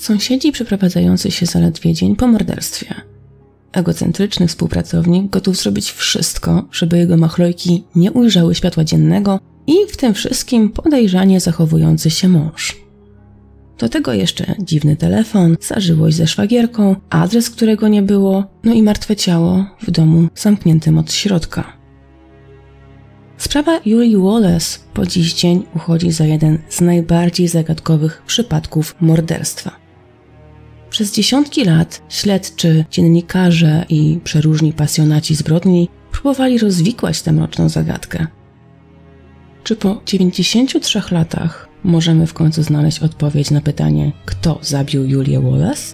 Sąsiedzi przeprowadzający się zaledwie dzień po morderstwie. Egocentryczny współpracownik gotów zrobić wszystko, żeby jego machlojki nie ujrzały światła dziennego i w tym wszystkim podejrzanie zachowujący się mąż. Do tego jeszcze dziwny telefon, zażyłość ze szwagierką, adres, którego nie było, no i martwe ciało w domu zamkniętym od środka. Sprawa Julie Wallace po dziś dzień uchodzi za jeden z najbardziej zagadkowych przypadków morderstwa. Przez dziesiątki lat śledczy, dziennikarze i przeróżni pasjonaci zbrodni próbowali rozwikłać tę mroczną zagadkę. Czy po 93 latach możemy w końcu znaleźć odpowiedź na pytanie, kto zabił Julię Wallace?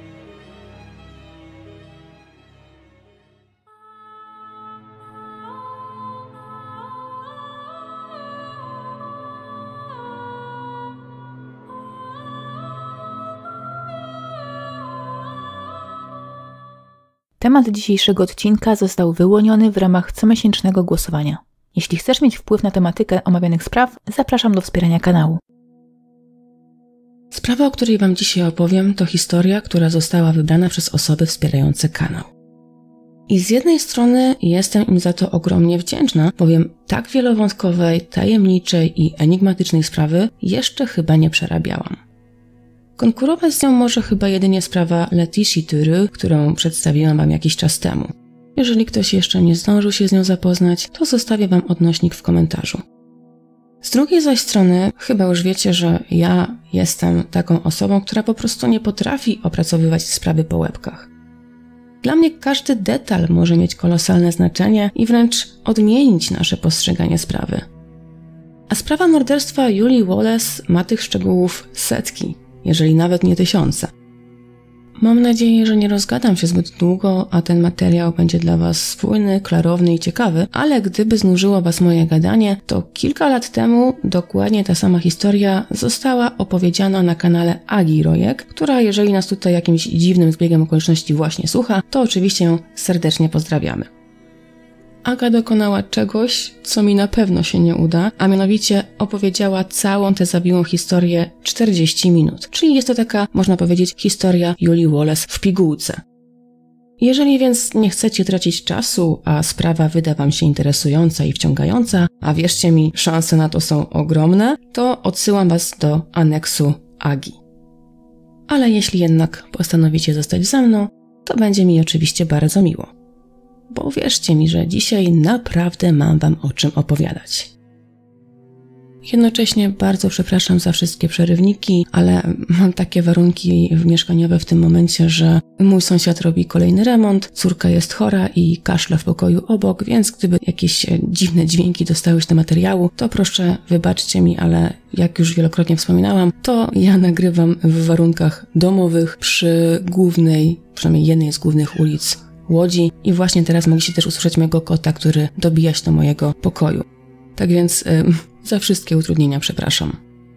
Temat dzisiejszego odcinka został wyłoniony w ramach comiesięcznego głosowania. Jeśli chcesz mieć wpływ na tematykę omawianych spraw, zapraszam do wspierania kanału. Sprawa, o której Wam dzisiaj opowiem, to historia, która została wybrana przez osoby wspierające kanał. I z jednej strony jestem im za to ogromnie wdzięczna, bowiem tak wielowątkowej, tajemniczej i enigmatycznej sprawy jeszcze chyba nie przerabiałam. Konkurować z nią może chyba jedynie sprawa Letitia Thuroux, którą przedstawiłam Wam jakiś czas temu. Jeżeli ktoś jeszcze nie zdążył się z nią zapoznać, to zostawię Wam odnośnik w komentarzu. Z drugiej zaś strony, chyba już wiecie, że ja jestem taką osobą, która po prostu nie potrafi opracowywać sprawy po łebkach. Dla mnie każdy detal może mieć kolosalne znaczenie i wręcz odmienić nasze postrzeganie sprawy. A sprawa morderstwa Julii Wallace ma tych szczegółów setki, jeżeli nawet nie tysiące. Mam nadzieję, że nie rozgadam się zbyt długo, a ten materiał będzie dla Was spójny, klarowny i ciekawy, ale gdyby znużyło Was moje gadanie, to kilka lat temu dokładnie ta sama historia została opowiedziana na kanale Agi Rojek, która jeżeli nas tutaj jakimś dziwnym zbiegiem okoliczności właśnie słucha, to oczywiście ją serdecznie pozdrawiamy. Aga dokonała czegoś, co mi na pewno się nie uda, a mianowicie opowiedziała całą tę zawiłą historię 40 minut. Czyli jest to taka, można powiedzieć, historia Julii Wallace w pigułce. Jeżeli więc nie chcecie tracić czasu, a sprawa wyda Wam się interesująca i wciągająca, a wierzcie mi, szanse na to są ogromne, to odsyłam Was do aneksu Agi. Ale jeśli jednak postanowicie zostać ze mną, to będzie mi oczywiście bardzo miło. Bo wierzcie mi, że dzisiaj naprawdę mam Wam o czym opowiadać. Jednocześnie bardzo przepraszam za wszystkie przerywniki, ale mam takie warunki mieszkaniowe w tym momencie, że mój sąsiad robi kolejny remont, córka jest chora i kaszle w pokoju obok, więc gdyby jakieś dziwne dźwięki dostały się do materiału, to proszę wybaczcie mi, ale jak już wielokrotnie wspominałam, to ja nagrywam w warunkach domowych przy głównej, przynajmniej jednej z głównych ulic Łodzi i właśnie teraz mogliście też usłyszeć mojego kota, który dobija się do mojego pokoju. Tak więc za wszystkie utrudnienia przepraszam.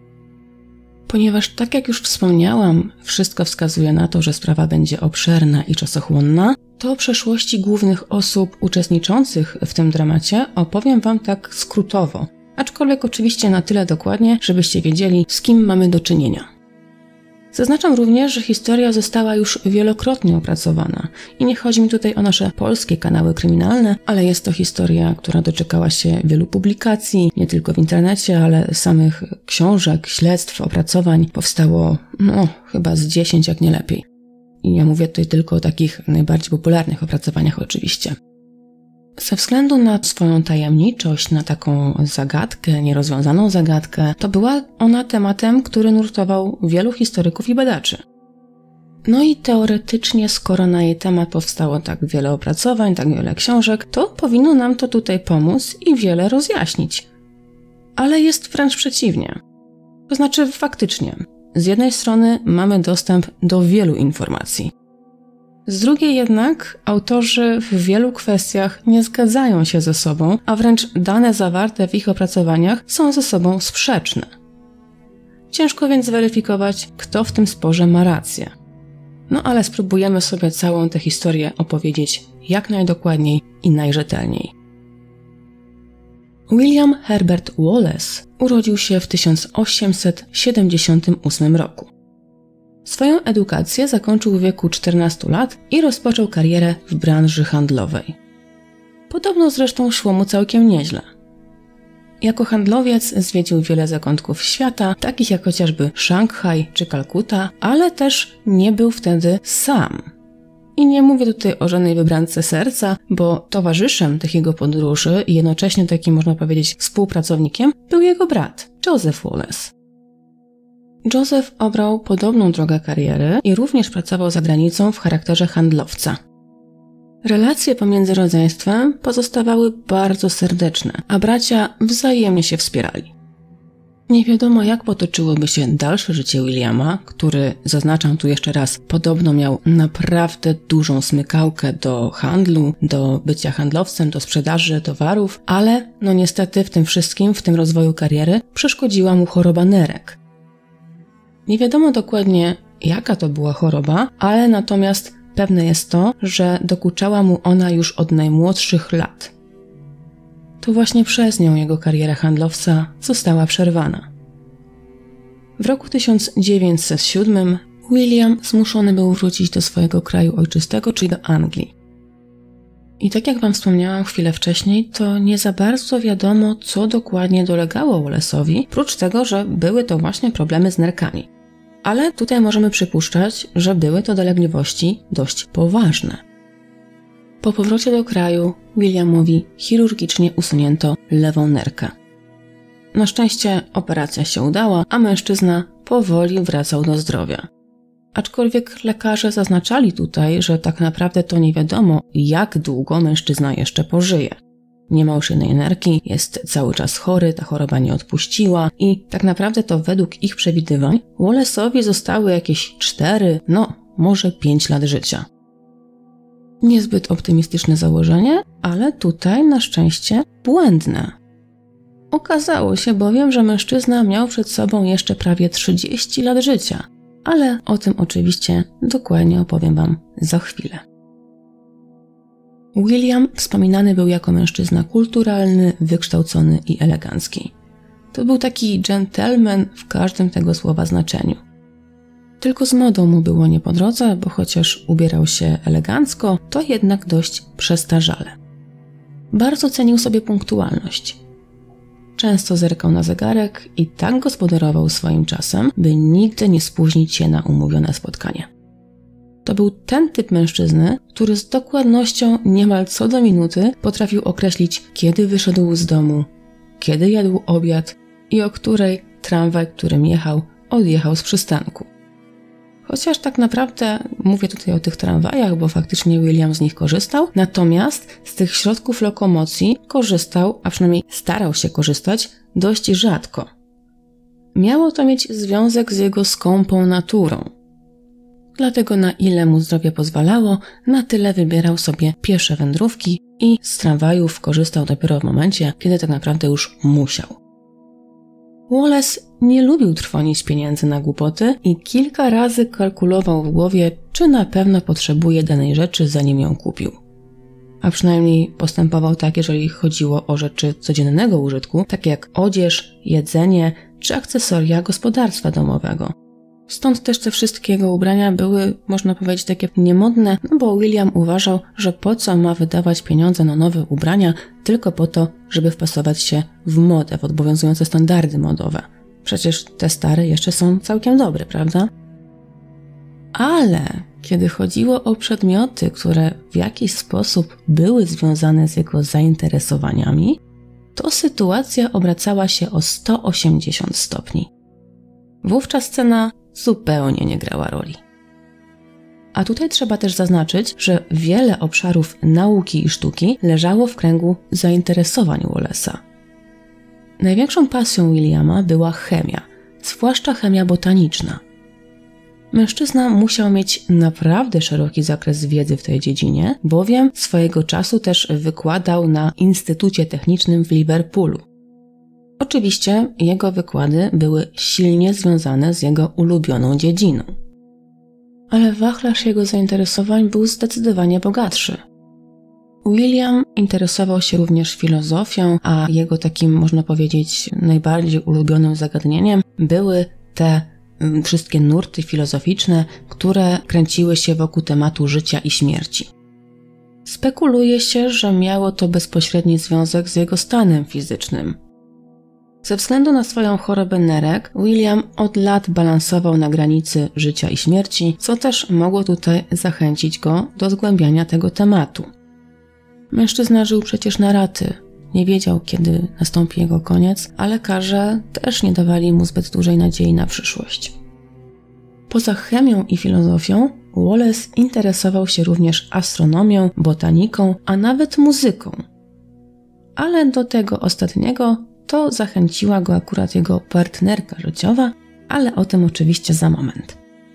Ponieważ tak jak już wspomniałam, wszystko wskazuje na to, że sprawa będzie obszerna i czasochłonna, to o przeszłości głównych osób uczestniczących w tym dramacie opowiem Wam tak skrótowo, aczkolwiek oczywiście na tyle dokładnie, żebyście wiedzieli, z kim mamy do czynienia. Zaznaczam również, że historia została już wielokrotnie opracowana i nie chodzi mi tutaj o nasze polskie kanały kryminalne, ale jest to historia, która doczekała się wielu publikacji, nie tylko w internecie, ale samych książek, śledztw, opracowań powstało, chyba z 10, jak nie lepiej. I ja mówię tutaj tylko o takich najbardziej popularnych opracowaniach oczywiście. Ze względu na swoją tajemniczość, na taką zagadkę, nierozwiązaną zagadkę, to była ona tematem, który nurtował wielu historyków i badaczy. No i teoretycznie, skoro na jej temat powstało tak wiele opracowań, tak wiele książek, to powinno nam to tutaj pomóc i wiele rozjaśnić. Ale jest wręcz przeciwnie. To znaczy faktycznie, z jednej strony mamy dostęp do wielu informacji. Z drugiej jednak autorzy w wielu kwestiach nie zgadzają się ze sobą, a wręcz dane zawarte w ich opracowaniach są ze sobą sprzeczne. Ciężko więc zweryfikować, kto w tym sporze ma rację. No ale spróbujemy sobie całą tę historię opowiedzieć jak najdokładniej i najrzetelniej. William Herbert Wallace urodził się w 1878 roku. Swoją edukację zakończył w wieku 14 lat i rozpoczął karierę w branży handlowej. Podobno zresztą szło mu całkiem nieźle. Jako handlowiec zwiedził wiele zakątków świata, takich jak chociażby Szanghaj czy Kalkuta, ale też nie był wtedy sam. I nie mówię tutaj o żadnej wybrance serca, bo towarzyszem tych jego podróży i jednocześnie takim, można powiedzieć, współpracownikiem był jego brat, Joseph Wallace. Joseph obrał podobną drogę kariery i również pracował za granicą w charakterze handlowca. Relacje pomiędzy rodzeństwem pozostawały bardzo serdeczne, a bracia wzajemnie się wspierali. Nie wiadomo, jak potoczyłoby się dalsze życie Williama, który, zaznaczam tu jeszcze raz, podobno miał naprawdę dużą smykałkę do handlu, do bycia handlowcem, do sprzedaży towarów, ale niestety w tym wszystkim, w tym rozwoju kariery, przeszkodziła mu choroba nerek. Nie wiadomo dokładnie, jaka to była choroba, ale natomiast pewne jest to, że dokuczała mu ona już od najmłodszych lat. To właśnie przez nią jego kariera handlowca została przerwana. W roku 1907 William zmuszony był wrócić do swojego kraju ojczystego, czyli do Anglii. I tak jak wam wspomniałam chwilę wcześniej, to nie za bardzo wiadomo, co dokładnie dolegało Wallace'owi, prócz tego, że były to właśnie problemy z nerkami. Ale tutaj możemy przypuszczać, że były to dolegliwości dość poważne. Po powrocie do kraju Williamowi chirurgicznie usunięto lewą nerkę. Na szczęście operacja się udała, a mężczyzna powoli wracał do zdrowia. Aczkolwiek lekarze zaznaczali tutaj, że tak naprawdę to nie wiadomo, jak długo mężczyzna jeszcze pożyje. Nie ma już jednej nerki, jest cały czas chory, ta choroba nie odpuściła i tak naprawdę to według ich przewidywań Wallace'owi zostały jakieś 4, może 5 lat życia. Niezbyt optymistyczne założenie, ale tutaj na szczęście błędne. Okazało się bowiem, że mężczyzna miał przed sobą jeszcze prawie 30 lat życia, ale o tym oczywiście dokładnie opowiem wam za chwilę. William wspominany był jako mężczyzna kulturalny, wykształcony i elegancki. To był taki dżentelmen w każdym tego słowa znaczeniu. Tylko z modą mu było nie po drodze, bo chociaż ubierał się elegancko, to jednak dość przestarzale. Bardzo cenił sobie punktualność. Często zerkał na zegarek i tak gospodarował swoim czasem, by nigdy nie spóźnić się na umówione spotkanie. To był ten typ mężczyzny, który z dokładnością niemal co do minuty potrafił określić, kiedy wyszedł z domu, kiedy jadł obiad i o której tramwaj, którym jechał, odjechał z przystanku. Chociaż tak naprawdę mówię tutaj o tych tramwajach, bo faktycznie William z nich korzystał, natomiast z tych środków lokomocji korzystał, a przynajmniej starał się korzystać, dość rzadko. Miało to mieć związek z jego skąpą naturą. Dlatego na ile mu zdrowie pozwalało, na tyle wybierał sobie piesze wędrówki i z tramwajów korzystał dopiero w momencie, kiedy tak naprawdę już musiał. Wallace nie lubił trwonić pieniędzy na głupoty i kilka razy kalkulował w głowie, czy na pewno potrzebuje danej rzeczy, zanim ją kupił. A przynajmniej postępował tak, jeżeli chodziło o rzeczy codziennego użytku, takie jak odzież, jedzenie czy akcesoria gospodarstwa domowego. Stąd też te wszystkie jego ubrania były, można powiedzieć, takie niemodne, bo William uważał, że po co ma wydawać pieniądze na nowe ubrania tylko po to, żeby wpasować się w modę, w obowiązujące standardy modowe. Przecież te stare jeszcze są całkiem dobre, prawda? Ale kiedy chodziło o przedmioty, które w jakiś sposób były związane z jego zainteresowaniami, to sytuacja obracała się o 180 stopni. Wówczas cena zupełnie nie grała roli. A tutaj trzeba też zaznaczyć, że wiele obszarów nauki i sztuki leżało w kręgu zainteresowań Wallace'a. Największą pasją Williama była chemia, zwłaszcza chemia botaniczna. Mężczyzna musiał mieć naprawdę szeroki zakres wiedzy w tej dziedzinie, bowiem swojego czasu też wykładał na Instytucie Technicznym w Liverpoolu. Oczywiście jego wykłady były silnie związane z jego ulubioną dziedziną. Ale wachlarz jego zainteresowań był zdecydowanie bogatszy. William interesował się również filozofią, a jego takim, można powiedzieć, najbardziej ulubionym zagadnieniem były te wszystkie nurty filozoficzne, które kręciły się wokół tematu życia i śmierci. Spekuluje się, że miało to bezpośredni związek z jego stanem fizycznym. Ze względu na swoją chorobę nerek, William od lat balansował na granicy życia i śmierci, co też mogło tutaj zachęcić go do zgłębiania tego tematu. Mężczyzna żył przecież na raty. Nie wiedział, kiedy nastąpi jego koniec, a lekarze też nie dawali mu zbyt dużej nadziei na przyszłość. Poza chemią i filozofią, Wallace interesował się również astronomią, botaniką, a nawet muzyką. Ale do tego ostatniego to zachęciła go akurat jego partnerka życiowa, ale o tym oczywiście za moment.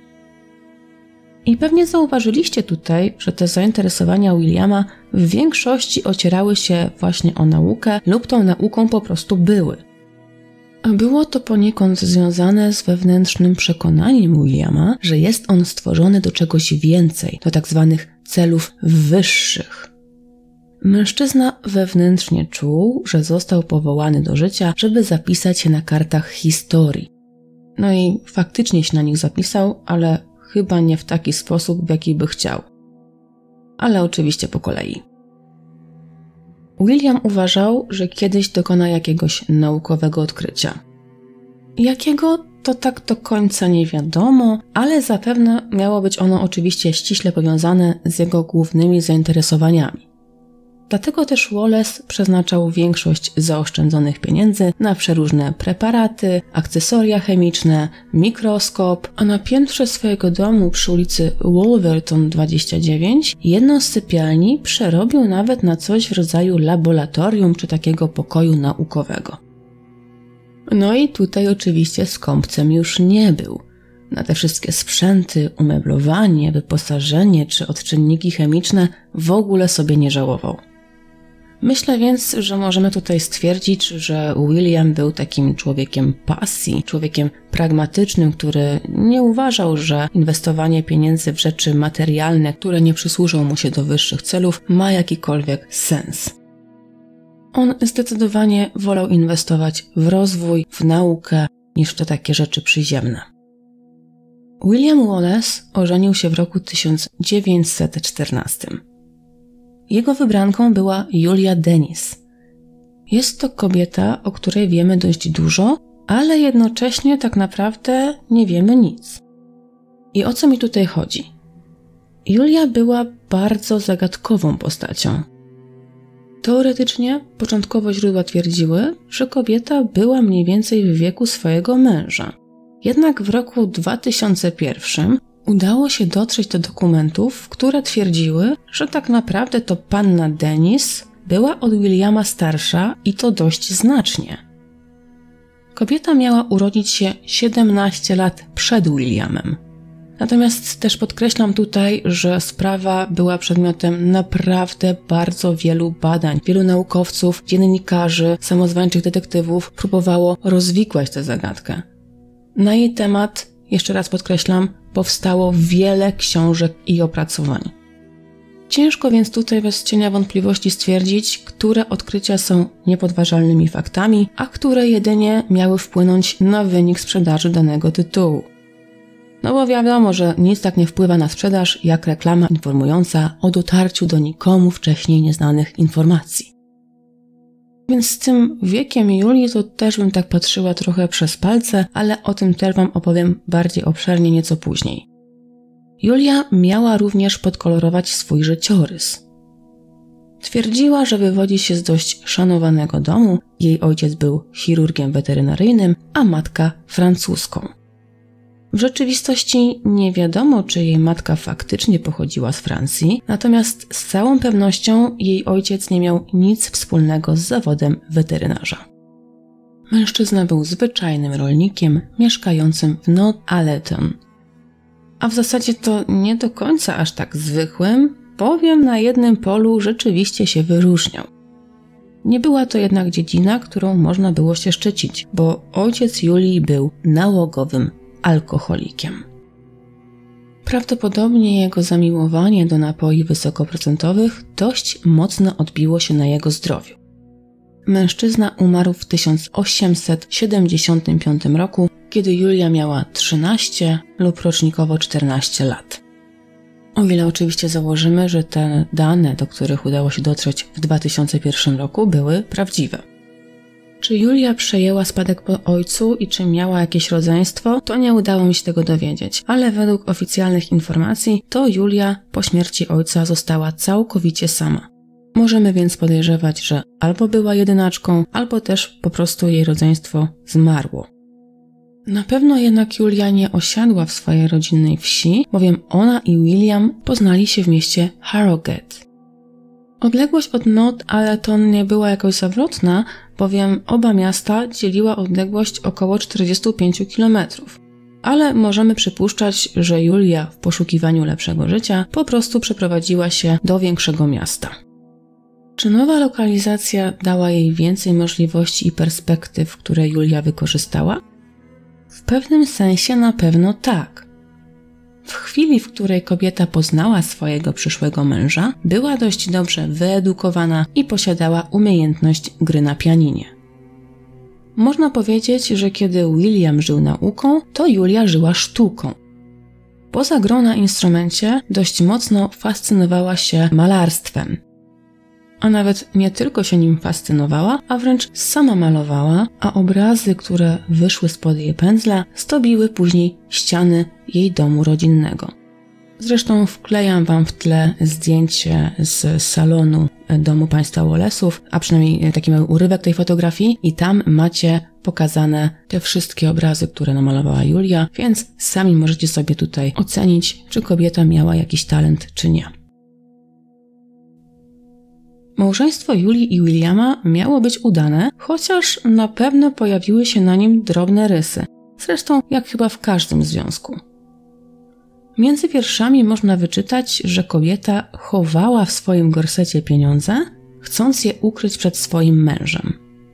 I pewnie zauważyliście tutaj, że te zainteresowania Williama w większości ocierały się właśnie o naukę lub tą nauką po prostu były. A było to poniekąd związane z wewnętrznym przekonaniem Williama, że jest on stworzony do czegoś więcej, do tak zwanych celów wyższych. Mężczyzna wewnętrznie czuł, że został powołany do życia, żeby zapisać się na kartach historii. No i faktycznie się na nich zapisał, ale chyba nie w taki sposób, w jaki by chciał. Ale oczywiście po kolei. William uważał, że kiedyś dokona jakiegoś naukowego odkrycia. Jakiego, to tak do końca nie wiadomo, ale zapewne miało być ono oczywiście ściśle powiązane z jego głównymi zainteresowaniami. Dlatego też Wallace przeznaczał większość zaoszczędzonych pieniędzy na przeróżne preparaty, akcesoria chemiczne, mikroskop, a na piętrze swojego domu przy ulicy Wolverton 29 jedną z sypialni przerobił nawet na coś w rodzaju laboratorium czy takiego pokoju naukowego. No i tutaj oczywiście skąpcem już nie był. Na te wszystkie sprzęty, umeblowanie, wyposażenie czy odczynniki chemiczne w ogóle sobie nie żałował. Myślę więc, że możemy tutaj stwierdzić, że William był takim człowiekiem pasji, człowiekiem pragmatycznym, który nie uważał, że inwestowanie pieniędzy w rzeczy materialne, które nie przysłużą mu się do wyższych celów, ma jakikolwiek sens. On zdecydowanie wolał inwestować w rozwój, w naukę, niż w te takie rzeczy przyziemne. William Wallace ożenił się w roku 1914. Jego wybranką była Julia Dennis. Jest to kobieta, o której wiemy dość dużo, ale jednocześnie tak naprawdę nie wiemy nic. I o co mi tutaj chodzi? Julia była bardzo zagadkową postacią. Teoretycznie początkowo źródła twierdziły, że kobieta była mniej więcej w wieku swojego męża. Jednak w roku 2001 udało się dotrzeć do dokumentów, które twierdziły, że tak naprawdę to panna Dennis była od Williama starsza i to dość znacznie. Kobieta miała urodzić się 17 lat przed Williamem. Natomiast też podkreślam tutaj, że sprawa była przedmiotem naprawdę bardzo wielu badań. Wielu naukowców, dziennikarzy, samozwańczych detektywów próbowało rozwikłać tę zagadkę. Na jej temat, jeszcze raz podkreślam, powstało wiele książek i opracowań. Ciężko więc tutaj bez cienia wątpliwości stwierdzić, które odkrycia są niepodważalnymi faktami, a które jedynie miały wpłynąć na wynik sprzedaży danego tytułu. No bo wiadomo, że nic tak nie wpływa na sprzedaż, jak reklama informująca o dotarciu do nikomu wcześniej nieznanych informacji. Więc z tym wiekiem Julii to też bym tak patrzyła trochę przez palce, ale o tym też wam opowiem bardziej obszernie nieco później. Julia miała również podkolorować swój życiorys. Twierdziła, że wywodzi się z dość szanowanego domu, jej ojciec był chirurgiem weterynaryjnym, a matka francuską. W rzeczywistości nie wiadomo, czy jej matka faktycznie pochodziła z Francji, natomiast z całą pewnością jej ojciec nie miał nic wspólnego z zawodem weterynarza. Mężczyzna był zwyczajnym rolnikiem mieszkającym w Northallerton. A w zasadzie to nie do końca aż tak zwykłym, bowiem na jednym polu rzeczywiście się wyróżniał. Nie była to jednak dziedzina, którą można było się szczycić, bo ojciec Julii był nałogowym alkoholikiem. Prawdopodobnie jego zamiłowanie do napoi wysokoprocentowych dość mocno odbiło się na jego zdrowiu. Mężczyzna umarł w 1875 roku kiedy Julia miała 13 lub rocznikowo 14 lat. O ile oczywiście założymy, że te dane, do których udało się dotrzeć w 2001 roku, były prawdziwe. Czy Julia przejęła spadek po ojcu i czy miała jakieś rodzeństwo, to nie udało mi się tego dowiedzieć, ale według oficjalnych informacji to Julia po śmierci ojca została całkowicie sama. Możemy więc podejrzewać, że albo była jedynaczką, albo też po prostu jej rodzeństwo zmarło. Na pewno jednak Julia nie osiadła w swojej rodzinnej wsi, bowiem ona i William poznali się w mieście Harrogate. Odległość od North Allerton nie była jakoś zawrotna, bowiem oba miasta dzieliła odległość około 45 km. Ale możemy przypuszczać, że Julia w poszukiwaniu lepszego życia po prostu przeprowadziła się do większego miasta. Czy nowa lokalizacja dała jej więcej możliwości i perspektyw, które Julia wykorzystała? W pewnym sensie na pewno tak. W chwili, w której kobieta poznała swojego przyszłego męża, była dość dobrze wyedukowana i posiadała umiejętność gry na pianinie. Można powiedzieć, że kiedy William żył nauką, to Julia żyła sztuką. Poza grą na instrumencie dość mocno fascynowała się malarstwem. A nawet nie tylko się nim fascynowała, a wręcz sama malowała, a obrazy, które wyszły spod jej pędzla, zdobiły później ściany jej domu rodzinnego. Zresztą wklejam wam w tle zdjęcie z salonu domu państwa Wallace'ów, a przynajmniej taki mały urywek tej fotografii i tam macie pokazane te wszystkie obrazy, które namalowała Julia, więc sami możecie sobie tutaj ocenić, czy kobieta miała jakiś talent, czy nie. Małżeństwo Julii i Williama miało być udane, chociaż na pewno pojawiły się na nim drobne rysy. Zresztą jak chyba w każdym związku. Między wierszami można wyczytać, że kobieta chowała w swoim gorsecie pieniądze, chcąc je ukryć przed swoim mężem.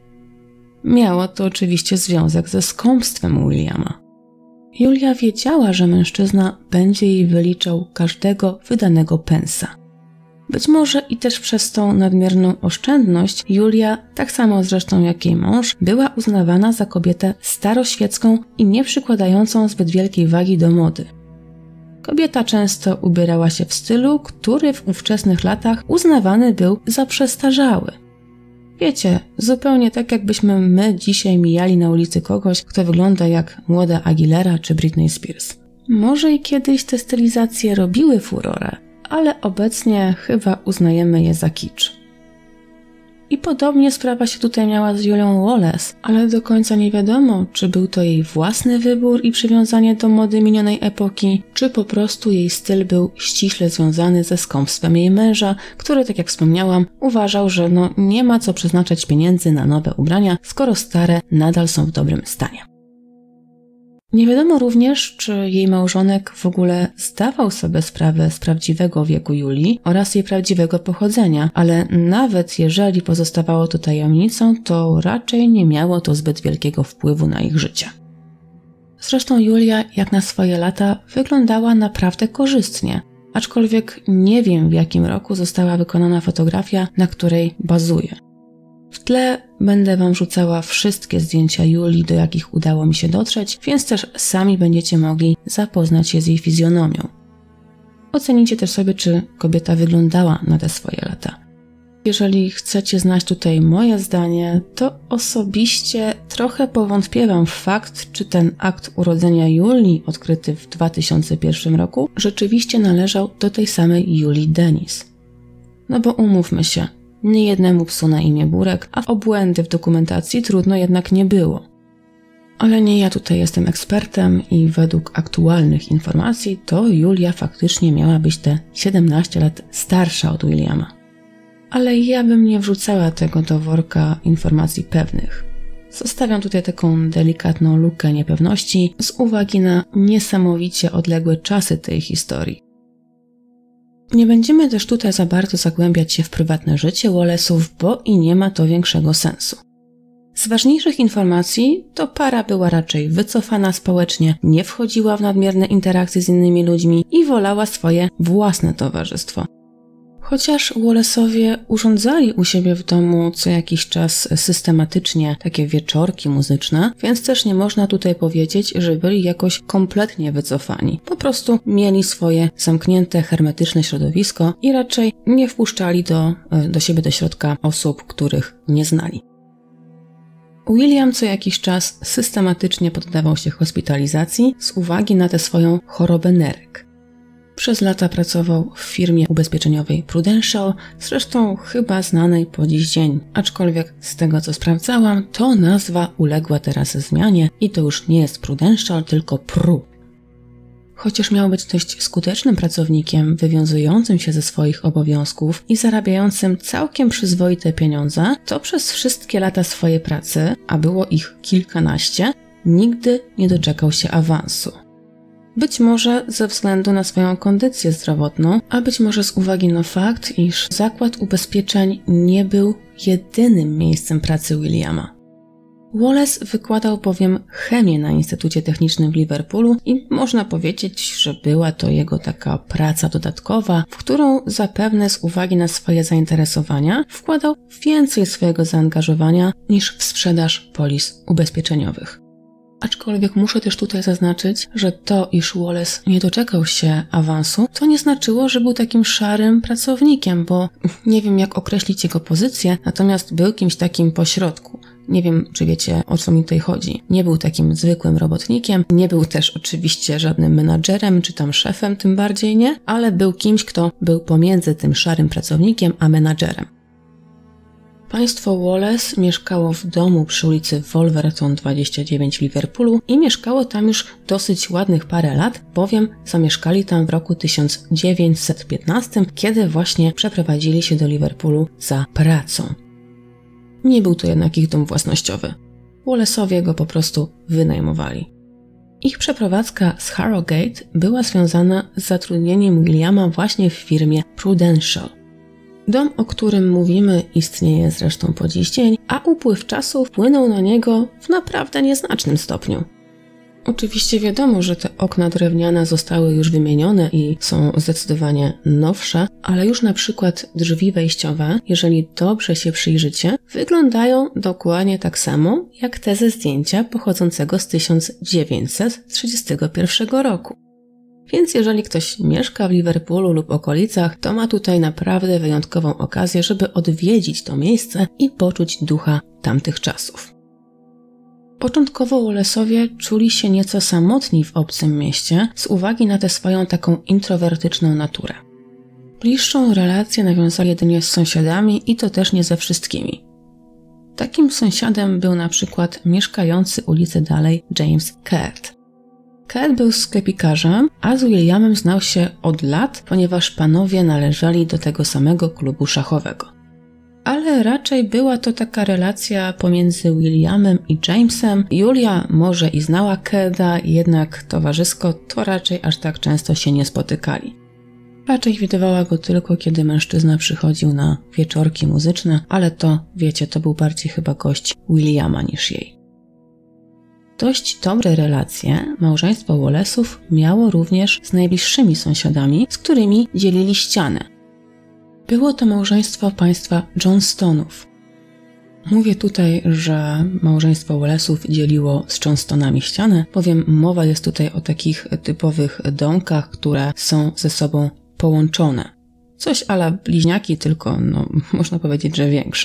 Miało to oczywiście związek ze skąpstwem Williama. Julia wiedziała, że mężczyzna będzie jej wyliczał każdego wydanego pensa. Być może i też przez tą nadmierną oszczędność Julia, tak samo zresztą jak jej mąż, była uznawana za kobietę staroświecką i nie przykładającą zbyt wielkiej wagi do mody. Kobieta często ubierała się w stylu, który w ówczesnych latach uznawany był za przestarzały. Wiecie, zupełnie tak jakbyśmy my dzisiaj mijali na ulicy kogoś, kto wygląda jak młoda Aguilera czy Britney Spears. Może i kiedyś te stylizacje robiły furorę, ale obecnie chyba uznajemy je za kicz. I podobnie sprawa się tutaj miała z Julią Wallace, ale do końca nie wiadomo, czy był to jej własny wybór i przywiązanie do mody minionej epoki, czy po prostu jej styl był ściśle związany ze skąpstwem jej męża, który, tak jak wspomniałam, uważał, że nie ma co przeznaczać pieniędzy na nowe ubrania, skoro stare nadal są w dobrym stanie. Nie wiadomo również, czy jej małżonek w ogóle zdawał sobie sprawę z prawdziwego wieku Julii oraz jej prawdziwego pochodzenia, ale nawet jeżeli pozostawało to tajemnicą, to raczej nie miało to zbyt wielkiego wpływu na ich życie. Zresztą Julia, jak na swoje lata, wyglądała naprawdę korzystnie, aczkolwiek nie wiem, w jakim roku została wykonana fotografia, na której bazuje. W tle będę wam rzucała wszystkie zdjęcia Julii, do jakich udało mi się dotrzeć, więc też sami będziecie mogli zapoznać się z jej fizjonomią. Ocenicie też sobie, czy kobieta wyglądała na te swoje lata. Jeżeli chcecie znać tutaj moje zdanie, to osobiście trochę powątpiewam w fakt, czy ten akt urodzenia Julii, odkryty w 2001 roku, rzeczywiście należał do tej samej Julii Denis. No bo umówmy się, nie jednemu psu na imię Burek, a o błędy w dokumentacji trudno jednak nie było. Ale nie ja tutaj jestem ekspertem i według aktualnych informacji to Julia faktycznie miała być te 17 lat starsza od Williama. Ale ja bym nie wrzucała tego do worka informacji pewnych. Zostawiam tutaj taką delikatną lukę niepewności z uwagi na niesamowicie odległe czasy tej historii. Nie będziemy też tutaj za bardzo zagłębiać się w prywatne życie Wallace'ów, bo i nie ma to większego sensu. Z ważniejszych informacji to para była raczej wycofana społecznie, nie wchodziła w nadmierne interakcje z innymi ludźmi i wolała swoje własne towarzystwo. Chociaż Wallace'owie urządzali u siebie w domu co jakiś czas systematycznie takie wieczorki muzyczne, więc też nie można tutaj powiedzieć, że byli jakoś kompletnie wycofani. Po prostu mieli swoje zamknięte, hermetyczne środowisko i raczej nie wpuszczali do siebie do środka osób, których nie znali. William co jakiś czas systematycznie poddawał się hospitalizacji z uwagi na tę swoją chorobę nerek. Przez lata pracował w firmie ubezpieczeniowej Prudential, zresztą chyba znanej po dziś dzień, aczkolwiek z tego co sprawdzałam, to nazwa uległa teraz zmianie i to już nie jest Prudential, tylko Pru. Chociaż miał być dość skutecznym pracownikiem, wywiązującym się ze swoich obowiązków i zarabiającym całkiem przyzwoite pieniądze, to przez wszystkie lata swojej pracy, a było ich kilkanaście, nigdy nie doczekał się awansu. Być może ze względu na swoją kondycję zdrowotną, a być może z uwagi na fakt, iż zakład ubezpieczeń nie był jedynym miejscem pracy Williama. Wallace wykładał bowiem chemię na Instytucie Technicznym w Liverpoolu i można powiedzieć, że była to jego taka praca dodatkowa, w którą zapewne z uwagi na swoje zainteresowania wkładał więcej swojego zaangażowania niż w sprzedaż polis ubezpieczeniowych. Aczkolwiek muszę też tutaj zaznaczyć, że to, iż Wallace nie doczekał się awansu, to nie znaczyło, że był takim szarym pracownikiem, bo nie wiem jak określić jego pozycję, natomiast był kimś takim pośrodku. Nie wiem, czy wiecie, o co mi tutaj chodzi. Nie był takim zwykłym robotnikiem, nie był też oczywiście żadnym menadżerem, czy tam szefem, tym bardziej nie, ale był kimś, kto był pomiędzy tym szarym pracownikiem a menadżerem. Państwo Wallace mieszkało w domu przy ulicy Wolverton 29 w Liverpoolu i mieszkało tam już dosyć ładnych parę lat, bowiem zamieszkali tam w roku 1915, kiedy właśnie przeprowadzili się do Liverpoolu za pracą. Nie był to jednak ich dom własnościowy. Wallace'owie go po prostu wynajmowali. Ich przeprowadzka z Harrogate była związana z zatrudnieniem Williama właśnie w firmie Prudential. Dom, o którym mówimy, istnieje zresztą po dziś dzień, a upływ czasu wpłynął na niego w naprawdę nieznacznym stopniu. Oczywiście wiadomo, że te okna drewniane zostały już wymienione i są zdecydowanie nowsze, ale już na przykład drzwi wejściowe, jeżeli dobrze się przyjrzycie, wyglądają dokładnie tak samo jak te ze zdjęcia pochodzącego z 1931 roku. Więc jeżeli ktoś mieszka w Liverpoolu lub okolicach, to ma tutaj naprawdę wyjątkową okazję, żeby odwiedzić to miejsce i poczuć ducha tamtych czasów. Początkowo Wallace'owie czuli się nieco samotni w obcym mieście z uwagi na tę swoją taką introwertyczną naturę. Bliższą relację nawiązali jedynie z sąsiadami i to też nie ze wszystkimi. Takim sąsiadem był na przykład mieszkający ulicę dalej James Caird. Caird był sklepikarzem, a z Williamem znał się od lat, ponieważ panowie należeli do tego samego klubu szachowego. Ale raczej była to taka relacja pomiędzy Williamem i Jamesem. Julia może i znała Cairda, jednak towarzysko to raczej aż tak często się nie spotykali. Raczej widywała go tylko, kiedy mężczyzna przychodził na wieczorki muzyczne, ale to, wiecie, to był bardziej chyba gość Williama niż jej. Dość dobre relacje małżeństwo Wallace'ów miało również z najbliższymi sąsiadami, z którymi dzielili ścianę. Było to małżeństwo państwa Johnstonów. Mówię tutaj, że małżeństwo Wallace'ów dzieliło z Johnstonami ścianę, bowiem mowa jest tutaj o takich typowych domkach, które są ze sobą połączone. Coś a la bliźniaki, tylko można powiedzieć, że większe.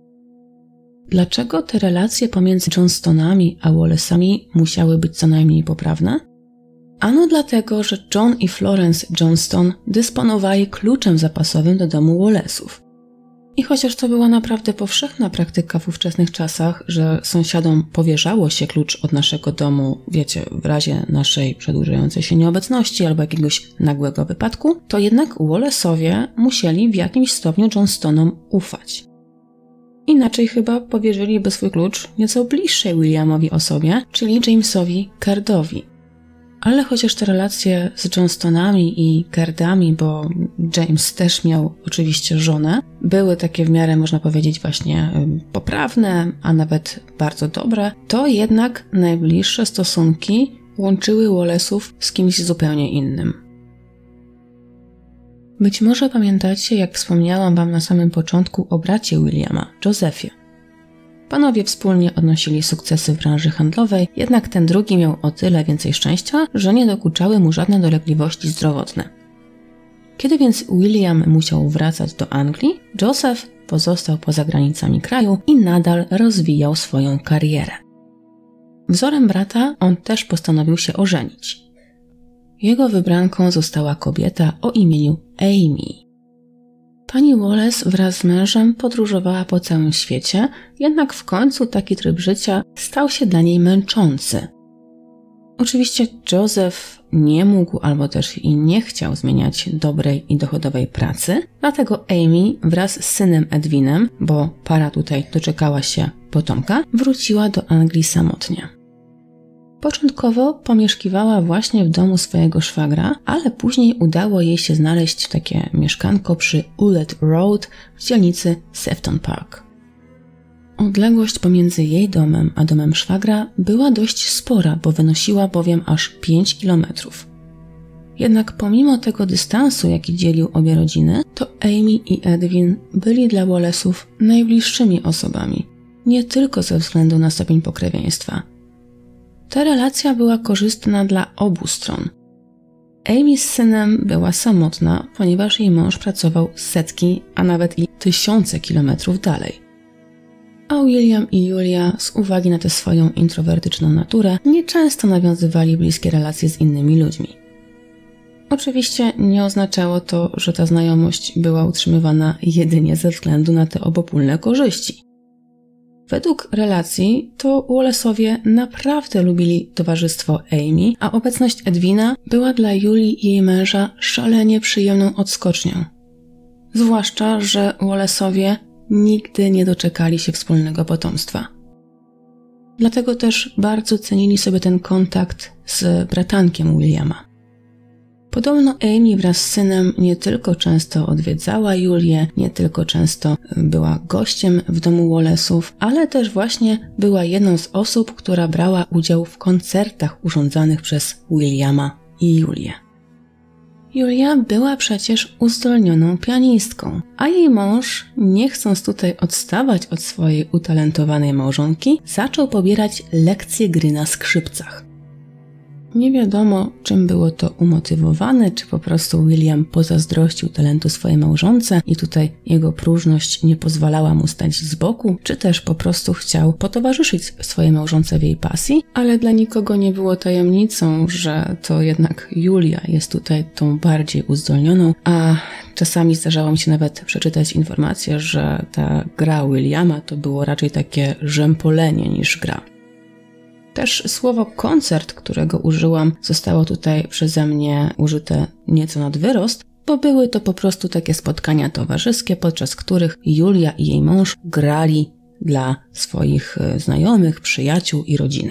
Dlaczego te relacje pomiędzy Johnstonami a Wallace'ami musiały być co najmniej poprawne? Ano dlatego, że John i Florence Johnston dysponowali kluczem zapasowym do domu Wallace'ów. I chociaż to była naprawdę powszechna praktyka w ówczesnych czasach, że sąsiadom powierzało się klucz od naszego domu, wiecie, w razie naszej przedłużającej się nieobecności albo jakiegoś nagłego wypadku, to jednak Wallace'owie musieli w jakimś stopniu Johnstonom ufać. Inaczej chyba powierzyliby swój klucz nieco bliższej Williamowi osobie, czyli Jamesowi Cairdowi. Ale chociaż te relacje z Johnstonami i Cairdami, bo James też miał oczywiście żonę, były takie w miarę, można powiedzieć, właśnie poprawne, a nawet bardzo dobre, to jednak najbliższe stosunki łączyły Wallace'ów z kimś zupełnie innym. Być może pamiętacie, jak wspomniałam Wam na samym początku o bracie Williama, Josephie. Panowie wspólnie odnosili sukcesy w branży handlowej, jednak ten drugi miał o tyle więcej szczęścia, że nie dokuczały mu żadne dolegliwości zdrowotne. Kiedy więc William musiał wracać do Anglii, Joseph pozostał poza granicami kraju i nadal rozwijał swoją karierę. Wzorem brata on też postanowił się ożenić. Jego wybranką została kobieta o imieniu Amy. Pani Wallace wraz z mężem podróżowała po całym świecie, jednak w końcu taki tryb życia stał się dla niej męczący. Oczywiście Joseph nie mógł albo też i nie chciał zmieniać dobrej i dochodowej pracy, dlatego Amy wraz z synem Edwinem, bo para tutaj doczekała się potomka, wróciła do Anglii samotnie. Początkowo pomieszkiwała właśnie w domu swojego szwagra, ale później udało jej się znaleźć takie mieszkanko przy Ulet Road w dzielnicy Sefton Park. Odległość pomiędzy jej domem a domem szwagra była dość spora, bo wynosiła bowiem aż 5 kilometrów. Jednak pomimo tego dystansu, jaki dzielił obie rodziny, to Amy i Edwin byli dla Wallace'ów najbliższymi osobami, nie tylko ze względu na stopień pokrewieństwa. Ta relacja była korzystna dla obu stron. Amy z synem była samotna, ponieważ jej mąż pracował setki, a nawet i tysiące kilometrów dalej. A William i Julia z uwagi na tę swoją introwertyczną naturę nieczęsto nawiązywali bliskie relacje z innymi ludźmi. Oczywiście nie oznaczało to, że ta znajomość była utrzymywana jedynie ze względu na te obopólne korzyści. Według relacji to Wallace'owie naprawdę lubili towarzystwo Amy, a obecność Edwina była dla Julii i jej męża szalenie przyjemną odskocznią. Zwłaszcza, że Wallace'owie nigdy nie doczekali się wspólnego potomstwa. Dlatego też bardzo cenili sobie ten kontakt z bratankiem Williama. Podobno Amy wraz z synem nie tylko często odwiedzała Julię, nie tylko często była gościem w domu Wallace'ów, ale też właśnie była jedną z osób, która brała udział w koncertach urządzanych przez Williama i Julię. Julia była przecież uzdolnioną pianistką, a jej mąż, nie chcąc tutaj odstawać od swojej utalentowanej małżonki, zaczął pobierać lekcje gry na skrzypcach. Nie wiadomo, czym było to umotywowane, czy po prostu William pozazdrościł talentu swojej małżonce i tutaj jego próżność nie pozwalała mu stać z boku, czy też po prostu chciał potowarzyszyć swojej małżonce w jej pasji, ale dla nikogo nie było tajemnicą, że to jednak Julia jest tutaj tą bardziej uzdolnioną, a czasami zdarzało mi się nawet przeczytać informację, że ta gra Williama to było raczej takie rzępolenie niż gra. Też słowo koncert, którego użyłam, zostało tutaj przeze mnie użyte nieco nad wyrost, bo były to po prostu takie spotkania towarzyskie, podczas których Julia i jej mąż grali dla swoich znajomych, przyjaciół i rodziny.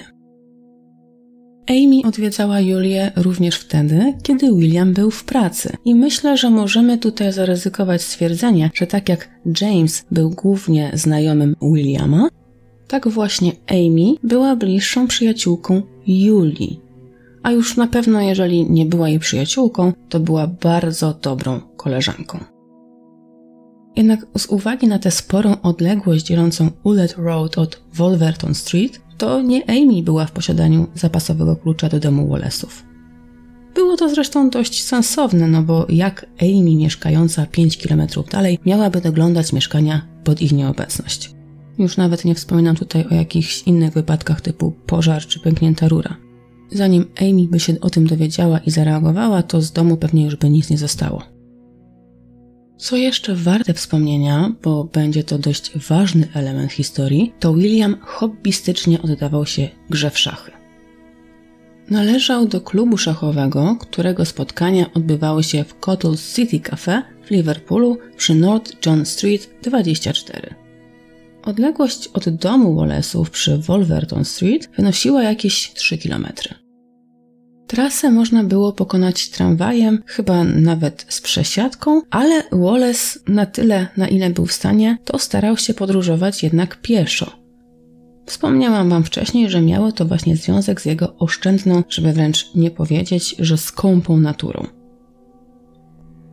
Amy odwiedzała Julię również wtedy, kiedy William był w pracy i myślę, że możemy tutaj zaryzykować stwierdzenie, że tak jak James był głównie znajomym Williama, tak właśnie Amy była bliższą przyjaciółką Julii. A już na pewno, jeżeli nie była jej przyjaciółką, to była bardzo dobrą koleżanką. Jednak z uwagi na tę sporą odległość dzielącą Ulet Road od Wolverton Street, to nie Amy była w posiadaniu zapasowego klucza do domu Wallace'ów. Było to zresztą dość sensowne, no bo jak Amy mieszkająca 5 km dalej miałaby doglądać mieszkania pod ich nieobecność. Już nawet nie wspominam tutaj o jakichś innych wypadkach typu pożar czy pęknięta rura. Zanim Amy by się o tym dowiedziała i zareagowała, to z domu pewnie już by nic nie zostało. Co jeszcze warte wspomnienia, bo będzie to dość ważny element historii, to William hobbystycznie oddawał się grze w szachy. Należał do klubu szachowego, którego spotkania odbywały się w Cottle's City Cafe w Liverpoolu przy North John Street 24. Odległość od domu Wallace'ów przy Wolverton Street wynosiła jakieś 3 km. Trasę można było pokonać tramwajem, chyba nawet z przesiadką, ale Wallace na tyle, na ile był w stanie, to starał się podróżować jednak pieszo. Wspomniałam Wam wcześniej, że miało to właśnie związek z jego oszczędną, żeby wręcz nie powiedzieć, że skąpą naturą.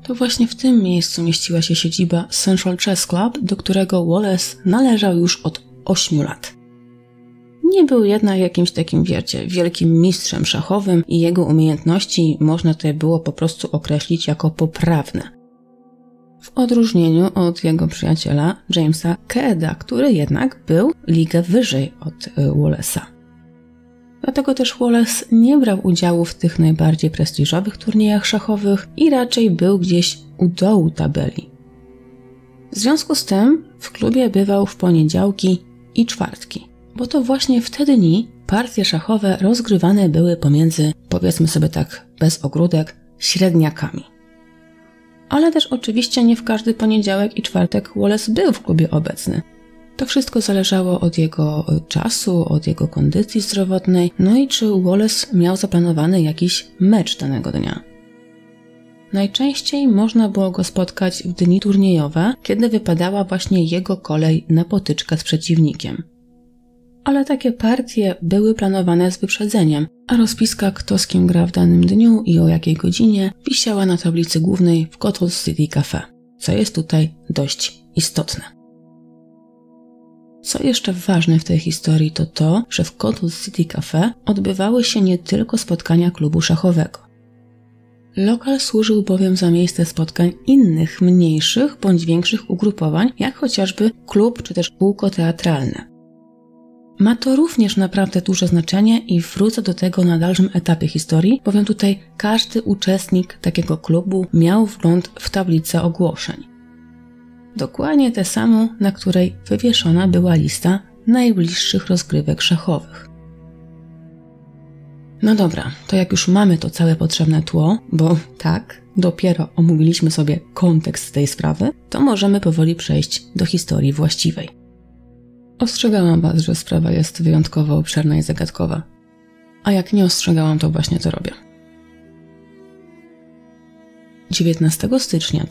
To właśnie w tym miejscu mieściła się siedziba Central Chess Club, do którego Wallace należał już od 8 lat. Nie był jednak jakimś takim, wielkim mistrzem szachowym i jego umiejętności można tutaj było po prostu określić jako poprawne. W odróżnieniu od jego przyjaciela Jamesa Keeda, który jednak był ligę wyżej od Wallace'a. Dlatego też Wallace nie brał udziału w tych najbardziej prestiżowych turniejach szachowych i raczej był gdzieś u dołu tabeli. W związku z tym w klubie bywał w poniedziałki i czwartki, bo to właśnie w te dni partie szachowe rozgrywane były pomiędzy, powiedzmy sobie tak bez ogródek, średniakami. Ale też oczywiście nie w każdy poniedziałek i czwartek Wallace był w klubie obecny. To wszystko zależało od jego czasu, od jego kondycji zdrowotnej, no i czy Wallace miał zaplanowany jakiś mecz danego dnia. Najczęściej można było go spotkać w dni turniejowe, kiedy wypadała właśnie jego kolej na potyczkę z przeciwnikiem. Ale takie partie były planowane z wyprzedzeniem, a rozpiska, kto z kim gra w danym dniu i o jakiej godzinie, wisiała na tablicy głównej w Cottbus City Cafe, co jest tutaj dość istotne. Co jeszcze ważne w tej historii to to, że w Cottbus City Cafe odbywały się nie tylko spotkania klubu szachowego. Lokal służył bowiem za miejsce spotkań innych, mniejszych bądź większych ugrupowań, jak chociażby klub czy też kółko teatralne. Ma to również naprawdę duże znaczenie i wrócę do tego na dalszym etapie historii, bowiem tutaj każdy uczestnik takiego klubu miał wgląd w tablicę ogłoszeń. Dokładnie tę samą, na której wywieszona była lista najbliższych rozgrywek szachowych. No dobra, to jak już mamy to całe potrzebne tło, bo tak, dopiero omówiliśmy sobie kontekst tej sprawy, to możemy powoli przejść do historii właściwej. Ostrzegałam Was, że sprawa jest wyjątkowo obszerna i zagadkowa. A jak nie ostrzegałam, to właśnie to robię. 19 stycznia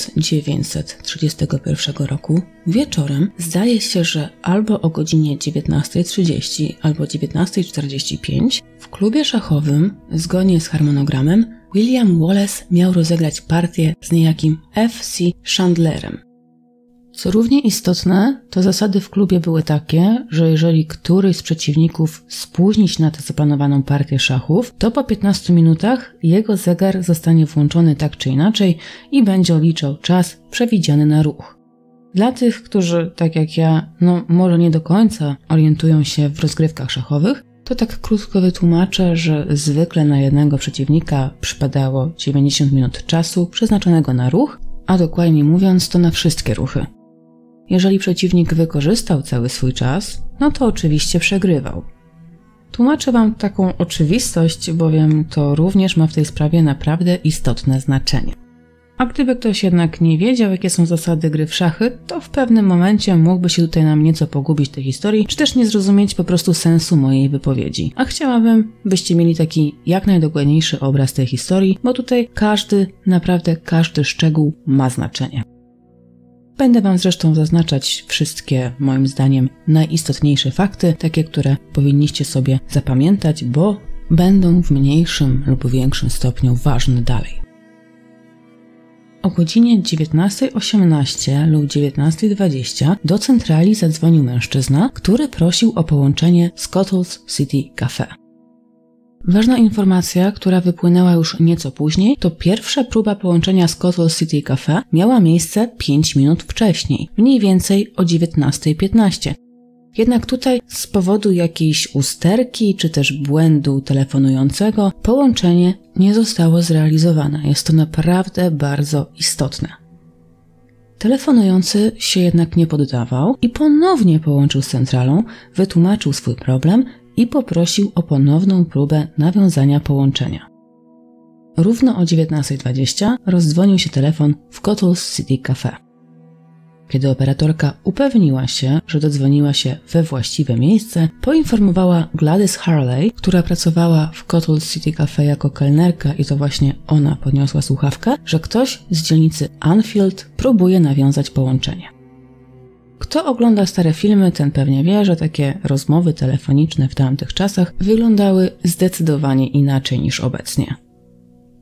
1931 roku wieczorem zdaje się, że albo o godzinie 19:30 albo 19:45 w klubie szachowym, zgodnie z harmonogramem, William Wallace miał rozegrać partię z niejakim F.C. Chandlerem. Co równie istotne, to zasady w klubie były takie, że jeżeli któryś z przeciwników spóźni się na tę zaplanowaną partię szachów, to po 15 minutach jego zegar zostanie włączony tak czy inaczej i będzie odliczał czas przewidziany na ruch. Dla tych, którzy, tak jak ja, może nie do końca orientują się w rozgrywkach szachowych, to tak krótko wytłumaczę, że zwykle na jednego przeciwnika przypadało 90 minut czasu przeznaczonego na ruch, a dokładniej mówiąc to na wszystkie ruchy. Jeżeli przeciwnik wykorzystał cały swój czas, to oczywiście przegrywał. Tłumaczę Wam taką oczywistość, bowiem to również ma w tej sprawie naprawdę istotne znaczenie. A gdyby ktoś jednak nie wiedział, jakie są zasady gry w szachy, to w pewnym momencie mógłby się tutaj nam nieco pogubić tej historii, czy też nie zrozumieć po prostu sensu mojej wypowiedzi. A chciałabym, byście mieli taki jak najdokładniejszy obraz tej historii, bo tutaj naprawdę każdy szczegół ma znaczenie. Będę Wam zresztą zaznaczać wszystkie, moim zdaniem, najistotniejsze fakty, takie, które powinniście sobie zapamiętać, bo będą w mniejszym lub większym stopniu ważne dalej. O godzinie 19:18 lub 19:20 do centrali zadzwonił mężczyzna, który prosił o połączenie z Cottbus City Cafe. Ważna informacja, która wypłynęła już nieco później, to pierwsza próba połączenia z Cottbus City Cafe miała miejsce 5 minut wcześniej, mniej więcej o 19:15. Jednak tutaj z powodu jakiejś usterki czy też błędu telefonującego połączenie nie zostało zrealizowane. Jest to naprawdę bardzo istotne. Telefonujący się jednak nie poddawał i ponownie połączył z centralą, wytłumaczył swój problem i poprosił o ponowną próbę nawiązania połączenia. Równo o 19:20 rozdzwonił się telefon w Cottbus City Cafe. Kiedy operatorka upewniła się, że dodzwoniła się we właściwe miejsce, poinformowała Gladys Harley, która pracowała w Cottbus City Cafe jako kelnerka i to właśnie ona podniosła słuchawkę, że ktoś z dzielnicy Anfield próbuje nawiązać połączenie. Kto ogląda stare filmy, ten pewnie wie, że takie rozmowy telefoniczne w tamtych czasach wyglądały zdecydowanie inaczej niż obecnie.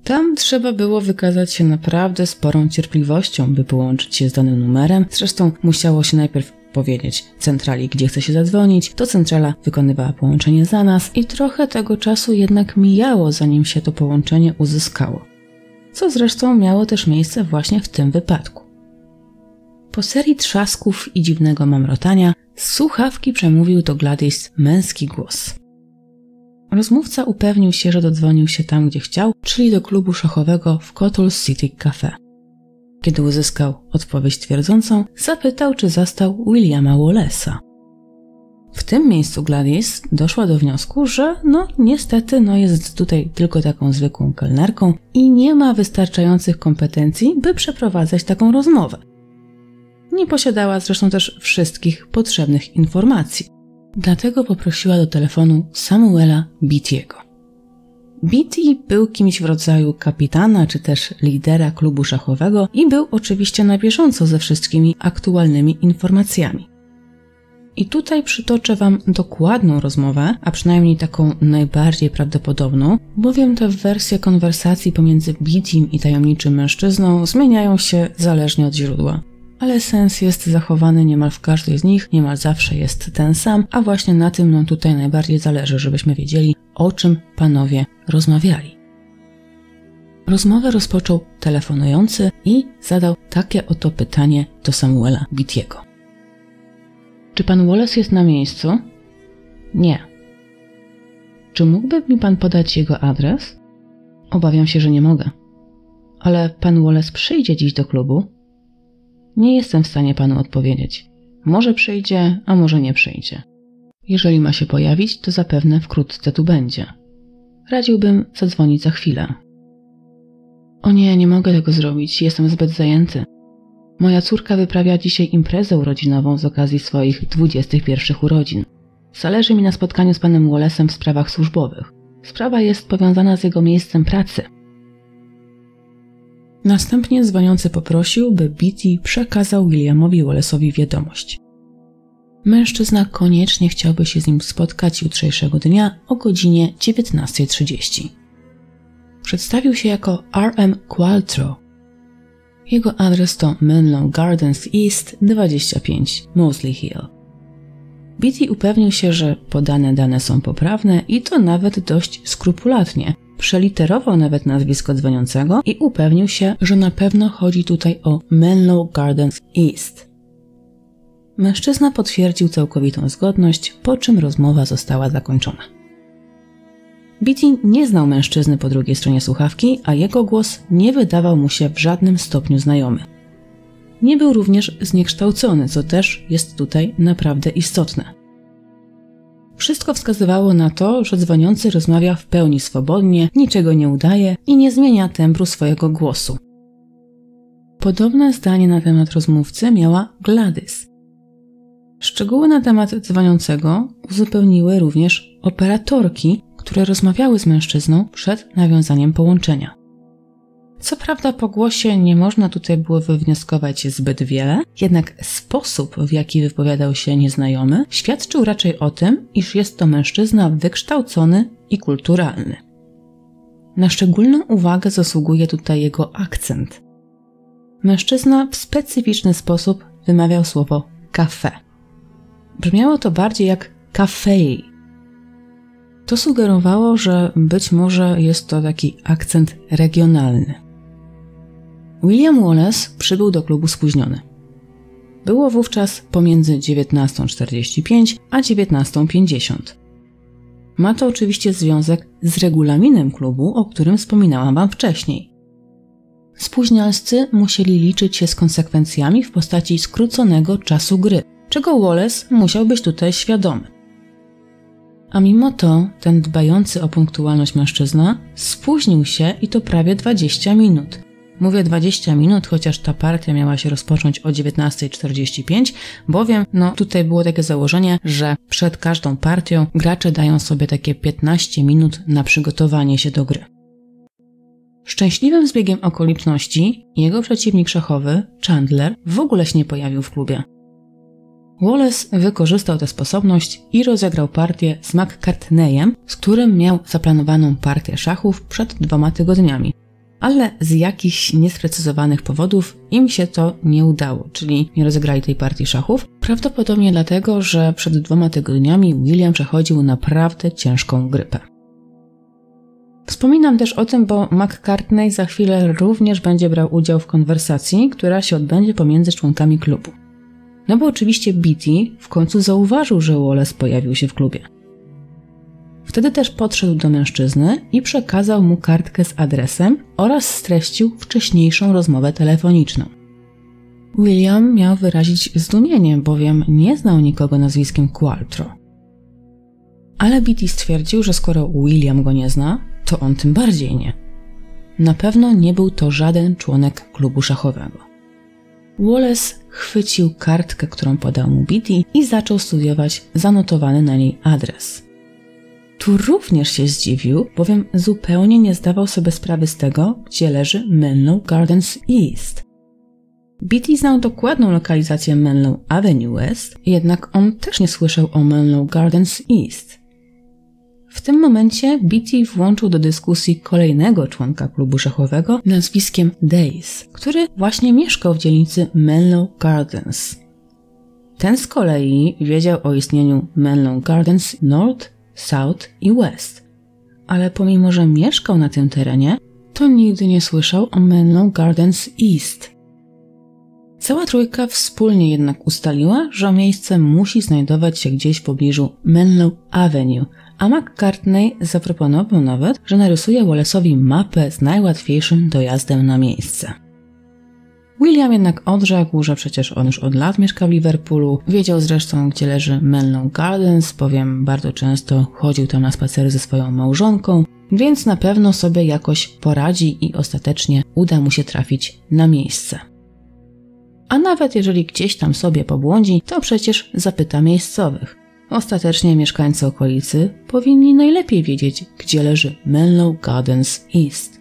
Tam trzeba było wykazać się naprawdę sporą cierpliwością, by połączyć się z danym numerem. Zresztą musiało się najpierw powiedzieć centrali, gdzie chce się zadzwonić, to centrala wykonywała połączenie za nas i trochę tego czasu jednak mijało, zanim się to połączenie uzyskało. Co zresztą miało też miejsce właśnie w tym wypadku. Po serii trzasków i dziwnego mamrotania z słuchawki przemówił do Gladys męski głos. Rozmówca upewnił się, że dodzwonił się tam, gdzie chciał, czyli do klubu szachowego w Cottles City Cafe. Kiedy uzyskał odpowiedź twierdzącą, zapytał, czy zastał Williama Wallace'a. W tym miejscu Gladys doszła do wniosku, że niestety jest tutaj tylko taką zwykłą kelnerką i nie ma wystarczających kompetencji, by przeprowadzać taką rozmowę. Nie posiadała zresztą też wszystkich potrzebnych informacji. Dlatego poprosiła do telefonu Samuela Beatty'ego. Beatty był kimś w rodzaju kapitana czy też lidera klubu szachowego i był oczywiście na bieżąco ze wszystkimi aktualnymi informacjami. I tutaj przytoczę Wam dokładną rozmowę, a przynajmniej taką najbardziej prawdopodobną, bowiem te wersje konwersacji pomiędzy Beattym i tajemniczym mężczyzną zmieniają się zależnie od źródła. Ale sens jest zachowany niemal w każdej z nich, niemal zawsze jest ten sam, a właśnie na tym nam tutaj najbardziej zależy, żebyśmy wiedzieli, o czym panowie rozmawiali. Rozmowę rozpoczął telefonujący i zadał takie oto pytanie do Samuela Beatty'ego. Czy pan Wallace jest na miejscu? Nie. Czy mógłby mi pan podać jego adres? Obawiam się, że nie mogę. Ale pan Wallace przyjdzie dziś do klubu? Nie jestem w stanie panu odpowiedzieć. Może przyjdzie, a może nie przyjdzie. Jeżeli ma się pojawić, to zapewne wkrótce tu będzie. Radziłbym zadzwonić za chwilę. O nie mogę tego zrobić, jestem zbyt zajęty. Moja córka wyprawia dzisiaj imprezę urodzinową z okazji swoich 21 urodzin. Zależy mi na spotkaniu z panem Wallace'em w sprawach służbowych. Sprawa jest powiązana z jego miejscem pracy. Następnie dzwoniący poprosił, by Beatty przekazał Williamowi Wallace'owi wiadomość. Mężczyzna koniecznie chciałby się z nim spotkać jutrzejszego dnia o godzinie 19:30. Przedstawił się jako R.M. Qualtrough. Jego adres to Menlo Gardens East 25, Moseley Hill. Beatty upewnił się, że podane dane są poprawne i to nawet dość skrupulatnie. Przeliterował nawet nazwisko dzwoniącego i upewnił się, że na pewno chodzi tutaj o Menlo Gardens East. Mężczyzna potwierdził całkowitą zgodność, po czym rozmowa została zakończona. Beatty nie znał mężczyzny po drugiej stronie słuchawki, a jego głos nie wydawał mu się w żadnym stopniu znajomy. Nie był również zniekształcony, co też jest tutaj naprawdę istotne. Wszystko wskazywało na to, że dzwoniący rozmawia w pełni swobodnie, niczego nie udaje i nie zmienia tembru swojego głosu. Podobne zdanie na temat rozmówcy miała Gladys. Szczegóły na temat dzwoniącego uzupełniły również operatorki, które rozmawiały z mężczyzną przed nawiązaniem połączenia. Co prawda po głosie nie można tutaj było wywnioskować zbyt wiele, jednak sposób, w jaki wypowiadał się nieznajomy, świadczył raczej o tym, iż jest to mężczyzna wykształcony i kulturalny. Na szczególną uwagę zasługuje tutaj jego akcent. Mężczyzna w specyficzny sposób wymawiał słowo café. Brzmiało to bardziej jak café. To sugerowało, że być może jest to taki akcent regionalny. William Wallace przybył do klubu spóźniony. Było wówczas pomiędzy 19:45 a 19:50. Ma to oczywiście związek z regulaminem klubu, o którym wspominałam Wam wcześniej. Spóźnialscy musieli liczyć się z konsekwencjami w postaci skróconego czasu gry, czego Wallace musiał być tutaj świadomy. A mimo to ten dbający o punktualność mężczyzna spóźnił się i to prawie 20 minut. Mówię 20 minut, chociaż ta partia miała się rozpocząć o 19:45, bowiem tutaj było takie założenie, że przed każdą partią gracze dają sobie takie 15 minut na przygotowanie się do gry. Szczęśliwym zbiegiem okoliczności jego przeciwnik szachowy, Chandler, w ogóle się nie pojawił w klubie. Wallace wykorzystał tę sposobność i rozegrał partię z McCartneyem, z którym miał zaplanowaną partię szachów przed 2 tygodniami. ale z jakichś niesprecyzowanych powodów im się to nie udało, czyli nie rozegrali tej partii szachów. Prawdopodobnie dlatego, że przed 2 tygodniami William przechodził naprawdę ciężką grypę. Wspominam też o tym, bo McCartney za chwilę również będzie brał udział w konwersacji, która się odbędzie pomiędzy członkami klubu. No bo oczywiście Beatty w końcu zauważył, że Wallace pojawił się w klubie. Wtedy też podszedł do mężczyzny i przekazał mu kartkę z adresem oraz streścił wcześniejszą rozmowę telefoniczną. William miał wyrazić zdumienie, bowiem nie znał nikogo nazwiskiem Qualtrough. Ale Beatty stwierdził, że skoro William go nie zna, to on tym bardziej nie. Na pewno nie był to żaden członek klubu szachowego. Wallace chwycił kartkę, którą podał mu Beatty i zaczął studiować zanotowany na niej adres. Tu również się zdziwił, bowiem zupełnie nie zdawał sobie sprawy z tego, gdzie leży Menlo Gardens East. Beatty znał dokładną lokalizację Menlo Avenue West, jednak on też nie słyszał o Menlo Gardens East. W tym momencie Beatty włączył do dyskusji kolejnego członka klubu szachowego nazwiskiem Days, który właśnie mieszkał w dzielnicy Menlo Gardens. Ten z kolei wiedział o istnieniu Menlo Gardens North, South i West, ale pomimo, że mieszkał na tym terenie, to nigdy nie słyszał o Menlo Gardens East. Cała trójka wspólnie jednak ustaliła, że miejsce musi znajdować się gdzieś w pobliżu Menlo Avenue, a McCartney zaproponował nawet, że narysuje Wallace'owi mapę z najłatwiejszym dojazdem na miejsce. William jednak odrzekł, że przecież on już od lat mieszka w Liverpoolu, wiedział zresztą, gdzie leży Menlo Gardens, bowiem bardzo często chodził tam na spacery ze swoją małżonką, więc na pewno sobie jakoś poradzi i ostatecznie uda mu się trafić na miejsce. A nawet jeżeli gdzieś tam sobie pobłądzi, to przecież zapyta miejscowych. Ostatecznie mieszkańcy okolicy powinni najlepiej wiedzieć, gdzie leży Menlo Gardens East.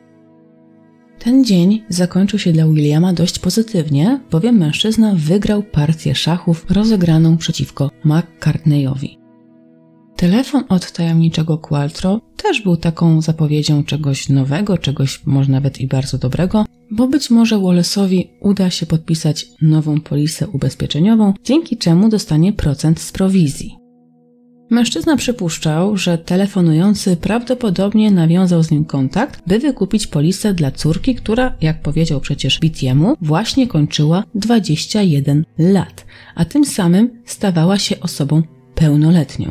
Ten dzień zakończył się dla Williama dość pozytywnie, bowiem mężczyzna wygrał partię szachów rozegraną przeciwko McCartneyowi. Telefon od tajemniczego Qualtrough też był taką zapowiedzią czegoś nowego, czegoś może nawet i bardzo dobrego, bo być może Wallace'owi uda się podpisać nową polisę ubezpieczeniową, dzięki czemu dostanie procent z prowizji. Mężczyzna przypuszczał, że telefonujący prawdopodobnie nawiązał z nim kontakt, by wykupić polisę dla córki, która, jak powiedział przecież Beatty'emu, właśnie kończyła 21 lat, a tym samym stawała się osobą pełnoletnią.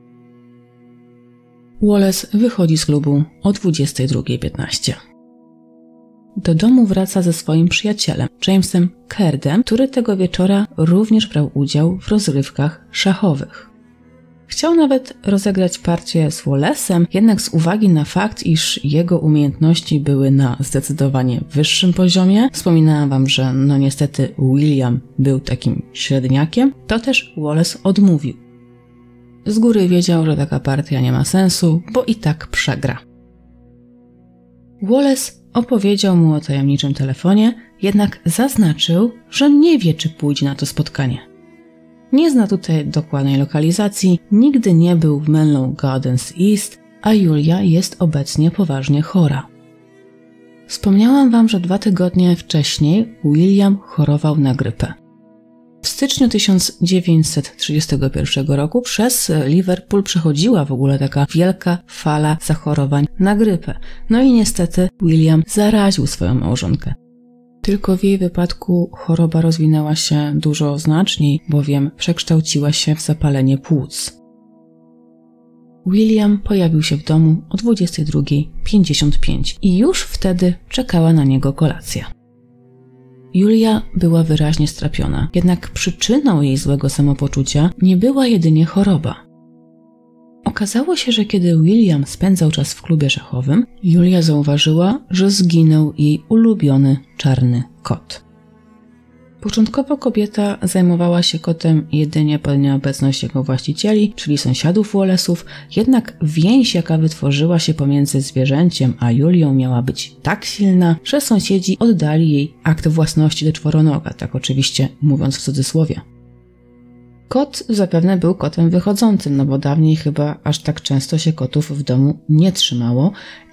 Wallace wychodzi z klubu o 22:15. Do domu wraca ze swoim przyjacielem, Jamesem Cairdem, który tego wieczora również brał udział w rozgrywkach szachowych. Chciał nawet rozegrać partię z Wallace'em, jednak z uwagi na fakt, iż jego umiejętności były na zdecydowanie wyższym poziomie, wspominałam wam, że niestety William był takim średniakiem, to też Wallace odmówił. Z góry wiedział, że taka partia nie ma sensu, bo i tak przegra. Wallace opowiedział mu o tajemniczym telefonie, jednak zaznaczył, że nie wie, czy pójdzie na to spotkanie. Nie zna tutaj dokładnej lokalizacji, nigdy nie był w Menlo Gardens East, a Julia jest obecnie poważnie chora. Wspomniałam wam, że 2 tygodnie wcześniej William chorował na grypę. W styczniu 1931 roku przez Liverpool przechodziła w ogóle taka wielka fala zachorowań na grypę. No i niestety William zaraził swoją małżonkę. Tylko w jej wypadku choroba rozwinęła się dużo znaczniej, bowiem przekształciła się w zapalenie płuc. William pojawił się w domu o 22:55 i już wtedy czekała na niego kolacja. Julia była wyraźnie strapiona, jednak przyczyną jej złego samopoczucia nie była jedynie choroba. Okazało się, że kiedy William spędzał czas w klubie szachowym, Julia zauważyła, że zginął jej ulubiony czarny kot. Początkowo kobieta zajmowała się kotem jedynie pod nieobecność jego właścicieli, czyli sąsiadów Wallace'ów, jednak więź, jaka wytworzyła się pomiędzy zwierzęciem a Julią, miała być tak silna, że sąsiedzi oddali jej akt własności do czworonoga, tak oczywiście mówiąc w cudzysłowie. Kot zapewne był kotem wychodzącym, bo dawniej chyba aż tak często się kotów w domu nie trzymało i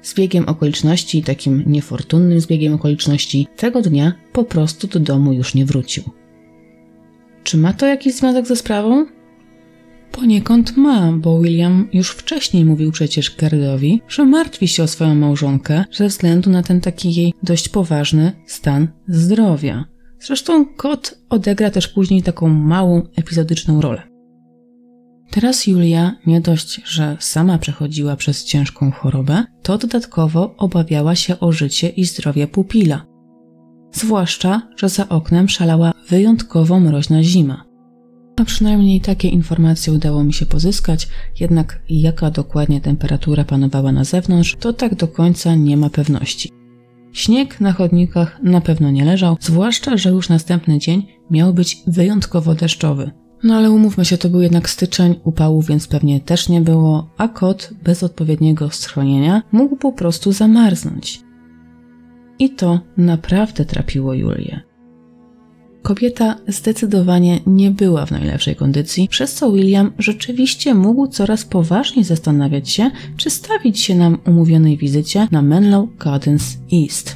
Zbiegiem okoliczności, takim niefortunnym zbiegiem okoliczności, tego dnia po prostu do domu już nie wrócił. Czy ma to jakiś związek ze sprawą? Poniekąd ma, bo William już wcześniej mówił przecież Gerdowi, że martwi się o swoją małżonkę ze względu na ten taki jej dość poważny stan zdrowia. Zresztą kot odegra też później taką małą, epizodyczną rolę. Teraz Julia nie dość, że sama przechodziła przez ciężką chorobę, to dodatkowo obawiała się o życie i zdrowie pupila. Zwłaszcza, że za oknem szalała wyjątkowo mroźna zima. A przynajmniej takie informacje udało mi się pozyskać, jednak jaka dokładnie temperatura panowała na zewnątrz, to tak do końca nie ma pewności. Śnieg na chodnikach na pewno nie leżał, zwłaszcza, że już następny dzień miał być wyjątkowo deszczowy. No ale umówmy się, to był jednak styczeń, upału więc pewnie też nie było, a kot bez odpowiedniego schronienia mógł po prostu zamarznąć. I to naprawdę trapiło Julię. Kobieta zdecydowanie nie była w najlepszej kondycji, przez co William rzeczywiście mógł coraz poważniej zastanawiać się, czy stawić się na umówionej wizycie na Menlo Gardens East.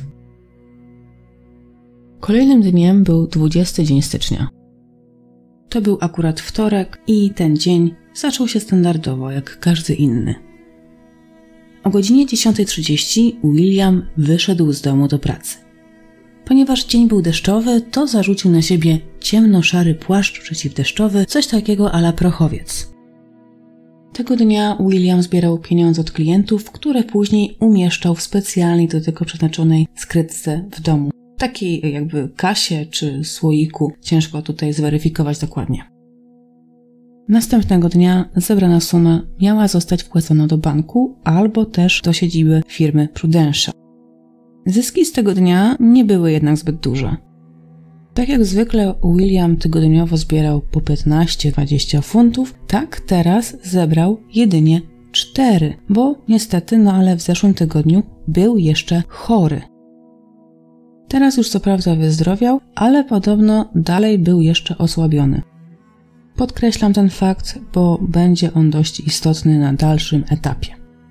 Kolejnym dniem był 20 dzień stycznia. To był akurat wtorek i ten dzień zaczął się standardowo, jak każdy inny. O godzinie 10:30 William wyszedł z domu do pracy. Ponieważ dzień był deszczowy, to zarzucił na siebie ciemno-szary płaszcz przeciwdeszczowy, coś takiego a la prochowiec. Tego dnia William zbierał pieniądze od klientów, które później umieszczał w specjalnej do tego przeznaczonej skrytce w domu. Takiej jakby kasie czy słoiku, ciężko tutaj zweryfikować dokładnie. Następnego dnia zebrana suma miała zostać wpłacona do banku albo też do siedziby firmy Prudential. Zyski z tego dnia nie były jednak zbyt duże. Tak jak zwykle William tygodniowo zbierał po 15-20 funtów, tak teraz zebrał jedynie 4, bo niestety, ale w zeszłym tygodniu był jeszcze chory. Teraz już co prawda wyzdrowiał, ale podobno dalej był jeszcze osłabiony. Podkreślam ten fakt, bo będzie on dość istotny na dalszym etapie.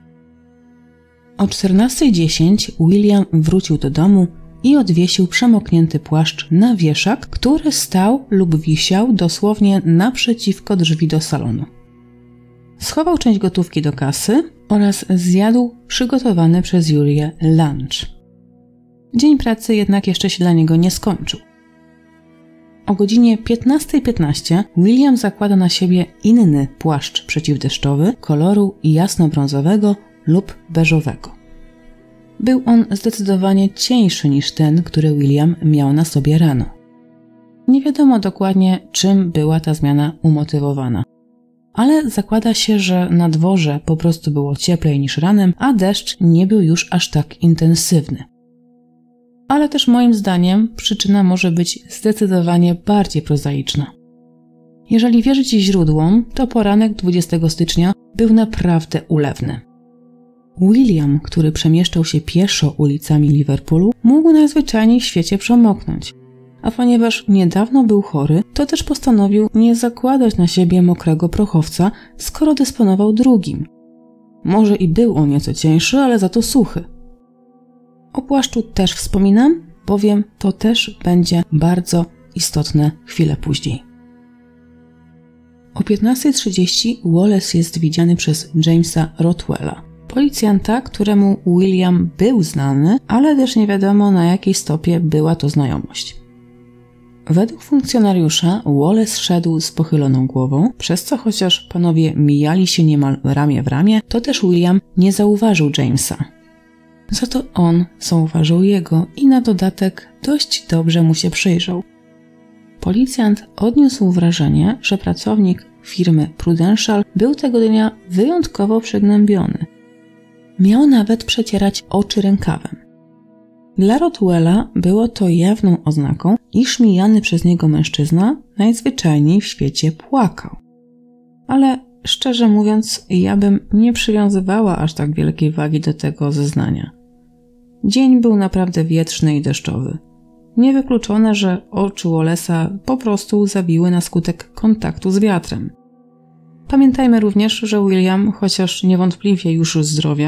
O 14:10 William wrócił do domu i odwiesił przemoknięty płaszcz na wieszak, który stał lub wisiał dosłownie naprzeciwko drzwi do salonu. Schował część gotówki do kasy oraz zjadł przygotowany przez Julię lunch. Dzień pracy jednak jeszcze się dla niego nie skończył. O godzinie 15:15 William zakłada na siebie inny płaszcz przeciwdeszczowy koloru jasnobrązowego lub beżowego. Był on zdecydowanie cieńszy niż ten, który William miał na sobie rano. Nie wiadomo dokładnie, czym była ta zmiana umotywowana. Ale zakłada się, że na dworze po prostu było cieplej niż ranem, a deszcz nie był już aż tak intensywny. Ale też moim zdaniem przyczyna może być zdecydowanie bardziej prozaiczna. Jeżeli wierzyć źródłom, to poranek 20 stycznia był naprawdę ulewny. William, który przemieszczał się pieszo ulicami Liverpoolu, mógł najzwyczajniej w świecie przemoknąć. A ponieważ niedawno był chory, to też postanowił nie zakładać na siebie mokrego prochowca, skoro dysponował drugim. Może i był on nieco cieńszy, ale za to suchy. O płaszczu też wspominam, bowiem to też będzie bardzo istotne chwilę później. O 15:30 Wallace jest widziany przez Jamesa Rothwella, policjanta, któremu William był znany, ale też nie wiadomo na jakiej stopie była to znajomość. Według funkcjonariusza Wallace szedł z pochyloną głową, przez co chociaż panowie mijali się niemal ramię w ramię, to też William nie zauważył Jamesa. Za to on zauważył jego i na dodatek dość dobrze mu się przyjrzał. Policjant odniósł wrażenie, że pracownik firmy Prudential był tego dnia wyjątkowo przygnębiony. Miał nawet przecierać oczy rękawem. Dla Rothwella było to jawną oznaką, iż mijany przez niego mężczyzna najzwyczajniej w świecie płakał. Ale szczerze mówiąc, ja bym nie przywiązywała aż tak wielkiej wagi do tego zeznania. Dzień był naprawdę wietrzny i deszczowy. Niewykluczone, że oczy Wallace'a po prostu łzawiły na skutek kontaktu z wiatrem. Pamiętajmy również, że William, chociaż niewątpliwie już zdrowiał,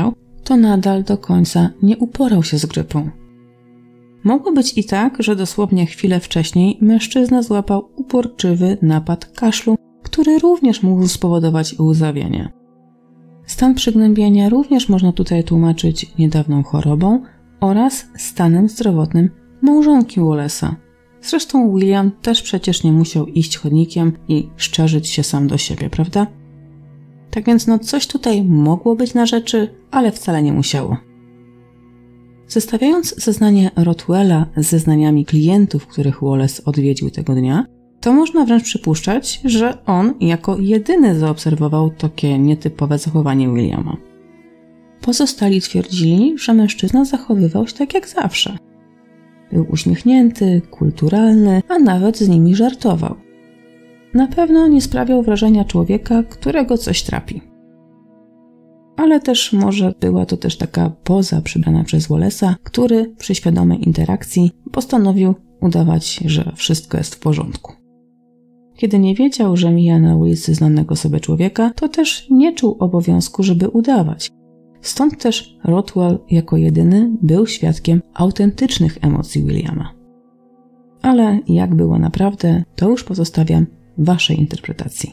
to nadal do końca nie uporał się z grypą. Mogło być i tak, że dosłownie chwilę wcześniej mężczyzna złapał uporczywy napad kaszlu, który również mógł spowodować łzawienie. Stan przygnębienia również można tutaj tłumaczyć niedawną chorobą oraz stanem zdrowotnym małżonki Wallace'a. Zresztą William też przecież nie musiał iść chodnikiem i szczerzyć się sam do siebie, prawda? Tak więc coś tutaj mogło być na rzeczy, ale wcale nie musiało. Zestawiając zeznanie Rothwella z zeznaniami klientów, których Wallace odwiedził tego dnia, to można wręcz przypuszczać, że on jako jedyny zaobserwował takie nietypowe zachowanie Williama. Pozostali twierdzili, że mężczyzna zachowywał się tak jak zawsze. Był uśmiechnięty, kulturalny, a nawet z nimi żartował. Na pewno nie sprawiał wrażenia człowieka, którego coś trapi. Ale też może była to też taka poza przybrana przez Wallace'a, który przy świadomej interakcji postanowił udawać, że wszystko jest w porządku. Kiedy nie wiedział, że mija na ulicy znanego sobie człowieka, to też nie czuł obowiązku, żeby udawać. Stąd też Rothwell jako jedyny był świadkiem autentycznych emocji Williama. Ale jak było naprawdę, to już pozostawiam waszej interpretacji.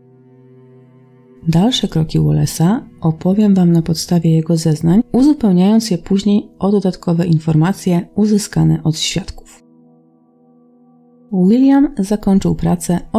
Dalsze kroki Wallace'a opowiem wam na podstawie jego zeznań, uzupełniając je później o dodatkowe informacje uzyskane od świadków. William zakończył pracę o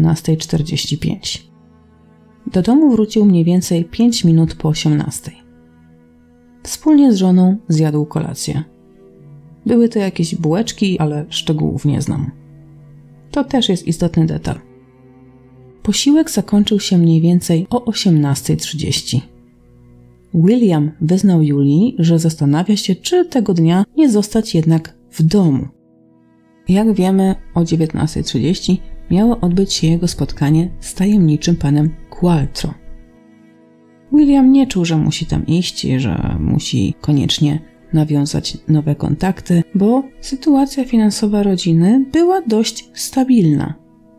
17:45. Do domu wrócił mniej więcej 5 minut po 18:00. Wspólnie z żoną zjadł kolację. Były to jakieś bułeczki, ale szczegółów nie znam. To też jest istotny detal. Posiłek zakończył się mniej więcej o 18:30. William wyznał Julii, że zastanawia się, czy tego dnia nie zostać jednak w domu. Jak wiemy, o 19:30 miało odbyć się jego spotkanie z tajemniczym panem Qualtrough. William nie czuł, że musi tam iść, że musi koniecznie nawiązać nowe kontakty, bo sytuacja finansowa rodziny była dość stabilna.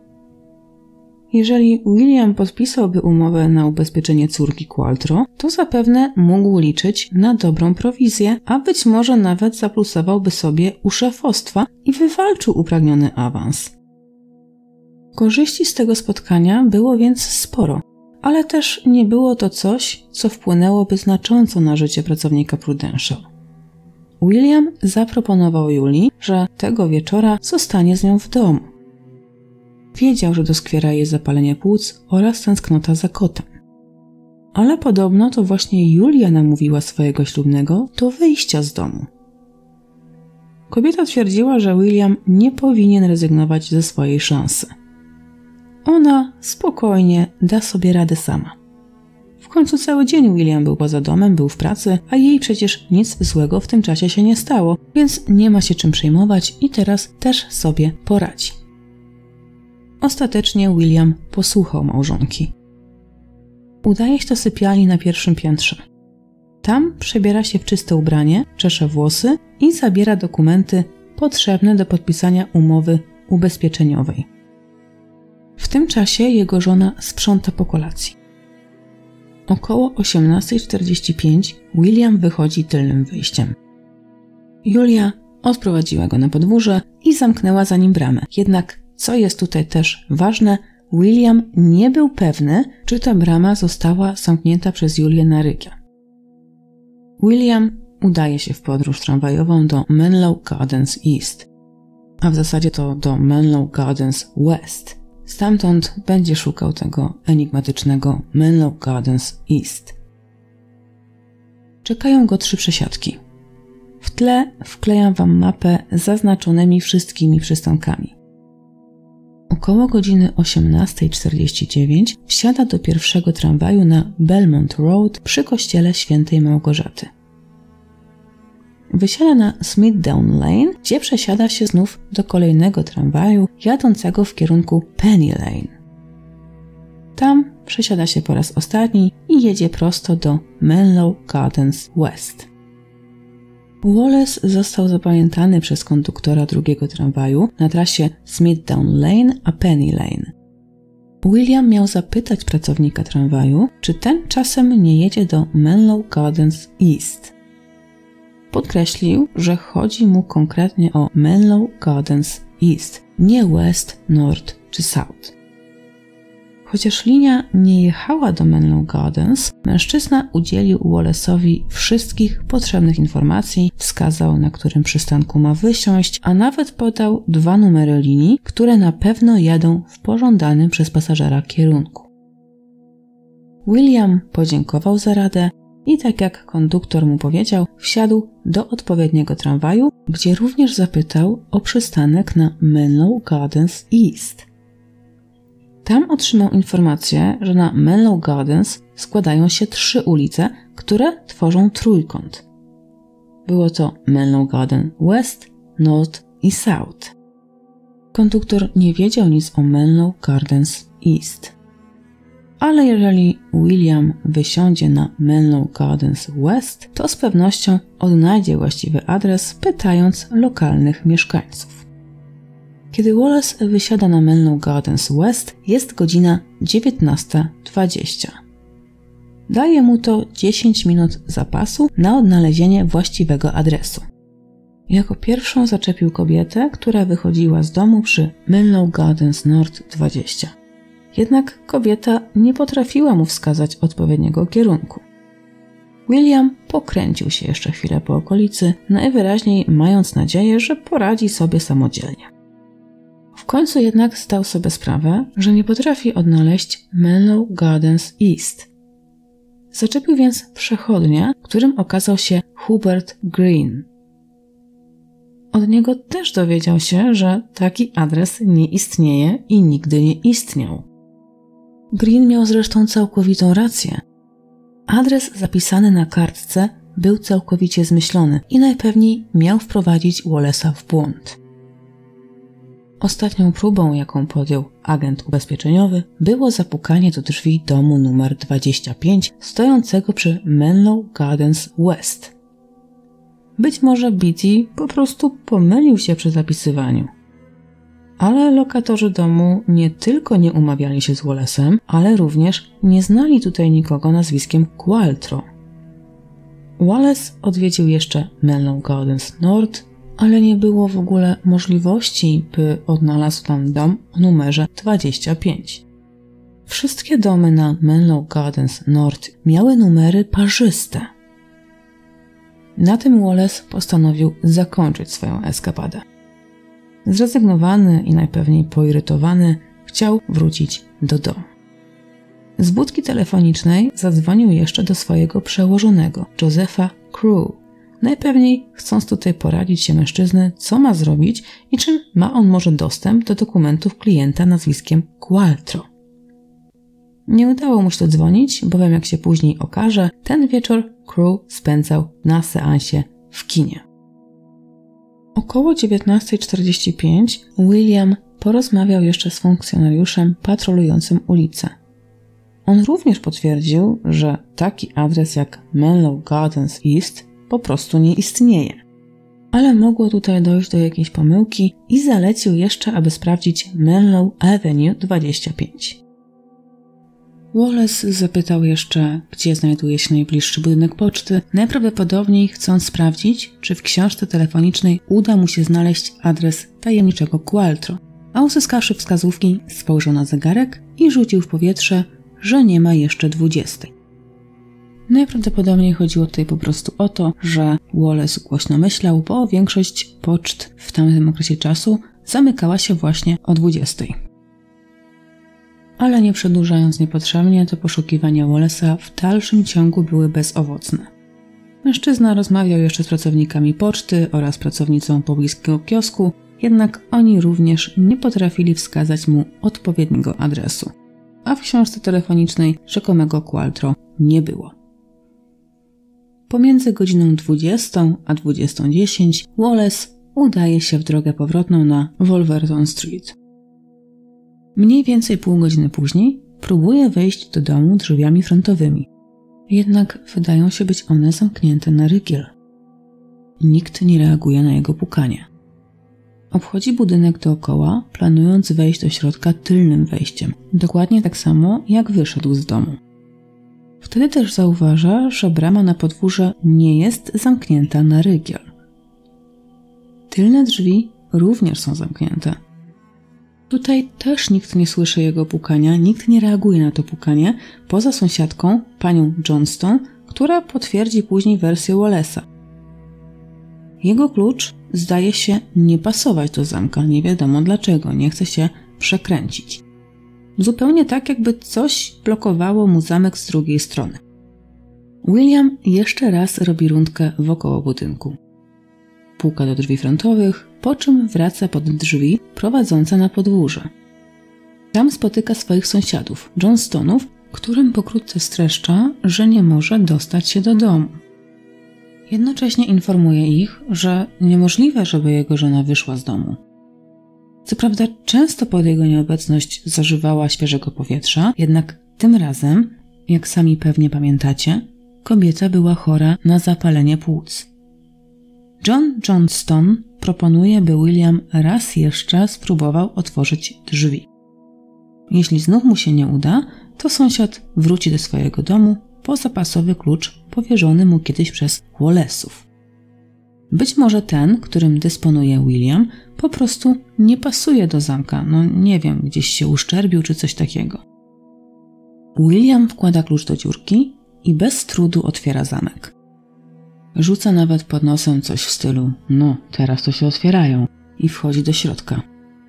Jeżeli William podpisałby umowę na ubezpieczenie córki Qualtrough, to zapewne mógł liczyć na dobrą prowizję, a być może nawet zaplusowałby sobie u szefostwa i wywalczył upragniony awans. Korzyści z tego spotkania było więc sporo, ale też nie było to coś, co wpłynęłoby znacząco na życie pracownika Prudential. William zaproponował Julii, że tego wieczora zostanie z nią w domu. Wiedział, że doskwiera jej zapalenie płuc oraz tęsknota za kotem. Ale podobno to właśnie Julia namówiła swojego ślubnego do wyjścia z domu. Kobieta twierdziła, że William nie powinien rezygnować ze swojej szansy. Ona spokojnie da sobie radę sama. W końcu cały dzień William był poza domem, był w pracy, a jej przecież nic złego w tym czasie się nie stało, więc nie ma się czym przejmować i teraz też sobie poradzi. Ostatecznie William posłuchał małżonki. Udaje się do sypialni na pierwszym piętrze. Tam przebiera się w czyste ubranie, czesze włosy i zabiera dokumenty potrzebne do podpisania umowy ubezpieczeniowej. W tym czasie jego żona sprząta po kolacji. Około 18:45 William wychodzi tylnym wyjściem. Julia odprowadziła go na podwórze i zamknęła za nim bramę. Jednak, co jest tutaj też ważne, William nie był pewny, czy ta brama została zamknięta przez Julię na rygiel. William udaje się w podróż tramwajową do Menlo Gardens East, a w zasadzie to do Menlo Gardens West. Stamtąd będzie szukał tego enigmatycznego Menlo Gardens East. Czekają go 3 przesiadki. W tle wklejam wam mapę z zaznaczonymi wszystkimi przystankami. Około godziny 18:49 wsiada do pierwszego tramwaju na Belmont Road przy kościele Świętej Małgorzaty. Wysiada na Smithdown Lane, gdzie przesiada się znów do kolejnego tramwaju jadącego w kierunku Penny Lane. Tam przesiada się po raz ostatni i jedzie prosto do Menlo Gardens West. Wallace został zapamiętany przez konduktora drugiego tramwaju na trasie Smithdown Lane a Penny Lane. William miał zapytać pracownika tramwaju, czy ten czasem nie jedzie do Menlo Gardens East. Podkreślił, że chodzi mu konkretnie o Menlo Gardens East, nie West, North czy South. Chociaż linia nie jechała do Menlo Gardens, mężczyzna udzielił Wallace'owi wszystkich potrzebnych informacji, wskazał, na którym przystanku ma wysiąść, a nawet podał 2 numery linii, które na pewno jadą w pożądanym przez pasażera kierunku. William podziękował za radę i tak jak konduktor mu powiedział, wsiadł do odpowiedniego tramwaju, gdzie również zapytał o przystanek na Menlo Gardens East. Tam otrzymał informację, że na Menlo Gardens składają się 3 ulice, które tworzą trójkąt. Było to Menlo Garden West, North i South. Konduktor nie wiedział nic o Menlo Gardens East. Ale jeżeli William wysiądzie na Menlo Gardens West, to z pewnością odnajdzie właściwy adres, pytając lokalnych mieszkańców. Kiedy Wallace wysiada na Menlo Gardens West, jest godzina 19:20. Daje mu to 10 minut zapasu na odnalezienie właściwego adresu. Jako pierwszą zaczepił kobietę, która wychodziła z domu przy Menlo Gardens North 20. Jednak kobieta nie potrafiła mu wskazać odpowiedniego kierunku. William pokręcił się jeszcze chwilę po okolicy, najwyraźniej mając nadzieję, że poradzi sobie samodzielnie. W końcu jednak zdał sobie sprawę, że nie potrafi odnaleźć Menlo Gardens East. Zaczepił więc przechodnia, którym okazał się Hubert Green. Od niego też dowiedział się, że taki adres nie istnieje i nigdy nie istniał. Green miał zresztą całkowitą rację. Adres zapisany na kartce był całkowicie zmyślony i najpewniej miał wprowadzić Wallace'a w błąd. Ostatnią próbą, jaką podjął agent ubezpieczeniowy, było zapukanie do drzwi domu numer 25, stojącego przy Menlo Gardens West. Być może Beatty po prostu pomylił się przy zapisywaniu. Ale lokatorzy domu nie tylko nie umawiali się z Wallace'em, ale również nie znali tutaj nikogo nazwiskiem Qualtrough. Wallace odwiedził jeszcze Menlo Gardens North, ale nie było w ogóle możliwości, by odnalazł tam dom o numerze 25. Wszystkie domy na Menlo Gardens North miały numery parzyste. Na tym Wallace postanowił zakończyć swoją eskapadę. Zrezygnowany i najpewniej poirytowany chciał wrócić do domu. Z budki telefonicznej zadzwonił jeszcze do swojego przełożonego, Josepha Crew, najpewniej chcąc tutaj poradzić się mężczyzny, co ma zrobić i czym ma on może dostęp do dokumentów klienta nazwiskiem Qualtrough. Nie udało mu się dodzwonić, bowiem jak się później okaże, ten wieczór Crew spędzał na seansie w kinie. Około 19:45 William porozmawiał jeszcze z funkcjonariuszem patrolującym ulicę. On również potwierdził, że taki adres jak Menlo Gardens East po prostu nie istnieje. Ale mogło tutaj dojść do jakiejś pomyłki i zalecił jeszcze, aby sprawdzić Menlo Avenue 25. Wallace zapytał jeszcze, gdzie znajduje się najbliższy budynek poczty, najprawdopodobniej chcąc sprawdzić, czy w książce telefonicznej uda mu się znaleźć adres tajemniczego Qualtrough, a uzyskawszy wskazówki, spojrzał na zegarek i rzucił w powietrze, że nie ma jeszcze 20. Najprawdopodobniej chodziło tutaj po prostu o to, że Wallace głośno myślał, bo większość poczt w tamtym okresie czasu zamykała się właśnie o 20. Ale nie przedłużając niepotrzebnie, to poszukiwania Wallace'a w dalszym ciągu były bezowocne. Mężczyzna rozmawiał jeszcze z pracownikami poczty oraz pracownicą pobliskiego kiosku, jednak oni również nie potrafili wskazać mu odpowiedniego adresu, a w książce telefonicznej rzekomego Qualtrough nie było. Pomiędzy godziną 20 a 20:10 Wallace udaje się w drogę powrotną na Wolverton Street. Mniej więcej pół godziny później próbuje wejść do domu drzwiami frontowymi. Jednak wydają się być one zamknięte na rygiel. Nikt nie reaguje na jego pukanie. Obchodzi budynek dookoła, planując wejść do środka tylnym wejściem, dokładnie tak samo jak wyszedł z domu. Wtedy też zauważa, że brama na podwórze nie jest zamknięta na rygiel. Tylne drzwi również są zamknięte. Tutaj też nikt nie słyszy jego pukania, nikt nie reaguje na to pukanie, poza sąsiadką, panią Johnston, która potwierdzi później wersję Wallace'a. Jego klucz zdaje się nie pasować do zamka, nie wiadomo dlaczego, nie chce się przekręcić. Zupełnie tak, jakby coś blokowało mu zamek z drugiej strony. William jeszcze raz robi rundkę wokoło budynku. Puka do drzwi frontowych, po czym wraca pod drzwi prowadzące na podwórze. Tam spotyka swoich sąsiadów, Johnstonów, którym pokrótce streszcza, że nie może dostać się do domu. Jednocześnie informuje ich, że niemożliwe, żeby jego żona wyszła z domu. Co prawda często pod jego nieobecność zażywała świeżego powietrza, jednak tym razem, jak sami pewnie pamiętacie, kobieta była chora na zapalenie płuc. John Johnston proponuje, by William raz jeszcze spróbował otworzyć drzwi. Jeśli znów mu się nie uda, to sąsiad wróci do swojego domu po zapasowy klucz powierzony mu kiedyś przez Wallace'ów. Być może ten, którym dysponuje William, po prostu nie pasuje do zamka, nie wiem, gdzieś się uszczerbił czy coś takiego. William wkłada klucz do dziurki i bez trudu otwiera zamek. Rzuca nawet pod nosem coś w stylu teraz to się otwierają i wchodzi do środka.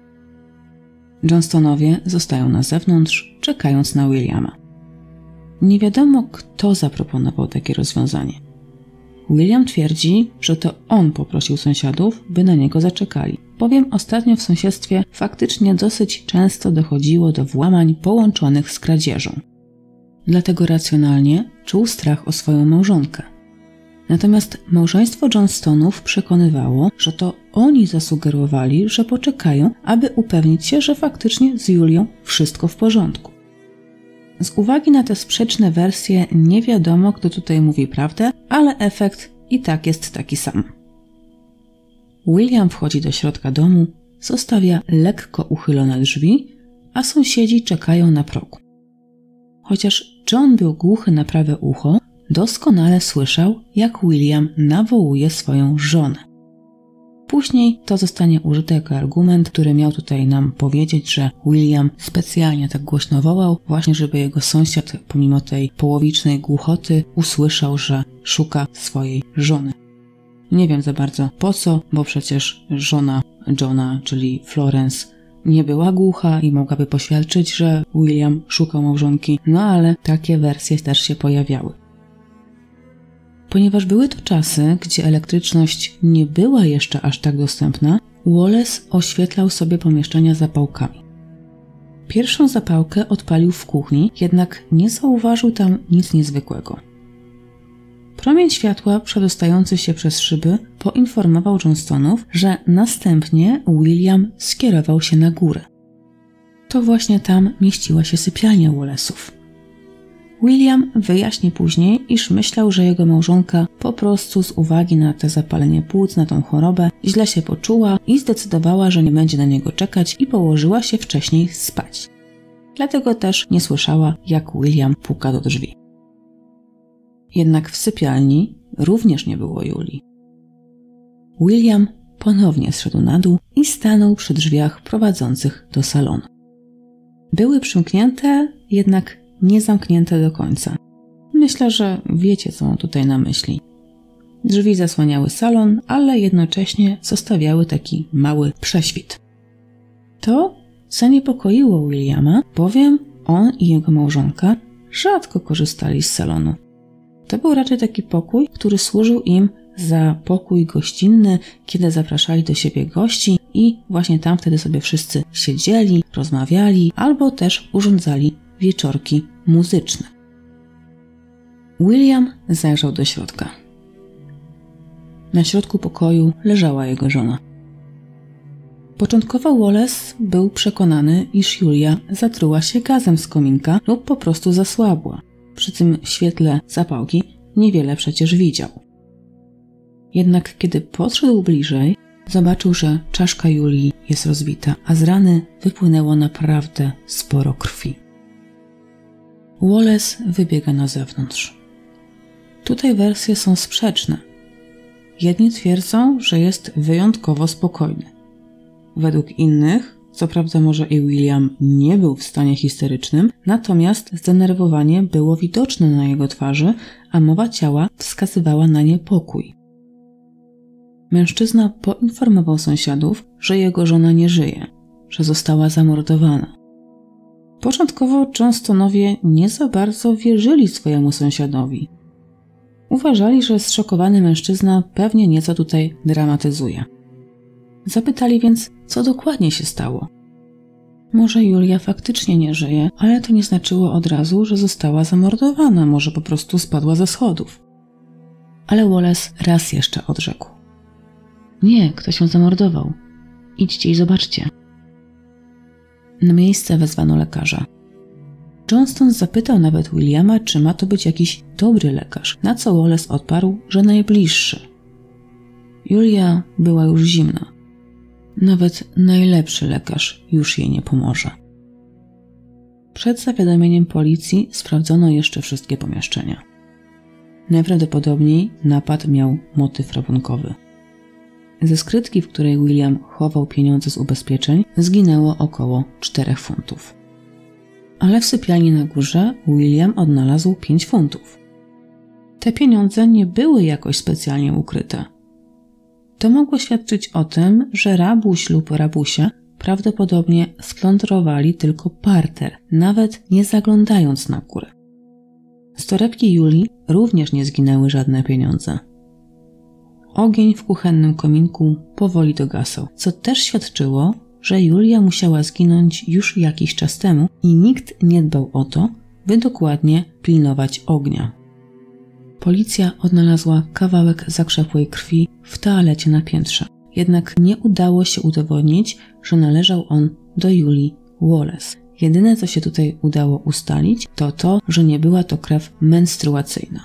Johnstonowie zostają na zewnątrz, czekając na Williama. Nie wiadomo, kto zaproponował takie rozwiązanie. William twierdzi, że to on poprosił sąsiadów, by na niego zaczekali, bowiem ostatnio w sąsiedztwie faktycznie dosyć często dochodziło do włamań połączonych z kradzieżą. Dlatego racjonalnie czuł strach o swoją małżonkę. Natomiast małżeństwo Johnstonów przekonywało, że to oni zasugerowali, że poczekają, aby upewnić się, że faktycznie z Julią wszystko w porządku. Z uwagi na te sprzeczne wersje nie wiadomo, kto tutaj mówi prawdę, ale efekt i tak jest taki sam. William wchodzi do środka domu, zostawia lekko uchylone drzwi, a sąsiedzi czekają na progu. Chociaż John był głuchy na prawe ucho, doskonale słyszał, jak William nawołuje swoją żonę. Później to zostanie użyte jako argument, który miał tutaj nam powiedzieć, że William specjalnie tak głośno wołał, właśnie żeby jego sąsiad, pomimo tej połowicznej głuchoty, usłyszał, że szuka swojej żony. Nie wiem za bardzo po co, bo przecież żona Johna, czyli Florence, nie była głucha i mogłaby poświadczyć, że William szukał małżonki, ale takie wersje też się pojawiały. Ponieważ były to czasy, gdzie elektryczność nie była jeszcze aż tak dostępna, Wallace oświetlał sobie pomieszczenia zapałkami. Pierwszą zapałkę odpalił w kuchni, jednak nie zauważył tam nic niezwykłego. Promień światła przedostający się przez szyby poinformował Johnstonów, że następnie William skierował się na górę. To właśnie tam mieściła się sypialnia Wallace'ów. William wyjaśni później, iż myślał, że jego małżonka po prostu z uwagi na te zapalenie płuc, na tą chorobę, źle się poczuła i zdecydowała, że nie będzie na niego czekać i położyła się wcześniej spać. Dlatego też nie słyszała, jak William puka do drzwi. Jednak w sypialni również nie było Julii. William ponownie zszedł na dół i stanął przy drzwiach prowadzących do salonu. Były przymknięte, jednak nie zamknięte do końca. Myślę, że wiecie, co mam tutaj na myśli. Drzwi zasłaniały salon, ale jednocześnie zostawiały taki mały prześwit. To zaniepokoiło Williama, bowiem on i jego małżonka rzadko korzystali z salonu. To był raczej taki pokój, który służył im za pokój gościnny, kiedy zapraszali do siebie gości i właśnie tam wtedy sobie wszyscy siedzieli, rozmawiali albo też urządzali wieczorki muzyczne. William zajrzał do środka. Na środku pokoju leżała jego żona. Początkowo Wallace był przekonany, iż Julia zatruła się gazem z kominka lub po prostu zasłabła. Przy tym świetle zapałki niewiele przecież widział. Jednak kiedy podszedł bliżej, zobaczył, że czaszka Julii jest rozbita, a z rany wypłynęło naprawdę sporo krwi. Wallace wybiega na zewnątrz. Tutaj wersje są sprzeczne. Jedni twierdzą, że jest wyjątkowo spokojny. Według innych, co prawda może i William nie był w stanie histerycznym, natomiast zdenerwowanie było widoczne na jego twarzy, a mowa ciała wskazywała na niepokój. Mężczyzna poinformował sąsiadów, że jego żona nie żyje, że została zamordowana. Początkowo Johnstonowie nie za bardzo wierzyli swojemu sąsiadowi. Uważali, że zszokowany mężczyzna pewnie nieco tutaj dramatyzuje. Zapytali więc, co dokładnie się stało. Może Julia faktycznie nie żyje, ale to nie znaczyło od razu, że została zamordowana, może po prostu spadła ze schodów. Ale Wallace raz jeszcze odrzekł. Nie, ktoś ją zamordował. Idźcie i zobaczcie. Na miejsce wezwano lekarza. Johnston zapytał nawet Williama, czy ma to być jakiś dobry lekarz, na co Wallace odparł, że najbliższy. Julia była już zimna. Nawet najlepszy lekarz już jej nie pomoże. Przed zawiadomieniem policji sprawdzono jeszcze wszystkie pomieszczenia. Najprawdopodobniej napad miał motyw rabunkowy. Ze skrytki, w której William chował pieniądze z ubezpieczeń, zginęło około 4 funtów. Ale w sypialni na górze William odnalazł 5 funtów. Te pieniądze nie były jakoś specjalnie ukryte. To mogło świadczyć o tym, że rabuś lub rabusie prawdopodobnie splądrowali tylko parter, nawet nie zaglądając na górę. Z torebki Julii również nie zginęły żadne pieniądze. Ogień w kuchennym kominku powoli dogasał, co też świadczyło, że Julia musiała zginąć już jakiś czas temu i nikt nie dbał o to, by dokładnie pilnować ognia. Policja odnalazła kawałek zakrzepłej krwi w toalecie na piętrze, jednak nie udało się udowodnić, że należał on do Julii Wallace. Jedyne, co się tutaj udało ustalić, to to, że nie była to krew menstruacyjna.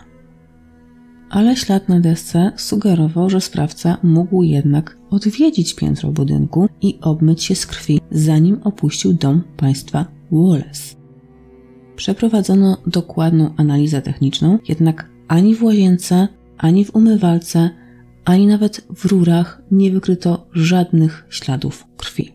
Ale ślad na desce sugerował, że sprawca mógł jednak odwiedzić piętro budynku i obmyć się z krwi, zanim opuścił dom państwa Wallace. Przeprowadzono dokładną analizę techniczną, jednak ani w łazience, ani w umywalce, ani nawet w rurach nie wykryto żadnych śladów krwi.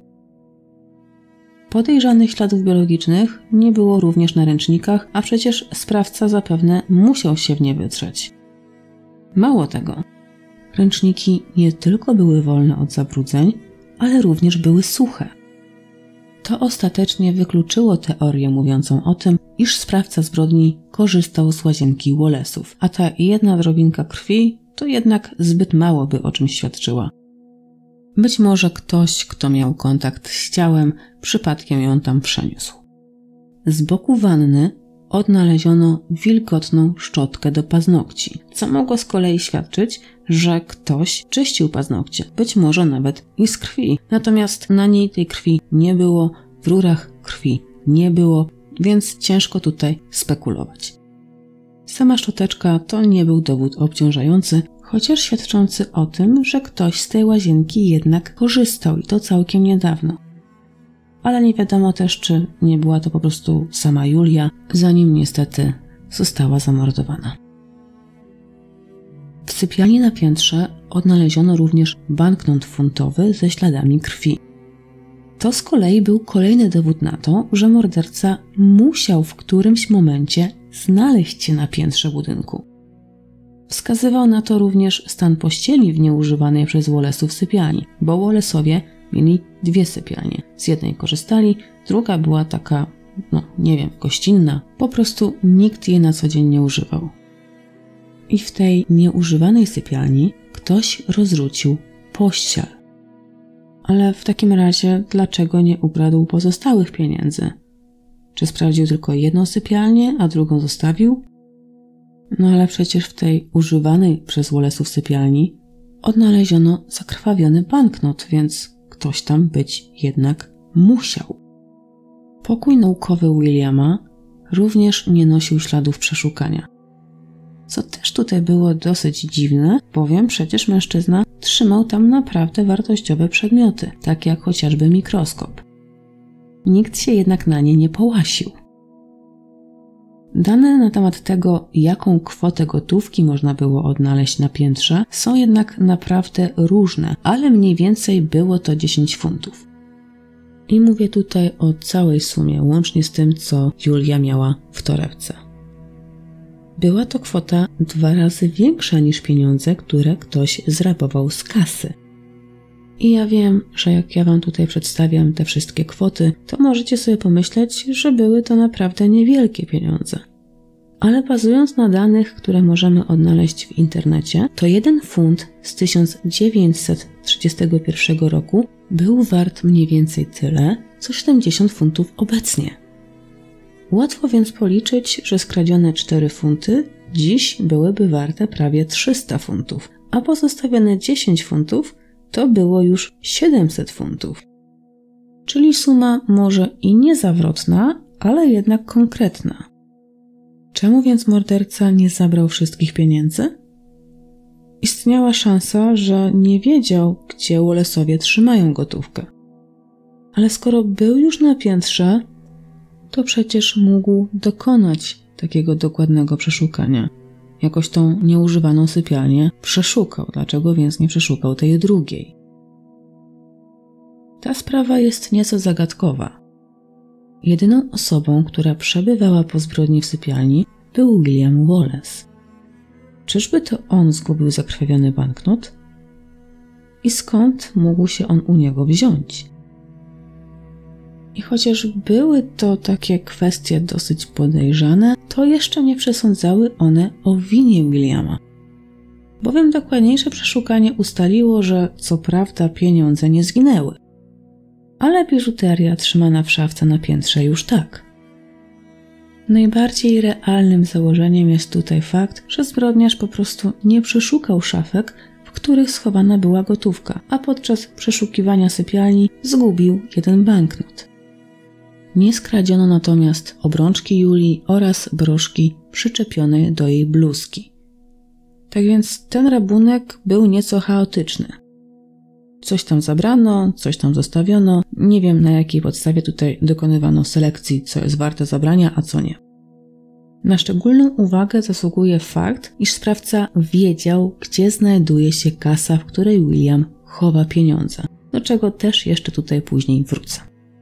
Podejrzanych śladów biologicznych nie było również na ręcznikach, a przecież sprawca zapewne musiał się w nie wytrzeć. Mało tego, ręczniki nie tylko były wolne od zabrudzeń, ale również były suche. To ostatecznie wykluczyło teorię mówiącą o tym, iż sprawca zbrodni korzystał z łazienki Wallace'ów, a ta jedna drobinka krwi to jednak zbyt mało by o czymś świadczyła. Być może ktoś, kto miał kontakt z ciałem, przypadkiem ją tam przeniósł. Z boku wanny odnaleziono wilgotną szczotkę do paznokci, co mogło z kolei świadczyć, że ktoś czyścił paznokcie, być może nawet i z krwi. Natomiast na niej tej krwi nie było, w rurach krwi nie było, więc ciężko tutaj spekulować. Sama szczoteczka to nie był dowód obciążający, chociaż świadczący o tym, że ktoś z tej łazienki jednak korzystał i to całkiem niedawno. Ale nie wiadomo też, czy nie była to po prostu sama Julia, zanim niestety została zamordowana. W sypialni na piętrze odnaleziono również banknot funtowy ze śladami krwi. To z kolei był kolejny dowód na to, że morderca musiał w którymś momencie znaleźć się na piętrze budynku. Wskazywał na to również stan pościeli w nieużywanej przez Wallace'ów sypialni, bo Wallace'owie mieli 2 sypialnie. Z jednej korzystali, druga była taka, gościnna. Po prostu nikt jej na co dzień nie używał. I w tej nieużywanej sypialni ktoś rozrzucił pościel. Ale w takim razie dlaczego nie ukradł pozostałych pieniędzy? Czy sprawdził tylko jedną sypialnię, a drugą zostawił? No ale przecież w tej używanej przez Wallace'ów sypialni odnaleziono zakrwawiony banknot, więc ktoś tam być jednak musiał. Pokój naukowy Williama również nie nosił śladów przeszukania. Co też tutaj było dosyć dziwne, bowiem przecież mężczyzna trzymał tam naprawdę wartościowe przedmioty, takie jak chociażby mikroskop. Nikt się jednak na nie nie połasił. Dane na temat tego, jaką kwotę gotówki można było odnaleźć na piętrze, są jednak naprawdę różne, ale mniej więcej było to 10 funtów. I mówię tutaj o całej sumie, łącznie z tym, co Julia miała w torebce. Była to kwota 2 razy większa niż pieniądze, które ktoś zrabował z kasy. I ja wiem, że jak ja wam tutaj przedstawiam te wszystkie kwoty, to możecie sobie pomyśleć, że były to naprawdę niewielkie pieniądze. Ale bazując na danych, które możemy odnaleźć w internecie, to 1 funt z 1931 roku był wart mniej więcej tyle, co 70 funtów obecnie. Łatwo więc policzyć, że skradzione 4 funty dziś byłyby warte prawie 300 funtów, a pozostawione 10 funtów to było już 700 funtów. Czyli suma może i niezawrotna, ale jednak konkretna. Czemu więc morderca nie zabrał wszystkich pieniędzy? Istniała szansa, że nie wiedział, gdzie Wallace'owie trzymają gotówkę. Ale skoro był już na piętrze, to przecież mógł dokonać takiego dokładnego przeszukania. Jakoś tą nieużywaną sypialnię przeszukał. Dlaczego więc nie przeszukał tej drugiej? Ta sprawa jest nieco zagadkowa. Jedyną osobą, która przebywała po zbrodni w sypialni, był William Wallace. Czyżby to on zgubił zakrwawiony banknot? I skąd mógł się on u niego wziąć? I chociaż były to takie kwestie dosyć podejrzane, to jeszcze nie przesądzały one o winie Williama. Bowiem dokładniejsze przeszukanie ustaliło, że co prawda pieniądze nie zginęły, ale biżuteria trzymana w szafce na piętrze już tak. Najbardziej realnym założeniem jest tutaj fakt, że zbrodniarz po prostu nie przeszukał szafek, w których schowana była gotówka, a podczas przeszukiwania sypialni zgubił 1 banknot. Nie skradziono natomiast obrączki Julii oraz broszki przyczepionej do jej bluzki. Tak więc ten rabunek był nieco chaotyczny. Coś tam zabrano, coś tam zostawiono. Nie wiem, na jakiej podstawie tutaj dokonywano selekcji, co jest warte zabrania, a co nie. Na szczególną uwagę zasługuje fakt, iż sprawca wiedział, gdzie znajduje się kasa, w której William chowa pieniądze, do czego też jeszcze tutaj później wrócę.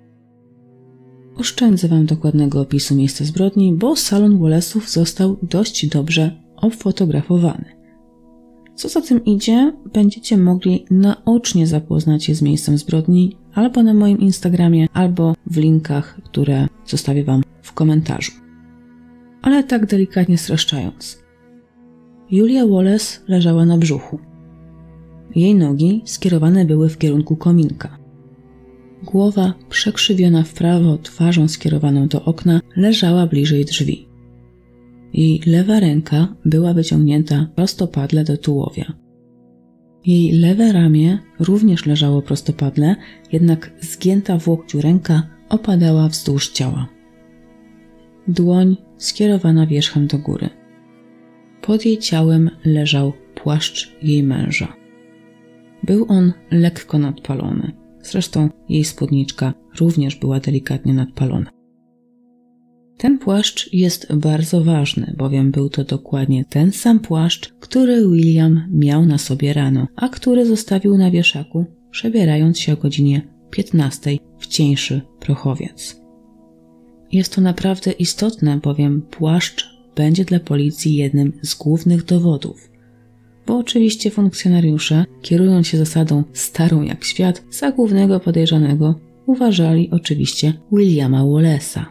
Oszczędzę wam dokładnego opisu miejsca zbrodni, bo salon Wallace'ów został dość dobrze obfotografowany. Co za tym idzie, będziecie mogli naocznie zapoznać się z miejscem zbrodni albo na moim Instagramie, albo w linkach, które zostawię wam w komentarzu. Ale tak delikatnie streszczając. Julia Wallace leżała na brzuchu. Jej nogi skierowane były w kierunku kominka. Głowa przekrzywiona w prawo, twarzą skierowaną do okna, leżała bliżej drzwi. Jej lewa ręka była wyciągnięta prostopadle do tułowia. Jej lewe ramię również leżało prostopadle, jednak zgięta w łokciu ręka opadała wzdłuż ciała. Dłoń skierowana wierzchem do góry. Pod jej ciałem leżał płaszcz jej męża. Był on lekko nadpalony. Zresztą jej spódniczka również była delikatnie nadpalona. Ten płaszcz jest bardzo ważny, bowiem był to dokładnie ten sam płaszcz, który William miał na sobie rano, a który zostawił na wieszaku, przebierając się o godzinie 15 w cieńszy prochowiec. Jest to naprawdę istotne, bowiem płaszcz będzie dla policji jednym z głównych dowodów. Bo oczywiście funkcjonariusze, kierując się zasadą starą jak świat, za głównego podejrzanego uważali oczywiście Williama Wallace'a.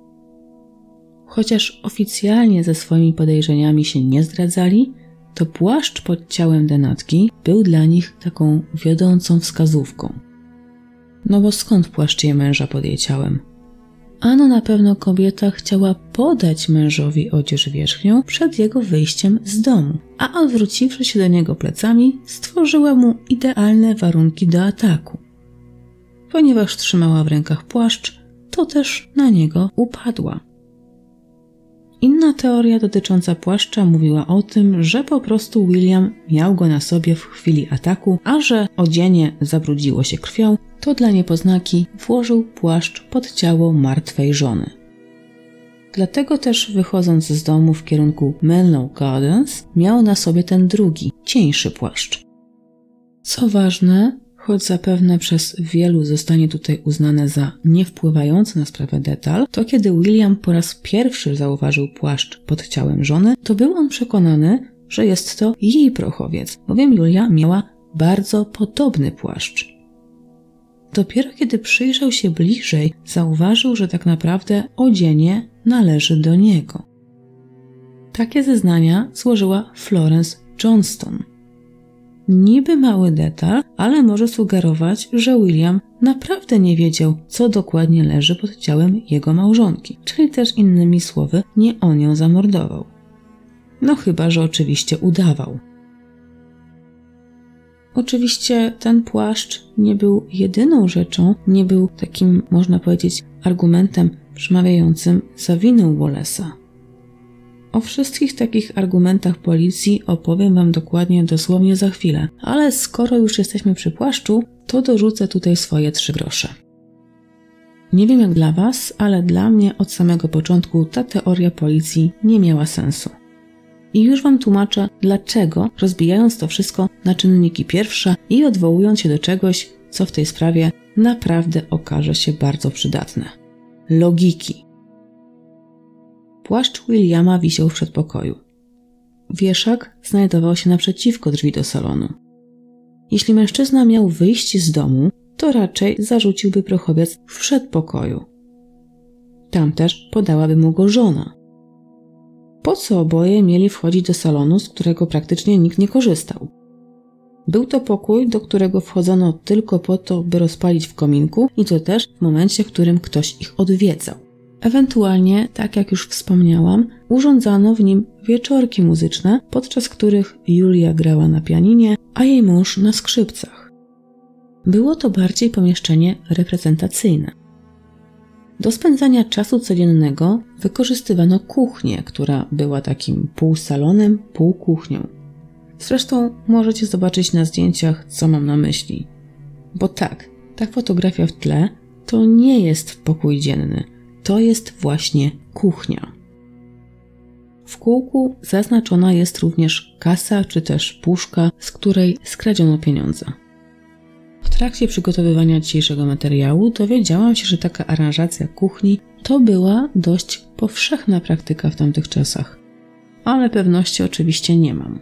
Chociaż oficjalnie ze swoimi podejrzeniami się nie zdradzali, to płaszcz pod ciałem denatki był dla nich taką wiodącą wskazówką. No bo skąd płaszcz jej męża pod jej ciałem? Ano na pewno kobieta chciała podać mężowi odzież wierzchnią przed jego wyjściem z domu, a odwróciwszy się do niego plecami, stworzyła mu idealne warunki do ataku. Ponieważ trzymała w rękach płaszcz, to też na niego upadła. Inna teoria dotycząca płaszcza mówiła o tym, że po prostu William miał go na sobie w chwili ataku, a że odzienie zabrudziło się krwią, to dla niepoznaki włożył płaszcz pod ciało martwej żony. Dlatego też wychodząc z domu w kierunku Menlo Gardens miał na sobie ten drugi, cieńszy płaszcz. Co ważne, choć zapewne przez wielu zostanie tutaj uznane za niewpływający na sprawę detal, to kiedy William po raz pierwszy zauważył płaszcz pod ciałem żony, to był on przekonany, że jest to jej prochowiec, bowiem Julia miała bardzo podobny płaszcz. Dopiero kiedy przyjrzał się bliżej, zauważył, że tak naprawdę odzienie należy do niego. Takie zeznania złożyła Florence Johnston. Niby mały detal, ale może sugerować, że William naprawdę nie wiedział, co dokładnie leży pod ciałem jego małżonki, czyli też innymi słowy, nie on ją zamordował. No chyba, że oczywiście udawał. Oczywiście ten płaszcz nie był jedyną rzeczą, nie był takim, można powiedzieć, argumentem przemawiającym za winę Wallace'a. O wszystkich takich argumentach policji opowiem Wam dokładnie dosłownie za chwilę, ale skoro już jesteśmy przy płaszczu, to dorzucę tutaj swoje 3 grosze. Nie wiem jak dla Was, ale dla mnie od samego początku ta teoria policji nie miała sensu. I już Wam tłumaczę, dlaczego, rozbijając to wszystko na czynniki pierwsze i odwołując się do czegoś, co w tej sprawie naprawdę okaże się bardzo przydatne. Logiki. Płaszcz Williama wisiał w przedpokoju. Wieszak znajdował się naprzeciwko drzwi do salonu. Jeśli mężczyzna miał wyjść z domu, to raczej zarzuciłby prochowiec w przedpokoju. Tam też podałaby mu go żona. Po co oboje mieli wchodzić do salonu, z którego praktycznie nikt nie korzystał? Był to pokój, do którego wchodzono tylko po to, by rozpalić w kominku i to też w momencie, w którym ktoś ich odwiedzał. Ewentualnie, tak jak już wspomniałam, urządzano w nim wieczorki muzyczne, podczas których Julia grała na pianinie, a jej mąż na skrzypcach. Było to bardziej pomieszczenie reprezentacyjne. Do spędzania czasu codziennego wykorzystywano kuchnię, która była takim pół salonem, pół kuchnią. Zresztą możecie zobaczyć na zdjęciach, co mam na myśli. Bo tak, ta fotografia w tle to nie jest pokój dzienny, to jest właśnie kuchnia. W kółku zaznaczona jest również kasa czy też puszka, z której skradziono pieniądze. W trakcie przygotowywania dzisiejszego materiału dowiedziałam się, że taka aranżacja kuchni to była dość powszechna praktyka w tamtych czasach, ale pewności oczywiście nie mam.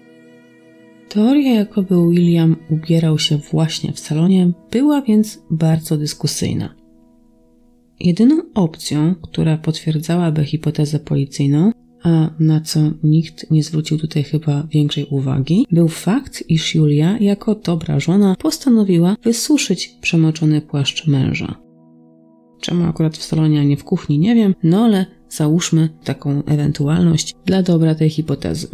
Teoria, jakoby William ubierał się właśnie w salonie, była więc bardzo dyskusyjna. Jedyną opcją, która potwierdzałaby hipotezę policyjną, a na co nikt nie zwrócił tutaj chyba większej uwagi, był fakt, iż Julia jako dobra żona postanowiła wysuszyć przemoczony płaszcz męża. Czemu akurat w salonie, a nie w kuchni, nie wiem, no ale załóżmy taką ewentualność dla dobra tej hipotezy.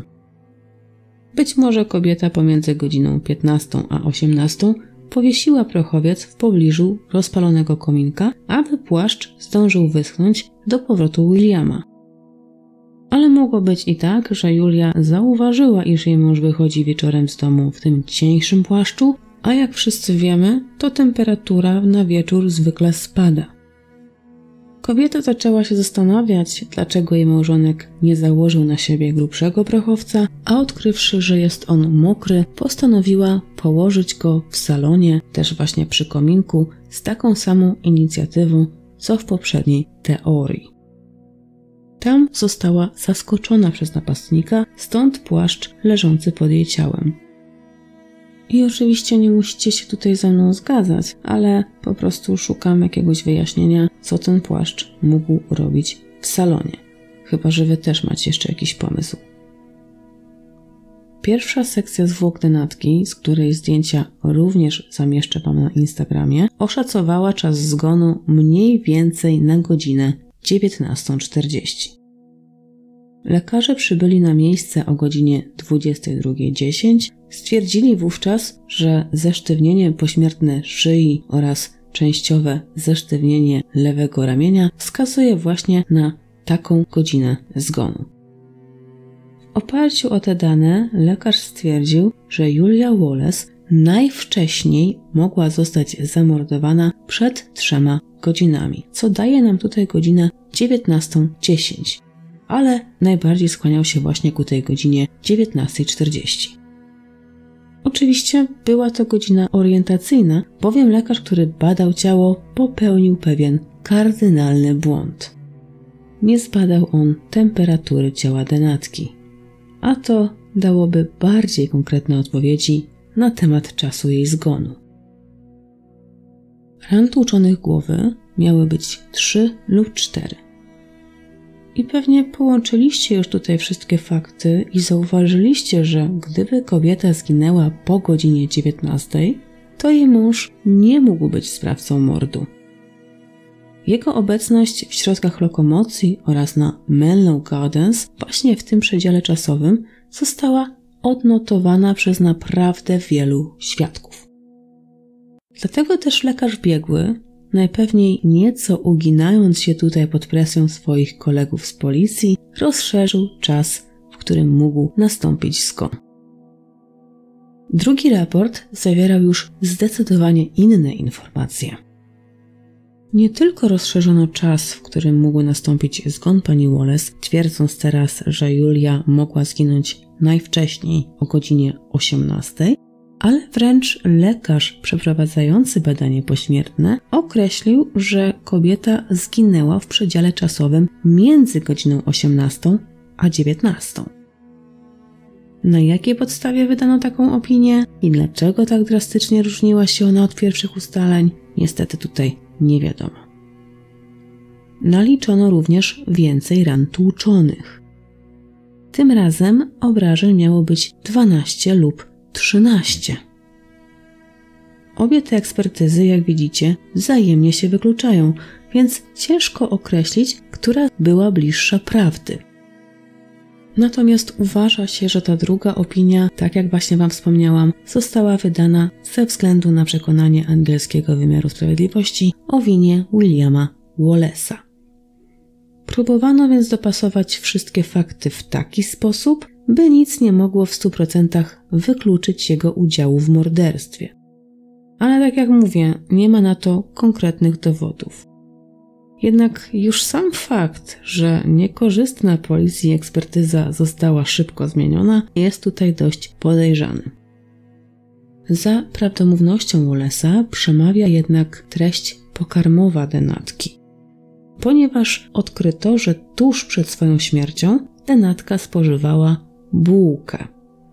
Być może kobieta pomiędzy godziną 15 a 18 powiesiła prochowiec w pobliżu rozpalonego kominka, aby płaszcz zdążył wyschnąć do powrotu Williama. Ale mogło być i tak, że Julia zauważyła, iż jej mąż wychodzi wieczorem z domu w tym cieńszym płaszczu, a jak wszyscy wiemy, to temperatura na wieczór zwykle spada. Kobieta zaczęła się zastanawiać, dlaczego jej małżonek nie założył na siebie grubszego prochowca, a odkrywszy, że jest on mokry, postanowiła położyć go w salonie, też właśnie przy kominku, z taką samą inicjatywą, co w poprzedniej teorii. Tam została zaskoczona przez napastnika, stąd płaszcz leżący pod jej ciałem. I oczywiście nie musicie się tutaj ze mną zgadzać, ale po prostu szukam jakiegoś wyjaśnienia, co ten płaszcz mógł robić w salonie. Chyba że Wy też macie jeszcze jakiś pomysł. Pierwsza sekcja zwłok denatki, z której zdjęcia również zamieszczę Wam na Instagramie, oszacowała czas zgonu mniej więcej na godzinę 19:40. Lekarze przybyli na miejsce o godzinie 22:10. Stwierdzili wówczas, że zesztywnienie pośmiertne szyi oraz częściowe zesztywnienie lewego ramienia wskazuje właśnie na taką godzinę zgonu. W oparciu o te dane lekarz stwierdził, że Julia Wallace najwcześniej mogła zostać zamordowana przed 3 godzinami, co daje nam tutaj godzinę 19:10, ale najbardziej skłaniał się właśnie ku tej godzinie 19:40. Oczywiście była to godzina orientacyjna, bowiem lekarz, który badał ciało, popełnił pewien kardynalny błąd. Nie zbadał on temperatury ciała denatki, a to dałoby bardziej konkretne odpowiedzi na temat czasu jej zgonu. Ran tłuczonych głowy miały być 3 lub 4. I pewnie połączyliście już tutaj wszystkie fakty i zauważyliście, że gdyby kobieta zginęła po godzinie 19, to jej mąż nie mógł być sprawcą mordu. Jego obecność w środkach lokomocji oraz na Menlo Gardens właśnie w tym przedziale czasowym została odnotowana przez naprawdę wielu świadków. Dlatego też lekarz biegły, najpewniej nieco uginając się tutaj pod presją swoich kolegów z policji, rozszerzył czas, w którym mógł nastąpić zgon. Drugi raport zawierał już zdecydowanie inne informacje. Nie tylko rozszerzono czas, w którym mógł nastąpić zgon pani Wallace, twierdząc teraz, że Julia mogła zginąć najwcześniej o godzinie 18, ale wręcz lekarz przeprowadzający badanie pośmiertne określił, że kobieta zginęła w przedziale czasowym między godziną 18 a 19. Na jakiej podstawie wydano taką opinię i dlaczego tak drastycznie różniła się ona od pierwszych ustaleń, niestety tutaj nie wiadomo. Naliczono również więcej ran tłuczonych. Tym razem obrażeń miało być 12 lub 13. Obie te ekspertyzy, jak widzicie, wzajemnie się wykluczają, więc ciężko określić, która była bliższa prawdy. Natomiast uważa się, że ta druga opinia, tak jak właśnie Wam wspomniałam, została wydana ze względu na przekonanie angielskiego wymiaru sprawiedliwości o winie Williama Wallace'a. Próbowano więc dopasować wszystkie fakty w taki sposób, by nic nie mogło w 100% wykluczyć jego udziału w morderstwie. Ale tak jak mówię, nie ma na to konkretnych dowodów. Jednak już sam fakt, że niekorzystna policji ekspertyza została szybko zmieniona, jest tutaj dość podejrzany. Za prawdomównością Wallace'a przemawia jednak treść pokarmowa denatki, ponieważ odkryto, że tuż przed swoją śmiercią denatka spożywała bułkę.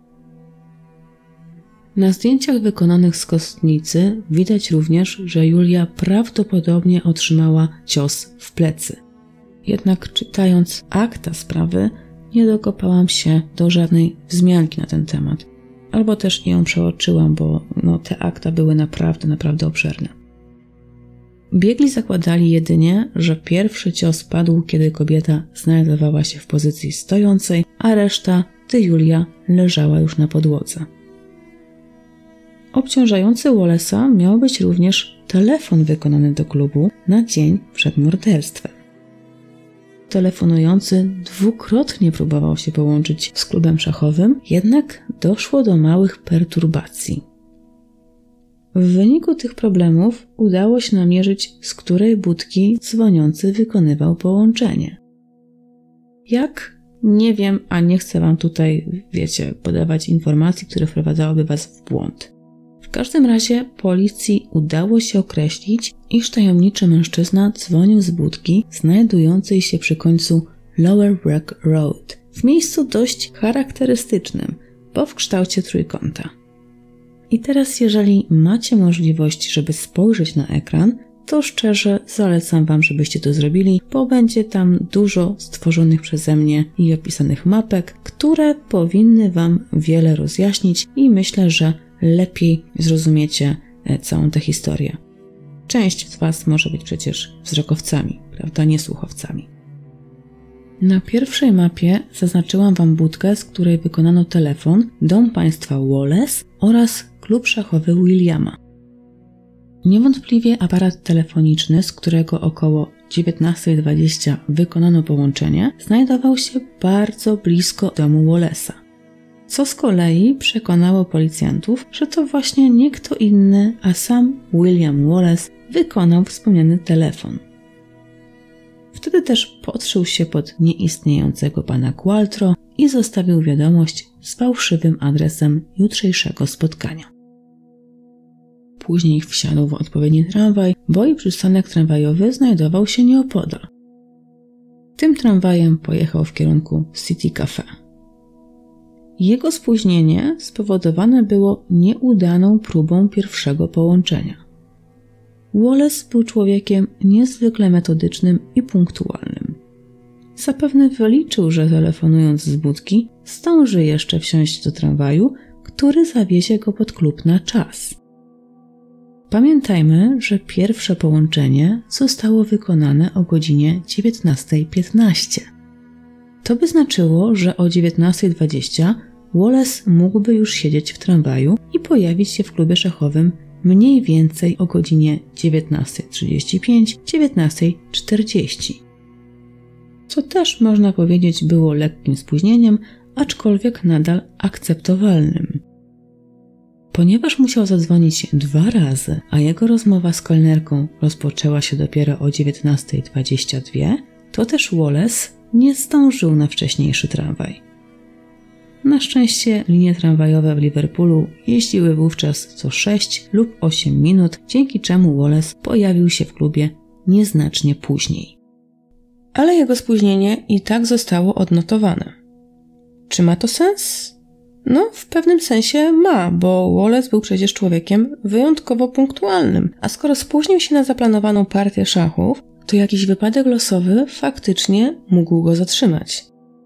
Na zdjęciach wykonanych z kostnicy widać również, że Julia prawdopodobnie otrzymała cios w plecy. Jednak czytając akta sprawy, nie dokopałam się do żadnej wzmianki na ten temat. Albo też ją przeoczyłam, bo te akta były naprawdę obszerne. Biegli zakładali jedynie, że pierwszy cios padł, kiedy kobieta znajdowała się w pozycji stojącej, a reszta, gdy Julia leżała już na podłodze. Obciążający Wallace'a miał być również telefon wykonany do klubu na dzień przed morderstwem. Telefonujący dwukrotnie próbował się połączyć z klubem szachowym, jednak doszło do małych perturbacji. W wyniku tych problemów udało się namierzyć, z której budki dzwoniący wykonywał połączenie. Jak? Nie wiem, a nie chcę Wam tutaj, podawać informacji, które wprowadzałyby Was w błąd. W każdym razie policji udało się określić, iż tajemniczy mężczyzna dzwonił z budki znajdującej się przy końcu Lower Brook Road, w miejscu dość charakterystycznym, bo w kształcie trójkąta. I teraz, jeżeli macie możliwość, żeby spojrzeć na ekran, to szczerze zalecam Wam, żebyście to zrobili, bo będzie tam dużo stworzonych przeze mnie i opisanych mapek, które powinny Wam wiele rozjaśnić i myślę, że lepiej zrozumiecie całą tę historię. Część z Was może być przecież wzrokowcami, prawda, nie słuchowcami. Na pierwszej mapie zaznaczyłam Wam budkę, z której wykonano telefon, dom państwa Wallace oraz klub szachowy Williama. Niewątpliwie aparat telefoniczny, z którego około 19:20 wykonano połączenie, znajdował się bardzo blisko domu Wallace'a, co z kolei przekonało policjantów, że to właśnie nie kto inny, a sam William Wallace wykonał wspomniany telefon. Wtedy też podszył się pod nieistniejącego pana Qualtro i zostawił wiadomość z fałszywym adresem jutrzejszego spotkania. Później wsiadł w odpowiedni tramwaj, bo i przystanek tramwajowy znajdował się nieopodal. Tym tramwajem pojechał w kierunku City Cafe. Jego spóźnienie spowodowane było nieudaną próbą pierwszego połączenia. Wallace był człowiekiem niezwykle metodycznym i punktualnym. Zapewne wyliczył, że telefonując z budki, zdąży jeszcze wsiąść do tramwaju, który zawiezie go pod klub na czas. Pamiętajmy, że pierwsze połączenie zostało wykonane o godzinie 19:15. To by znaczyło, że o 19:20 Wallace mógłby już siedzieć w tramwaju i pojawić się w klubie szachowym mniej więcej o godzinie 19:35-19:40. Co też można powiedzieć było lekkim spóźnieniem, aczkolwiek nadal akceptowalnym. Ponieważ musiał zadzwonić 2 razy, a jego rozmowa z kelnerką rozpoczęła się dopiero o 19:22, to też Wallace nie zdążył na wcześniejszy tramwaj. Na szczęście linie tramwajowe w Liverpoolu jeździły wówczas co 6 lub 8 minut, dzięki czemu Wallace pojawił się w klubie nieznacznie później. Ale jego spóźnienie i tak zostało odnotowane. Czy ma to sens? No, w pewnym sensie ma, bo Wallace był przecież człowiekiem wyjątkowo punktualnym, a skoro spóźnił się na zaplanowaną partię szachów, to jakiś wypadek losowy faktycznie mógł go zatrzymać.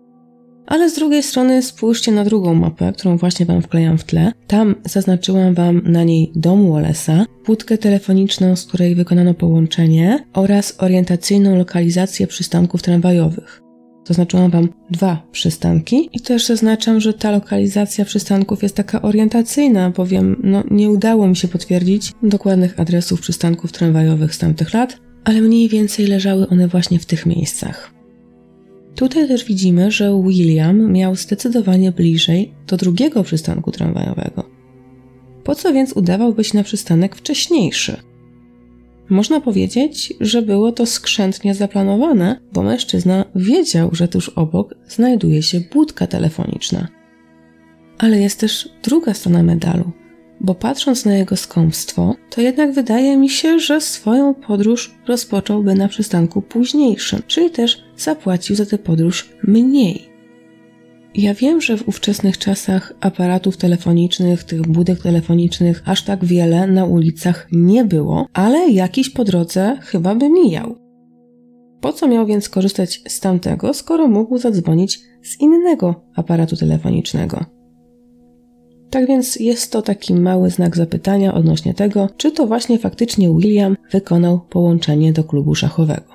Ale z drugiej strony spójrzcie na drugą mapę, którą właśnie Wam wklejam w tle. Tam zaznaczyłam Wam na niej dom Wallace'a, budkę telefoniczną, z której wykonano połączenie oraz orientacyjną lokalizację przystanków tramwajowych. Zaznaczyłam Wam 2 przystanki i też zaznaczam, że ta lokalizacja przystanków jest taka orientacyjna, bowiem nie udało mi się potwierdzić dokładnych adresów przystanków tramwajowych z tamtych lat, ale mniej więcej leżały one właśnie w tych miejscach. Tutaj też widzimy, że William miał zdecydowanie bliżej do drugiego przystanku tramwajowego. Po co więc udawałby się na przystanek wcześniejszy? Można powiedzieć, że było to skrzętnie zaplanowane, bo mężczyzna wiedział, że tuż obok znajduje się budka telefoniczna. Ale jest też druga strona medalu, bo patrząc na jego skąpstwo, to jednak wydaje mi się, że swoją podróż rozpocząłby na przystanku późniejszym, czyli też zapłacił za tę podróż mniej. Ja wiem, że w ówczesnych czasach aparatów telefonicznych, tych budek telefonicznych aż tak wiele na ulicach nie było, ale jakiś po drodze chyba by mijał. Po co miał więc korzystać z tamtego, skoro mógł zadzwonić z innego aparatu telefonicznego? Tak więc jest to taki mały znak zapytania odnośnie tego, czy to właśnie faktycznie William wykonał połączenie do klubu szachowego.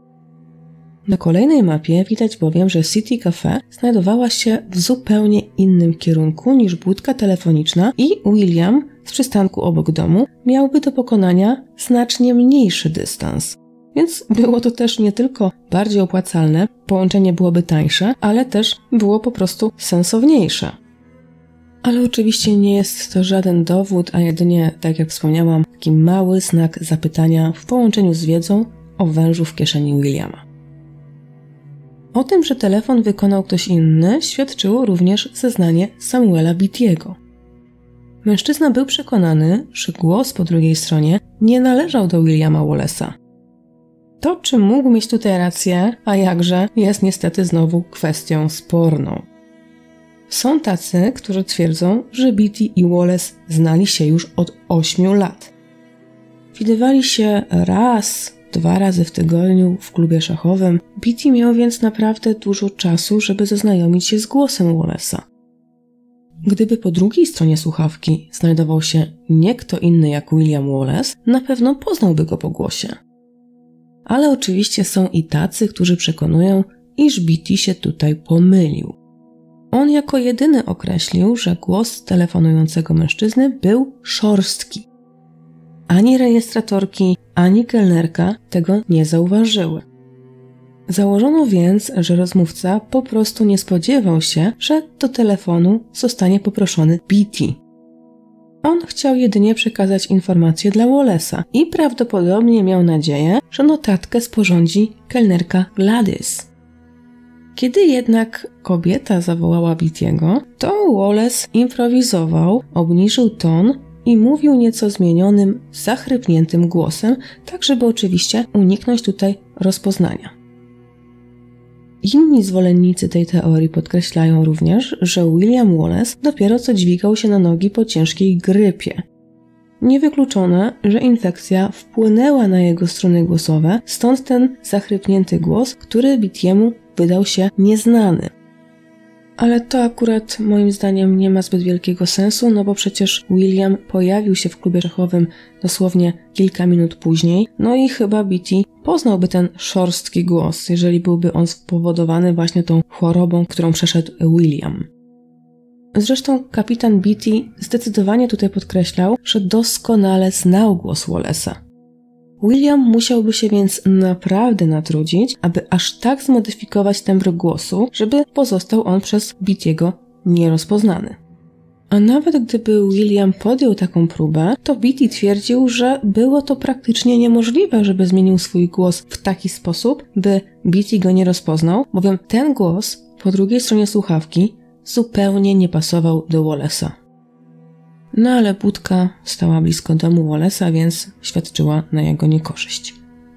Na kolejnej mapie widać bowiem, że City Cafe znajdowała się w zupełnie innym kierunku niż budka telefoniczna i William z przystanku obok domu miałby do pokonania znacznie mniejszy dystans. Więc było to też nie tylko bardziej opłacalne, połączenie byłoby tańsze, ale też było po prostu sensowniejsze. Ale oczywiście nie jest to żaden dowód, a jedynie, tak jak wspomniałam, taki mały znak zapytania w połączeniu z wiedzą o wężu w kieszeni Williama. O tym, że telefon wykonał ktoś inny, świadczyło również zeznanie Samuela Beatty'ego. Mężczyzna był przekonany, że głos po drugiej stronie nie należał do Williama Wallace'a. To, czy mógł mieć tutaj rację, a jakże, jest niestety znowu kwestią sporną. Są tacy, którzy twierdzą, że Beatty i Wallace znali się już od 8 lat. Widywali się raz, 2 razy w tygodniu w klubie szachowym. Beatty miał więc naprawdę dużo czasu, żeby zaznajomić się z głosem Wallace'a. Gdyby po drugiej stronie słuchawki znajdował się nie kto inny jak William Wallace, na pewno poznałby go po głosie. Ale oczywiście są i tacy, którzy przekonują, iż Beatty się tutaj pomylił. On jako jedyny określił, że głos telefonującego mężczyzny był szorstki. ani rejestratorki, ani kelnerka tego nie zauważyły. Założono więc, że rozmówca po prostu nie spodziewał się, że do telefonu zostanie poproszony Beatty. On chciał jedynie przekazać informacje dla Wallace'a i prawdopodobnie miał nadzieję, że notatkę sporządzi kelnerka Gladys. Kiedy jednak kobieta zawołała Beatty'ego, to Wallace improwizował, obniżył ton i mówił nieco zmienionym, zachrypniętym głosem, tak żeby oczywiście uniknąć tutaj rozpoznania. Inni zwolennicy tej teorii podkreślają również, że William Wallace dopiero co dźwigał się na nogi po ciężkiej grypie. Niewykluczone, że infekcja wpłynęła na jego struny głosowe, stąd ten zachrypnięty głos, który Beatty'emu wydał się nieznany. Ale to akurat moim zdaniem nie ma zbyt wielkiego sensu, no bo przecież William pojawił się w klubie szachowym dosłownie kilka minut później, no i chyba Beatty poznałby ten szorstki głos, jeżeli byłby on spowodowany właśnie tą chorobą, którą przeszedł William. Zresztą kapitan Beatty zdecydowanie tutaj podkreślał, że doskonale znał głos Wallace'a. William musiałby się więc naprawdę natrudzić, aby aż tak zmodyfikować tembr głosu, żeby pozostał on przez Beatty'ego nierozpoznany. A nawet gdyby William podjął taką próbę, to Beatty twierdził, że było to praktycznie niemożliwe, żeby zmienił swój głos w taki sposób, by Beatty go nie rozpoznał, bowiem ten głos po drugiej stronie słuchawki zupełnie nie pasował do Wallace'a. No ale budka stała blisko domu Wallace'a, więc świadczyła na jego niekorzyść.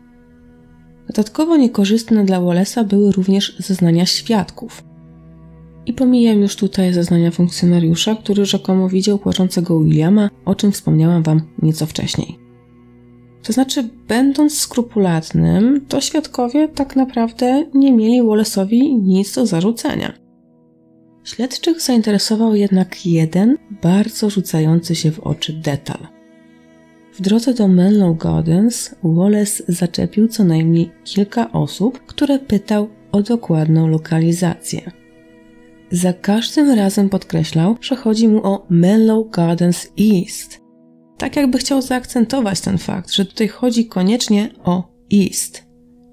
Dodatkowo niekorzystne dla Wallace'a były również zeznania świadków. I pomijam już tutaj zeznania funkcjonariusza, który rzekomo widział płaczącego Williama, o czym wspomniałam wam nieco wcześniej. To znaczy, będąc skrupulatnym, to świadkowie tak naprawdę nie mieli Wallace'owi nic do zarzucenia. Śledczych zainteresował jednak jeden bardzo rzucający się w oczy detal. W drodze do Menlo Gardens Wallace zaczepił co najmniej kilka osób, które pytał o dokładną lokalizację. Za każdym razem podkreślał, że chodzi mu o Menlo Gardens East. Tak jakby chciał zaakcentować ten fakt, że tutaj chodzi koniecznie o East.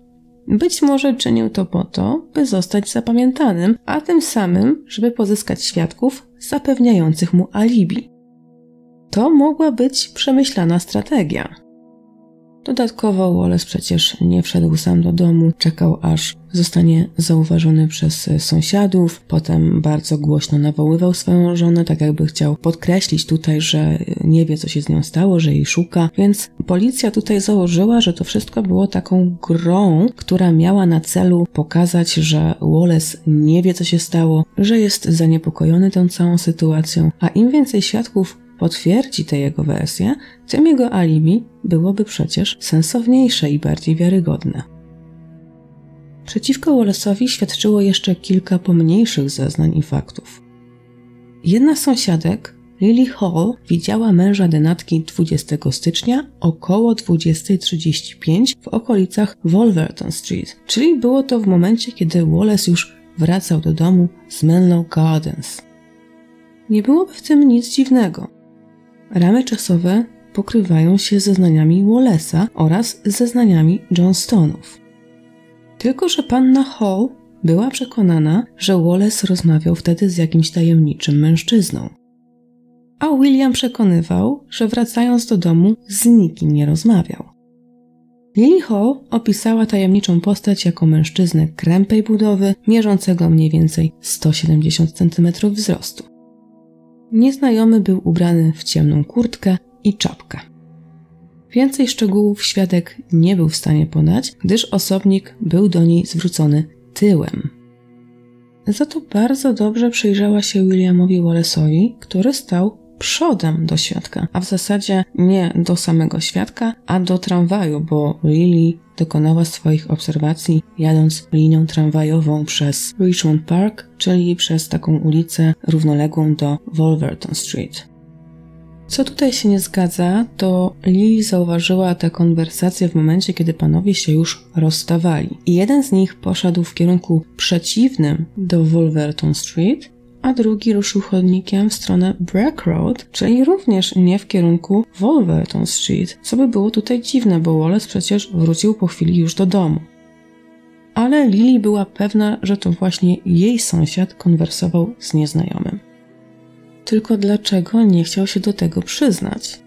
Być może czynił to po to, by zostać zapamiętanym, a tym samym, żeby pozyskać świadków zapewniających mu alibi. To mogła być przemyślana strategia. Dodatkowo Wallace przecież nie wszedł sam do domu, czekał aż zostanie zauważony przez sąsiadów, potem bardzo głośno nawoływał swoją żonę, tak jakby chciał podkreślić tutaj, że nie wie co się z nią stało, że jej szuka, więc policja tutaj założyła, że to wszystko było taką grą, która miała na celu pokazać, że Wallace nie wie co się stało, że jest zaniepokojony tą całą sytuacją, a im więcej świadków potwierdzi tę jego wersję, tym jego alibi byłoby przecież sensowniejsze i bardziej wiarygodne. Przeciwko Wallace'owi świadczyło jeszcze kilka pomniejszych zeznań i faktów. Jedna z sąsiadek, Lily Hall, widziała męża denatki 20 stycznia około 20:35 w okolicach Wolverton Street, czyli było to w momencie, kiedy Wallace już wracał do domu z Menlo Gardens. Nie byłoby w tym nic dziwnego. Ramy czasowe pokrywają się zeznaniami Wallace'a oraz zeznaniami Johnstonów. Tylko że panna Hall była przekonana, że Wallace rozmawiał wtedy z jakimś tajemniczym mężczyzną. A William przekonywał, że wracając do domu z nikim nie rozmawiał. Lily Hall opisała tajemniczą postać jako mężczyznę krępej budowy, mierzącego mniej więcej 170 cm wzrostu. Nieznajomy był ubrany w ciemną kurtkę i czapkę. Więcej szczegółów świadek nie był w stanie podać, gdyż osobnik był do niej zwrócony tyłem. Za to bardzo dobrze przyjrzała się Williamowi Wallace'owi, który stał przodem do świadka, a w zasadzie nie do samego świadka, a do tramwaju, bo Lily dokonała swoich obserwacji jadąc linią tramwajową przez Richmond Park, czyli przez taką ulicę równoległą do Wolverton Street. Co tutaj się nie zgadza, to Lily zauważyła tę konwersację w momencie, kiedy panowie się już rozstawali. I jeden z nich poszedł w kierunku przeciwnym do Wolverton Street, a drugi ruszył chodnikiem w stronę Breck Road, czyli również nie w kierunku Wolverton Street, co by było tutaj dziwne, bo Wallace przecież wrócił po chwili już do domu. Ale Lily była pewna, że to właśnie jej sąsiad konwersował z nieznajomym. Tylko dlaczego nie chciał się do tego przyznać?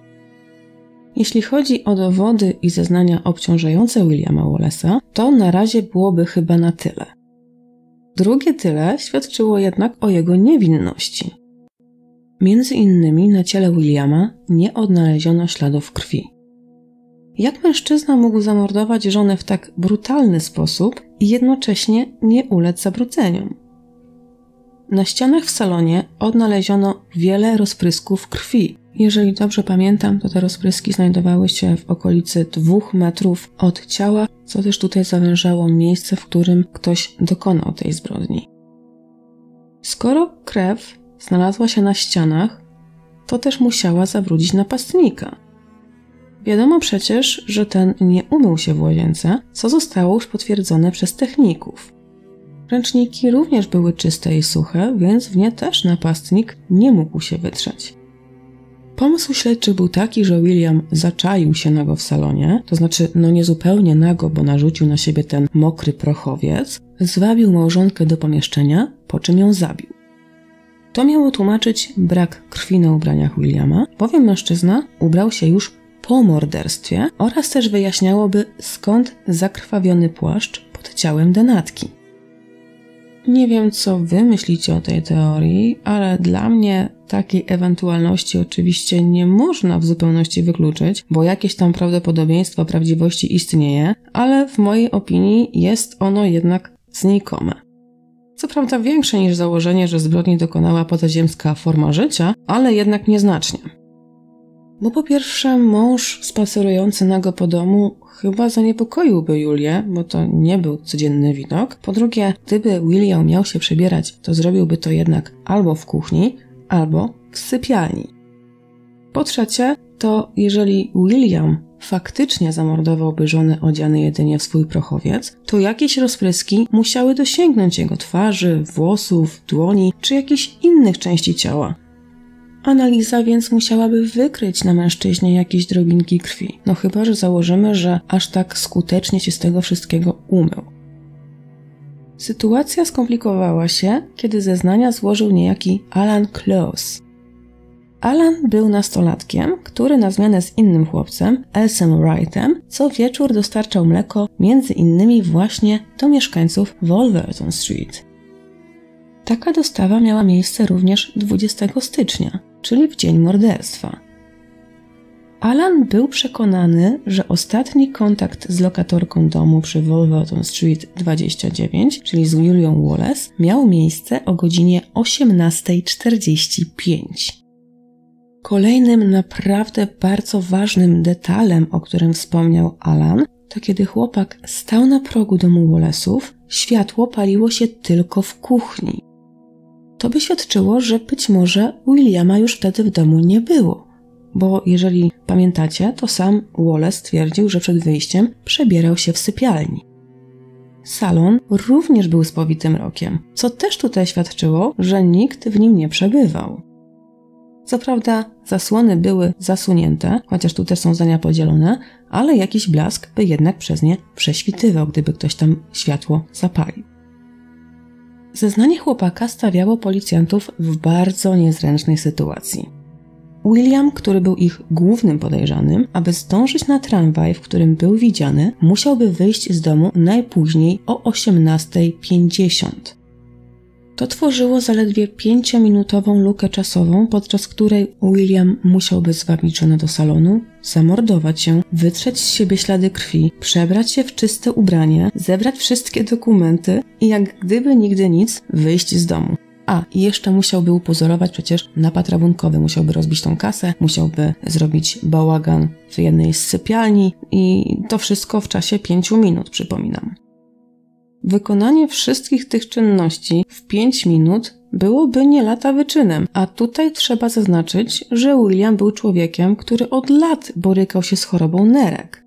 Jeśli chodzi o dowody i zeznania obciążające Williama Wallace'a, to na razie byłoby chyba na tyle. Drugie tyle świadczyło jednak o jego niewinności. Między innymi na ciele Williama nie odnaleziono śladów krwi. Jak mężczyzna mógł zamordować żonę w tak brutalny sposób i jednocześnie nie ulec zabrudzeniom? Na ścianach w salonie odnaleziono wiele rozprysków krwi. Jeżeli dobrze pamiętam, to te rozpryski znajdowały się w okolicy 2 metrów od ciała, co też tutaj zawężało miejsce, w którym ktoś dokonał tej zbrodni. Skoro krew znalazła się na ścianach, to też musiała zawrócić napastnika. Wiadomo przecież, że ten nie umył się w łazience, co zostało już potwierdzone przez techników. Ręczniki również były czyste i suche, więc w nie też napastnik nie mógł się wytrzeć. Pomysł śledczych był taki, że William zaczaił się nago w salonie, to znaczy nie zupełnie nago, bo narzucił na siebie ten mokry prochowiec, zwabił małżonkę do pomieszczenia, po czym ją zabił. To miało tłumaczyć brak krwi na ubraniach Williama, bowiem mężczyzna ubrał się już po morderstwie oraz też wyjaśniałoby, skąd zakrwawiony płaszcz pod ciałem denatki. Nie wiem, co wy myślicie o tej teorii, ale dla mnie takiej ewentualności oczywiście nie można w zupełności wykluczyć, bo jakieś tam prawdopodobieństwo prawdziwości istnieje, ale w mojej opinii jest ono jednak znikome. Co prawda większe niż założenie, że zbrodni dokonała pozaziemska forma życia, ale jednak nieznacznie. Bo po pierwsze, mąż spacerujący nago po domu chyba zaniepokoiłby Julię, bo to nie był codzienny widok. Po drugie, gdyby William miał się przebierać, to zrobiłby to jednak albo w kuchni, albo w sypialni. Po trzecie, to jeżeli William faktycznie zamordowałby żonę odziany jedynie w swój prochowiec, to jakieś rozpryski musiały dosięgnąć jego twarzy, włosów, dłoni czy jakichś innych części ciała. Analiza więc musiałaby wykryć na mężczyźnie jakieś drobinki krwi. Chyba że założymy, że aż tak skutecznie się z tego wszystkiego umył. Sytuacja skomplikowała się, kiedy zeznania złożył niejaki Alan Close. Alan był nastolatkiem, który na zmianę z innym chłopcem, Elsem Wrightem, co wieczór dostarczał mleko między innymi właśnie do mieszkańców Wolverton Street. Taka dostawa miała miejsce również 20 stycznia, czyli w dzień morderstwa. Alan był przekonany, że ostatni kontakt z lokatorką domu przy Wolverton Street 29, czyli z Julią Wallace, miał miejsce o godzinie 18:45. Kolejnym naprawdę bardzo ważnym detalem, o którym wspomniał Alan, to kiedy chłopak stał na progu domu Wallace'ów, światło paliło się tylko w kuchni. To by świadczyło, że być może Williama już wtedy w domu nie było, bo jeżeli pamiętacie, to sam Wallace twierdził, że przed wyjściem przebierał się w sypialni. Salon również był spowity mrokiem, co też tutaj świadczyło, że nikt w nim nie przebywał. Co prawda zasłony były zasunięte, chociaż tu też są zdania podzielone, ale jakiś blask by jednak przez nie prześwitywał, gdyby ktoś tam światło zapalił. Zeznanie chłopaka stawiało policjantów w bardzo niezręcznej sytuacji. William, który był ich głównym podejrzanym, aby zdążyć na tramwaj, w którym był widziany, musiałby wyjść z domu najpóźniej o 18:50. To tworzyło zaledwie 5-minutową lukę czasową, podczas której William musiałby zwabić żonę do salonu, zamordować ją, wytrzeć z siebie ślady krwi, przebrać się w czyste ubranie, zebrać wszystkie dokumenty i jak gdyby nigdy nic wyjść z domu. A, i jeszcze musiałby upozorować przecież napad rabunkowy, musiałby rozbić tą kasę, musiałby zrobić bałagan w jednej z sypialni i to wszystko w czasie 5 minut, przypominam. Wykonanie wszystkich tych czynności w 5 minut byłoby nie lada wyczynem, a tutaj trzeba zaznaczyć, że William był człowiekiem, który od lat borykał się z chorobą nerek.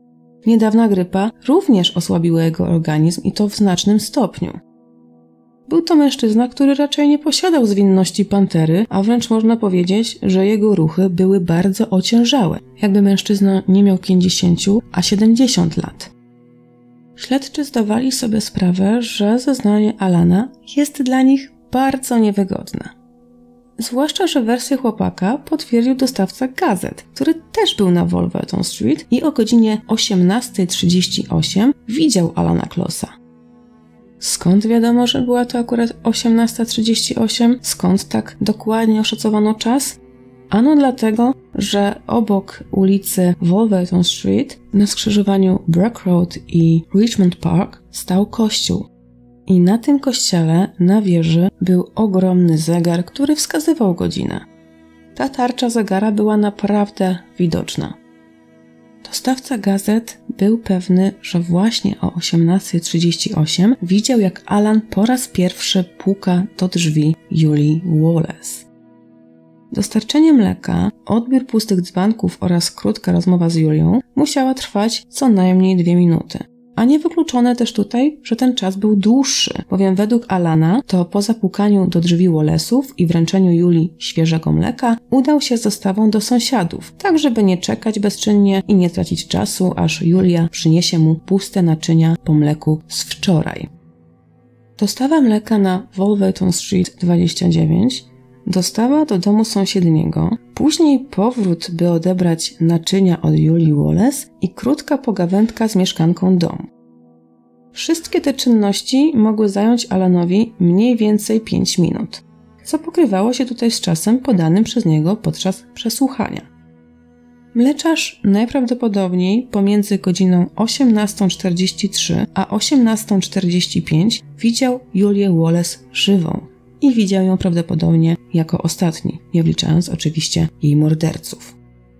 Niedawna grypa również osłabiła jego organizm i to w znacznym stopniu. Był to mężczyzna, który raczej nie posiadał zwinności pantery, a wręcz można powiedzieć, że jego ruchy były bardzo ociężałe, jakby mężczyzna nie miał 50, a 70 lat. Śledczy zdawali sobie sprawę, że zeznanie Alana jest dla nich bardzo niewygodne. Zwłaszcza, że wersję chłopaka potwierdził dostawca gazet, który też był na Wolverton Street i o godzinie 18:38 widział Alana Closa. Skąd wiadomo, że była to akurat 18:38? Skąd tak dokładnie oszacowano czas? Ano dlatego, że obok ulicy Wolverton Street na skrzyżowaniu Brook Road i Richmond Park stał kościół. I na tym kościele na wieży był ogromny zegar, który wskazywał godzinę. Ta tarcza zegara była naprawdę widoczna. Dostawca gazet był pewny, że właśnie o 18:38 widział, jak Alan po raz pierwszy puka do drzwi Julii Wallace. Dostarczenie mleka, odbiór pustych dzbanków oraz krótka rozmowa z Julią musiała trwać co najmniej 2 minuty. A niewykluczone też tutaj, że ten czas był dłuższy, bowiem według Alana to po zapukaniu do drzwi Wallace'ów i wręczeniu Julii świeżego mleka udał się z dostawą do sąsiadów, tak żeby nie czekać bezczynnie i nie tracić czasu, aż Julia przyniesie mu puste naczynia po mleku z wczoraj. Dostawa mleka na Wolverton Street 29, dostawa do domu sąsiedniego, później powrót, by odebrać naczynia od Julii Wallace i krótka pogawędka z mieszkanką domu. Wszystkie te czynności mogły zająć Alanowi mniej więcej 5 minut, co pokrywało się tutaj z czasem podanym przez niego podczas przesłuchania. Mleczarz najprawdopodobniej pomiędzy godziną 18:43 a 18:45 widział Julię Wallace żywą i widział ją prawdopodobnie jako ostatni, nie wliczając oczywiście jej morderców.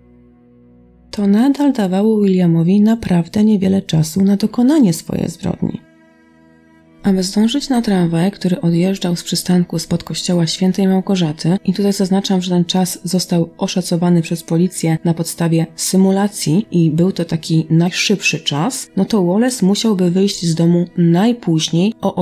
To nadal dawało Williamowi naprawdę niewiele czasu na dokonanie swojej zbrodni. Aby zdążyć na tramwaj, który odjeżdżał z przystanku spod kościoła Świętej Małgorzaty, i tutaj zaznaczam, że ten czas został oszacowany przez policję na podstawie symulacji i był to taki najszybszy czas, no to Wallace musiałby wyjść z domu najpóźniej o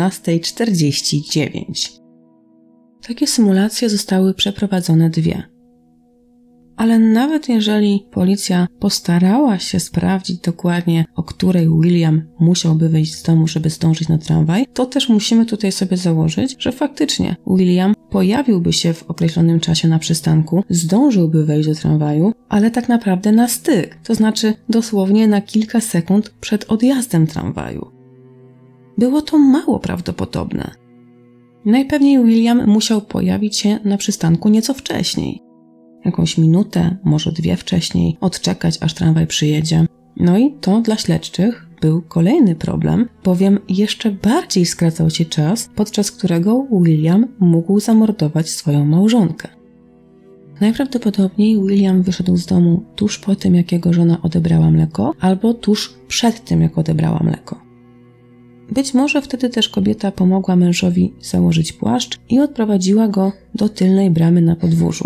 18:49. Takie symulacje zostały przeprowadzone 2. Ale nawet jeżeli policja postarała się sprawdzić dokładnie, o której William musiałby wyjść z domu, żeby zdążyć na tramwaj, to też musimy tutaj sobie założyć, że faktycznie William pojawiłby się w określonym czasie na przystanku, zdążyłby wejść do tramwaju, ale tak naprawdę na styk, to znaczy dosłownie na kilka sekund przed odjazdem tramwaju. Było to mało prawdopodobne. Najpewniej William musiał pojawić się na przystanku nieco wcześniej. Jakąś minutę, może 2 wcześniej, odczekać aż tramwaj przyjedzie. No i to dla śledczych był kolejny problem, bowiem jeszcze bardziej skracał się czas, podczas którego William mógł zamordować swoją małżonkę. Najprawdopodobniej William wyszedł z domu tuż po tym, jak jego żona odebrała mleko, albo tuż przed tym, jak odebrała mleko. Być może wtedy też kobieta pomogła mężowi założyć płaszcz i odprowadziła go do tylnej bramy na podwórzu.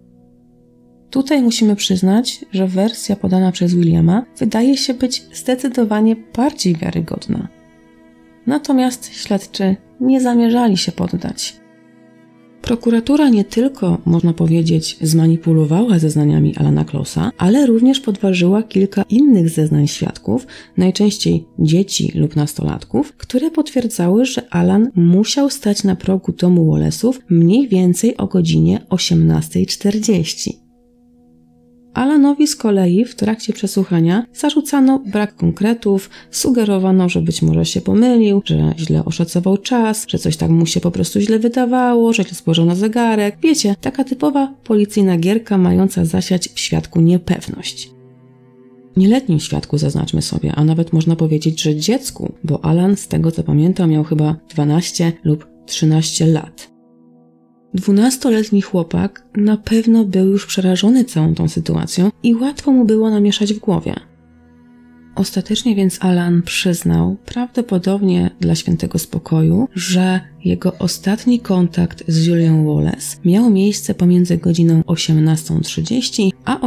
Tutaj musimy przyznać, że wersja podana przez Williama wydaje się być zdecydowanie bardziej wiarygodna. Natomiast śledczy nie zamierzali się poddać. Prokuratura nie tylko, można powiedzieć, zmanipulowała zeznaniami Alana Closa, ale również podważyła kilka innych zeznań świadków, najczęściej dzieci lub nastolatków, które potwierdzały, że Alan musiał stać na progu domu Wallace'ów mniej więcej o godzinie 18:40. Alanowi z kolei w trakcie przesłuchania zarzucano brak konkretów, sugerowano, że być może się pomylił, że źle oszacował czas, że coś tak mu się po prostu źle wydawało, że źle spojrzał na zegarek. Wiecie, taka typowa policyjna gierka mająca zasiać w świadku niepewność. Nieletnim świadku zaznaczmy sobie, a nawet można powiedzieć, że dziecku, bo Alan, z tego co pamiętam, miał chyba 12 lub 13 lat. 12-letni chłopak na pewno był już przerażony całą tą sytuacją i łatwo mu było namieszać w głowie. Ostatecznie więc Alan przyznał, prawdopodobnie dla świętego spokoju, że jego ostatni kontakt z Julią Wallace miał miejsce pomiędzy godziną 18:30 a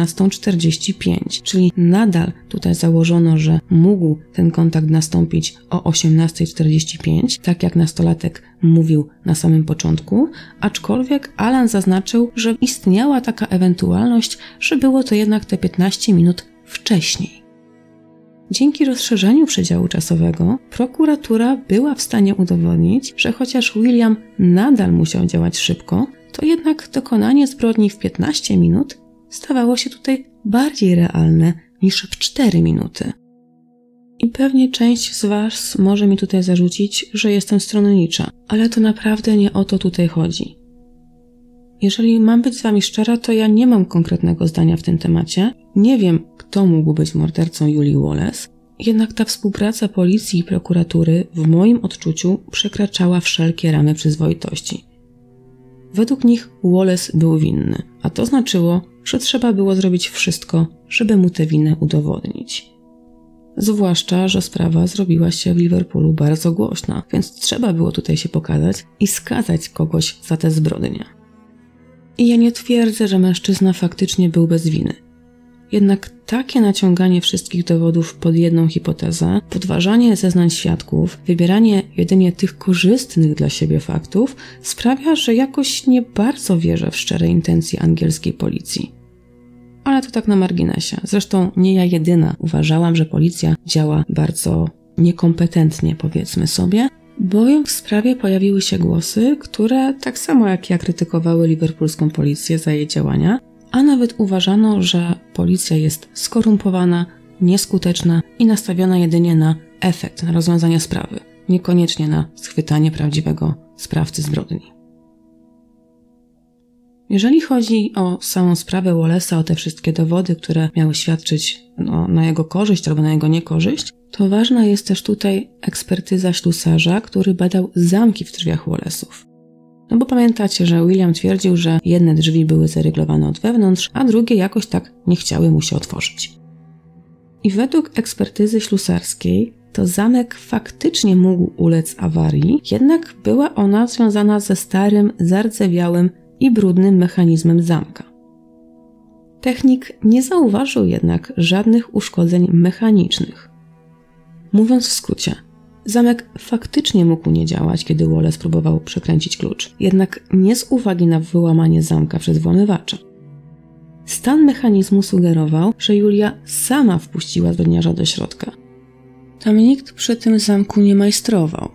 18:45, czyli nadal tutaj założono, że mógł ten kontakt nastąpić o 18:45, tak jak nastolatek mówił na samym początku, aczkolwiek Alan zaznaczył, że istniała taka ewentualność, że było to jednak te 15 minut wcześniej. Dzięki rozszerzeniu przedziału czasowego prokuratura była w stanie udowodnić, że chociaż William nadal musiał działać szybko, to jednak dokonanie zbrodni w 15 minut stawało się tutaj bardziej realne niż w 4 minuty. I pewnie część z Was może mi tutaj zarzucić, że jestem stronnicza, ale to naprawdę nie o to tutaj chodzi. Jeżeli mam być z Wami szczera, to ja nie mam konkretnego zdania w tym temacie. Nie wiem, kto mógł być mordercą Julii Wallace, jednak ta współpraca policji i prokuratury w moim odczuciu przekraczała wszelkie ramy przyzwoitości. Według nich Wallace był winny, a to znaczyło, że trzeba było zrobić wszystko, żeby mu tę winę udowodnić. Zwłaszcza, że sprawa zrobiła się w Liverpoolu bardzo głośna, więc trzeba było tutaj się pokazać i skazać kogoś za te zbrodnie. I ja nie twierdzę, że mężczyzna faktycznie był bez winy. Jednak takie naciąganie wszystkich dowodów pod jedną hipotezę, podważanie zeznań świadków, wybieranie jedynie tych korzystnych dla siebie faktów sprawia, że jakoś nie bardzo wierzę w szczere intencje angielskiej policji. Ale to tak na marginesie. Zresztą nie ja jedyna uważałam, że policja działa bardzo niekompetentnie, powiedzmy sobie, bowiem w sprawie pojawiły się głosy, które tak samo jak ja krytykowały liverpoolską policję za jej działania, a nawet uważano, że policja jest skorumpowana, nieskuteczna i nastawiona jedynie na efekt, na rozwiązanie sprawy, niekoniecznie na schwytanie prawdziwego sprawcy zbrodni. Jeżeli chodzi o samą sprawę Wallace'a, o te wszystkie dowody, które miały świadczyć na jego korzyść albo na jego niekorzyść, to ważna jest też tutaj ekspertyza ślusarza, który badał zamki w drzwiach Wallace'ów. No bo pamiętacie, że William twierdził, że jedne drzwi były zaryglowane od wewnątrz, a drugie jakoś tak nie chciały mu się otworzyć. I według ekspertyzy ślusarskiej to zamek faktycznie mógł ulec awarii, jednak była ona związana ze starym, zardzewiałym i brudnym mechanizmem zamka. Technik nie zauważył jednak żadnych uszkodzeń mechanicznych. Mówiąc w skrócie, zamek faktycznie mógł nie działać, kiedy Wallace próbował przekręcić klucz, jednak nie z uwagi na wyłamanie zamka przez włamywacza. Stan mechanizmu sugerował, że Julia sama wpuściła zbrodniarza do środka. Tam nikt przy tym zamku nie majstrował.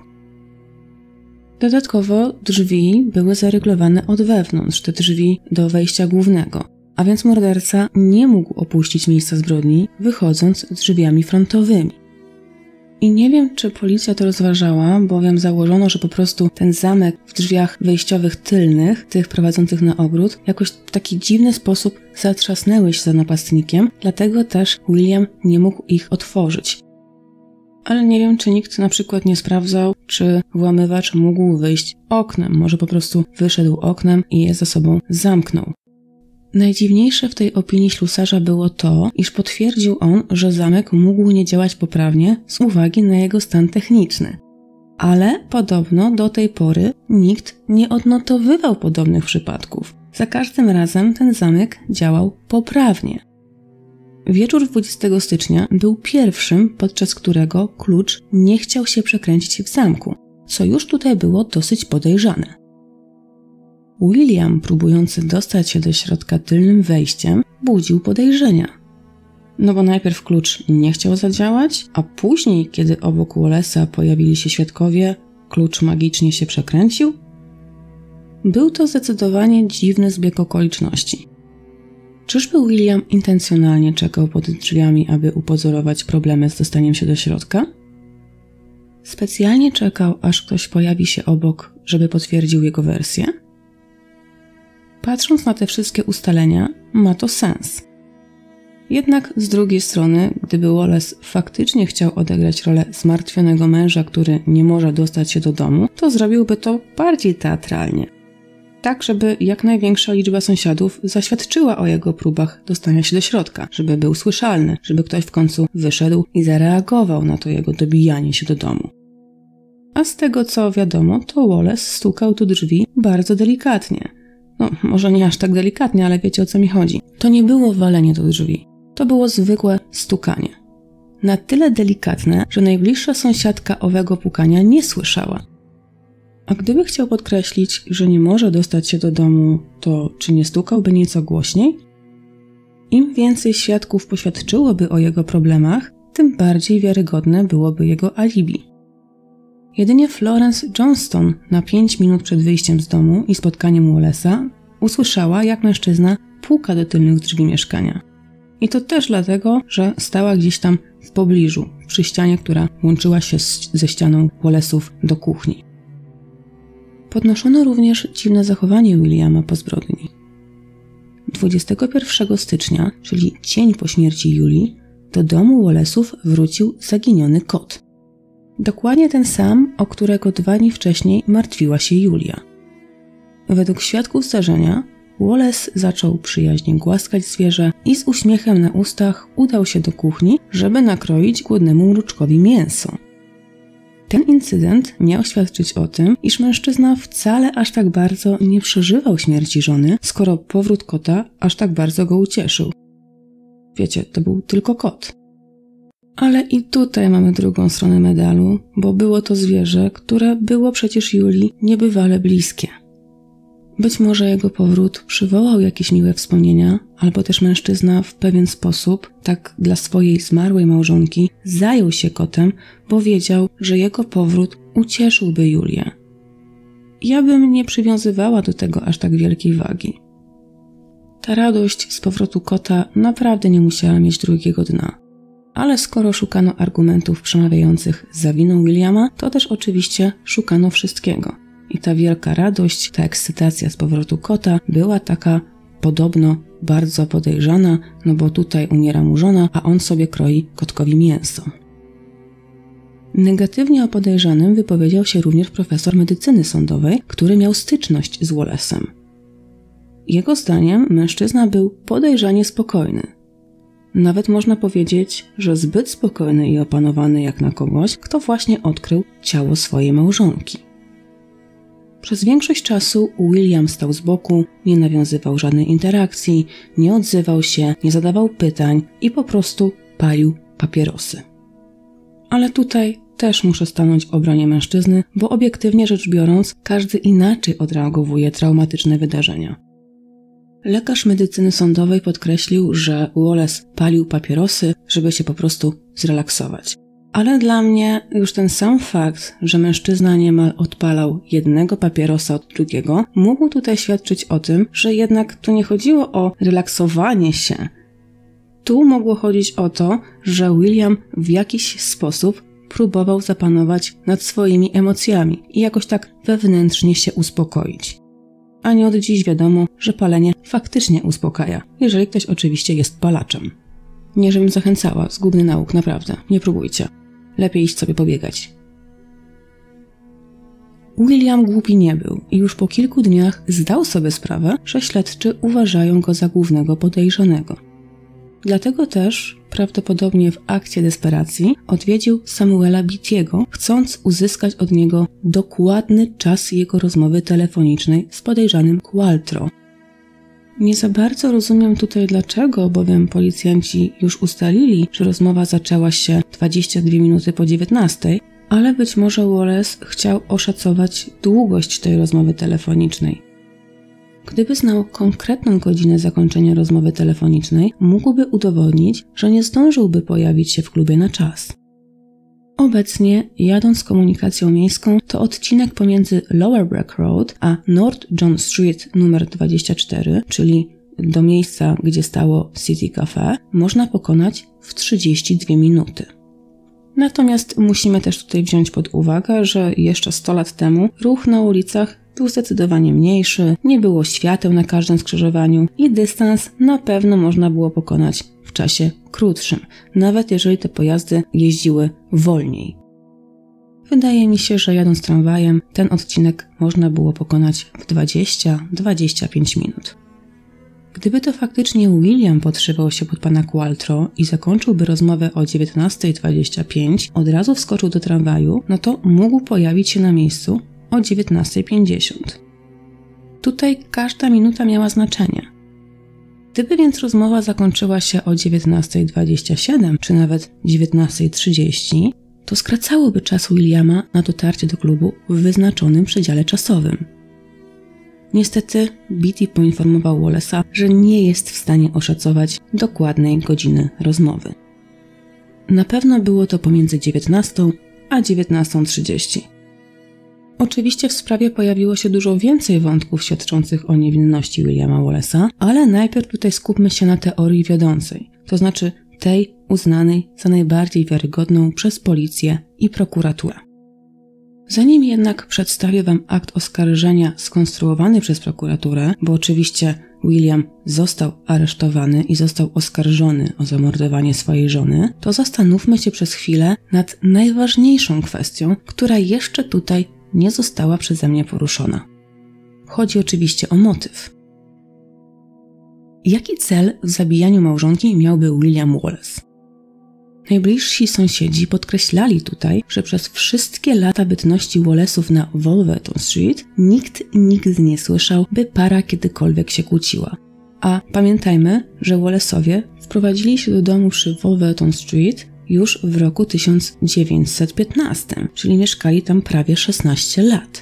Dodatkowo drzwi były zaryglowane od wewnątrz, te drzwi do wejścia głównego, a więc morderca nie mógł opuścić miejsca zbrodni, wychodząc drzwiami frontowymi. I nie wiem, czy policja to rozważała, bowiem założono, że po prostu ten zamek w drzwiach wejściowych tylnych, tych prowadzących na ogród, jakoś w taki dziwny sposób zatrzasnęły się za napastnikiem, dlatego też William nie mógł ich otworzyć. Ale nie wiem, czy nikt na przykład nie sprawdzał, czy włamywacz mógł wyjść oknem, może po prostu wyszedł oknem i je za sobą zamknął. Najdziwniejsze w tej opinii ślusarza było to, iż potwierdził on, że zamek mógł nie działać poprawnie z uwagi na jego stan techniczny. Ale podobno do tej pory nikt nie odnotowywał podobnych przypadków. Za każdym razem ten zamek działał poprawnie. Wieczór 20 stycznia był pierwszym, podczas którego klucz nie chciał się przekręcić w zamku, co już tutaj było dosyć podejrzane. William, próbujący dostać się do środka tylnym wejściem, budził podejrzenia. No bo najpierw klucz nie chciał zadziałać, a później, kiedy obok Wallace'a pojawili się świadkowie, klucz magicznie się przekręcił? Był to zdecydowanie dziwny zbieg okoliczności. Czyżby William intencjonalnie czekał pod drzwiami, aby upozorować problemy z dostaniem się do środka? Specjalnie czekał, aż ktoś pojawi się obok, żeby potwierdził jego wersję? Patrząc na te wszystkie ustalenia, ma to sens. Jednak z drugiej strony, gdyby Wallace faktycznie chciał odegrać rolę zmartwionego męża, który nie może dostać się do domu, to zrobiłby to bardziej teatralnie. tak żeby jak największa liczba sąsiadów zaświadczyła o jego próbach dostania się do środka, żeby był słyszalny, żeby ktoś w końcu wyszedł i zareagował na to jego dobijanie się do domu. A z tego co wiadomo, to Wallace stukał do drzwi bardzo delikatnie. No, może nie aż tak delikatnie, ale wiecie o co mi chodzi. To nie było walenie do drzwi. To było zwykłe stukanie. Na tyle delikatne, że najbliższa sąsiadka owego pukania nie słyszała. A gdyby chciał podkreślić, że nie może dostać się do domu, to czy nie stukałby nieco głośniej? Im więcej świadków poświadczyłoby o jego problemach, tym bardziej wiarygodne byłoby jego alibi. Jedynie Florence Johnston na 5 minut przed wyjściem z domu i spotkaniem Wallace'a usłyszała, jak mężczyzna puka do tylnych drzwi mieszkania. I to też dlatego, że stała gdzieś tam w pobliżu, przy ścianie, która łączyła się ze ścianą Wallace'ów do kuchni. Podnoszono również dziwne zachowanie Williama po zbrodni. 21 stycznia, czyli dzień po śmierci Julii, do domu Wallace'ów wrócił zaginiony kot. Dokładnie ten sam, o którego 2 dni wcześniej martwiła się Julia. Według świadków zdarzenia, Wallace zaczął przyjaźnie głaskać zwierzę i z uśmiechem na ustach udał się do kuchni, żeby nakroić głodnemu mruczkowi mięso. Ten incydent miał świadczyć o tym, iż mężczyzna wcale aż tak bardzo nie przeżywał śmierci żony, skoro powrót kota aż tak bardzo go ucieszył. Wiecie, to był tylko kot. Ale i tutaj mamy drugą stronę medalu, bo było to zwierzę, które było przecież Julii niebywale bliskie. Być może jego powrót przywołał jakieś miłe wspomnienia, albo też mężczyzna w pewien sposób, tak dla swojej zmarłej małżonki, zajął się kotem, bo wiedział, że jego powrót ucieszyłby Julię. Ja bym nie przywiązywała do tego aż tak wielkiej wagi. Ta radość z powrotu kota naprawdę nie musiała mieć drugiego dna. Ale skoro szukano argumentów przemawiających za winą Williama, to też oczywiście szukano wszystkiego. I ta wielka radość, ta ekscytacja z powrotu kota była taka podobno bardzo podejrzana, no bo tutaj umiera mu żona, a on sobie kroi kotkowi mięso. Negatywnie o podejrzanym wypowiedział się również profesor medycyny sądowej, który miał styczność z Wallace'em. Jego zdaniem mężczyzna był podejrzanie spokojny. Nawet można powiedzieć, że zbyt spokojny i opanowany jak na kogoś, kto właśnie odkrył ciało swojej małżonki. Przez większość czasu William stał z boku, nie nawiązywał żadnej interakcji, nie odzywał się, nie zadawał pytań i po prostu palił papierosy. Ale tutaj też muszę stanąć w obronie mężczyzny, bo obiektywnie rzecz biorąc, każdy inaczej odreagowuje traumatyczne wydarzenia. Lekarz medycyny sądowej podkreślił, że Wallace palił papierosy, żeby się po prostu zrelaksować. Ale dla mnie już ten sam fakt, że mężczyzna niemal odpalał jednego papierosa od drugiego, mógł tutaj świadczyć o tym, że jednak tu nie chodziło o relaksowanie się. Tu mogło chodzić o to, że William w jakiś sposób próbował zapanować nad swoimi emocjami i jakoś tak wewnętrznie się uspokoić. A nie od dziś wiadomo, że palenie faktycznie uspokaja, jeżeli ktoś oczywiście jest palaczem. Nie żebym zachęcała, zgubny nauk, naprawdę, nie próbujcie. Lepiej iść sobie pobiegać. William głupi nie był i już po kilku dniach zdał sobie sprawę, że śledczy uważają go za głównego podejrzanego. Dlatego też, prawdopodobnie w akcie desperacji, odwiedził Samuela Beattiego, chcąc uzyskać od niego dokładny czas jego rozmowy telefonicznej z podejrzanym Qualtrough. Nie za bardzo rozumiem tutaj dlaczego, bowiem policjanci już ustalili, że rozmowa zaczęła się 22 minuty po 19, ale być może Wallace chciał oszacować długość tej rozmowy telefonicznej. Gdyby znał konkretną godzinę zakończenia rozmowy telefonicznej, mógłby udowodnić, że nie zdążyłby pojawić się w klubie na czas. Obecnie, jadąc komunikacją miejską, to odcinek pomiędzy Lower Brack Road a North John Street numer 24, czyli do miejsca, gdzie stało City Cafe, można pokonać w 32 minuty. Natomiast musimy też tutaj wziąć pod uwagę, że jeszcze 100 lat temu ruch na ulicach był zdecydowanie mniejszy, nie było świateł na każdym skrzyżowaniu i dystans na pewno można było pokonać w czasie krótszym, nawet jeżeli te pojazdy jeździły wolniej. Wydaje mi się, że jadąc tramwajem, ten odcinek można było pokonać w 20-25 minut. Gdyby to faktycznie William podszywał się pod pana Qualtrough i zakończyłby rozmowę o 19:25, od razu wskoczył do tramwaju, no to mógł pojawić się na miejscu o 19:50. Tutaj każda minuta miała znaczenie. Gdyby więc rozmowa zakończyła się o 19:27 czy nawet 19:30, to skracałoby czas Williama na dotarcie do klubu w wyznaczonym przedziale czasowym. Niestety Beatty poinformował Wallace'a, że nie jest w stanie oszacować dokładnej godziny rozmowy. Na pewno było to pomiędzy 19 a 19:30. Oczywiście w sprawie pojawiło się dużo więcej wątków świadczących o niewinności Williama Wallace'a, ale najpierw tutaj skupmy się na teorii wiodącej, to znaczy tej uznanej za najbardziej wiarygodną przez policję i prokuraturę. Zanim jednak przedstawię Wam akt oskarżenia skonstruowany przez prokuraturę, bo oczywiście William został aresztowany i został oskarżony o zamordowanie swojej żony, to zastanówmy się przez chwilę nad najważniejszą kwestią, która jeszcze tutaj nie została przeze mnie poruszona. Chodzi oczywiście o motyw. Jaki cel w zabijaniu małżonki miałby William Wallace? Najbliżsi sąsiedzi podkreślali tutaj, że przez wszystkie lata bytności Wallace'ów na Wolverton Street nikt nigdy nie słyszał, by para kiedykolwiek się kłóciła. A pamiętajmy, że Wallace'owie wprowadzili się do domu przy Wolverton Street już w roku 1915, czyli mieszkali tam prawie 16 lat.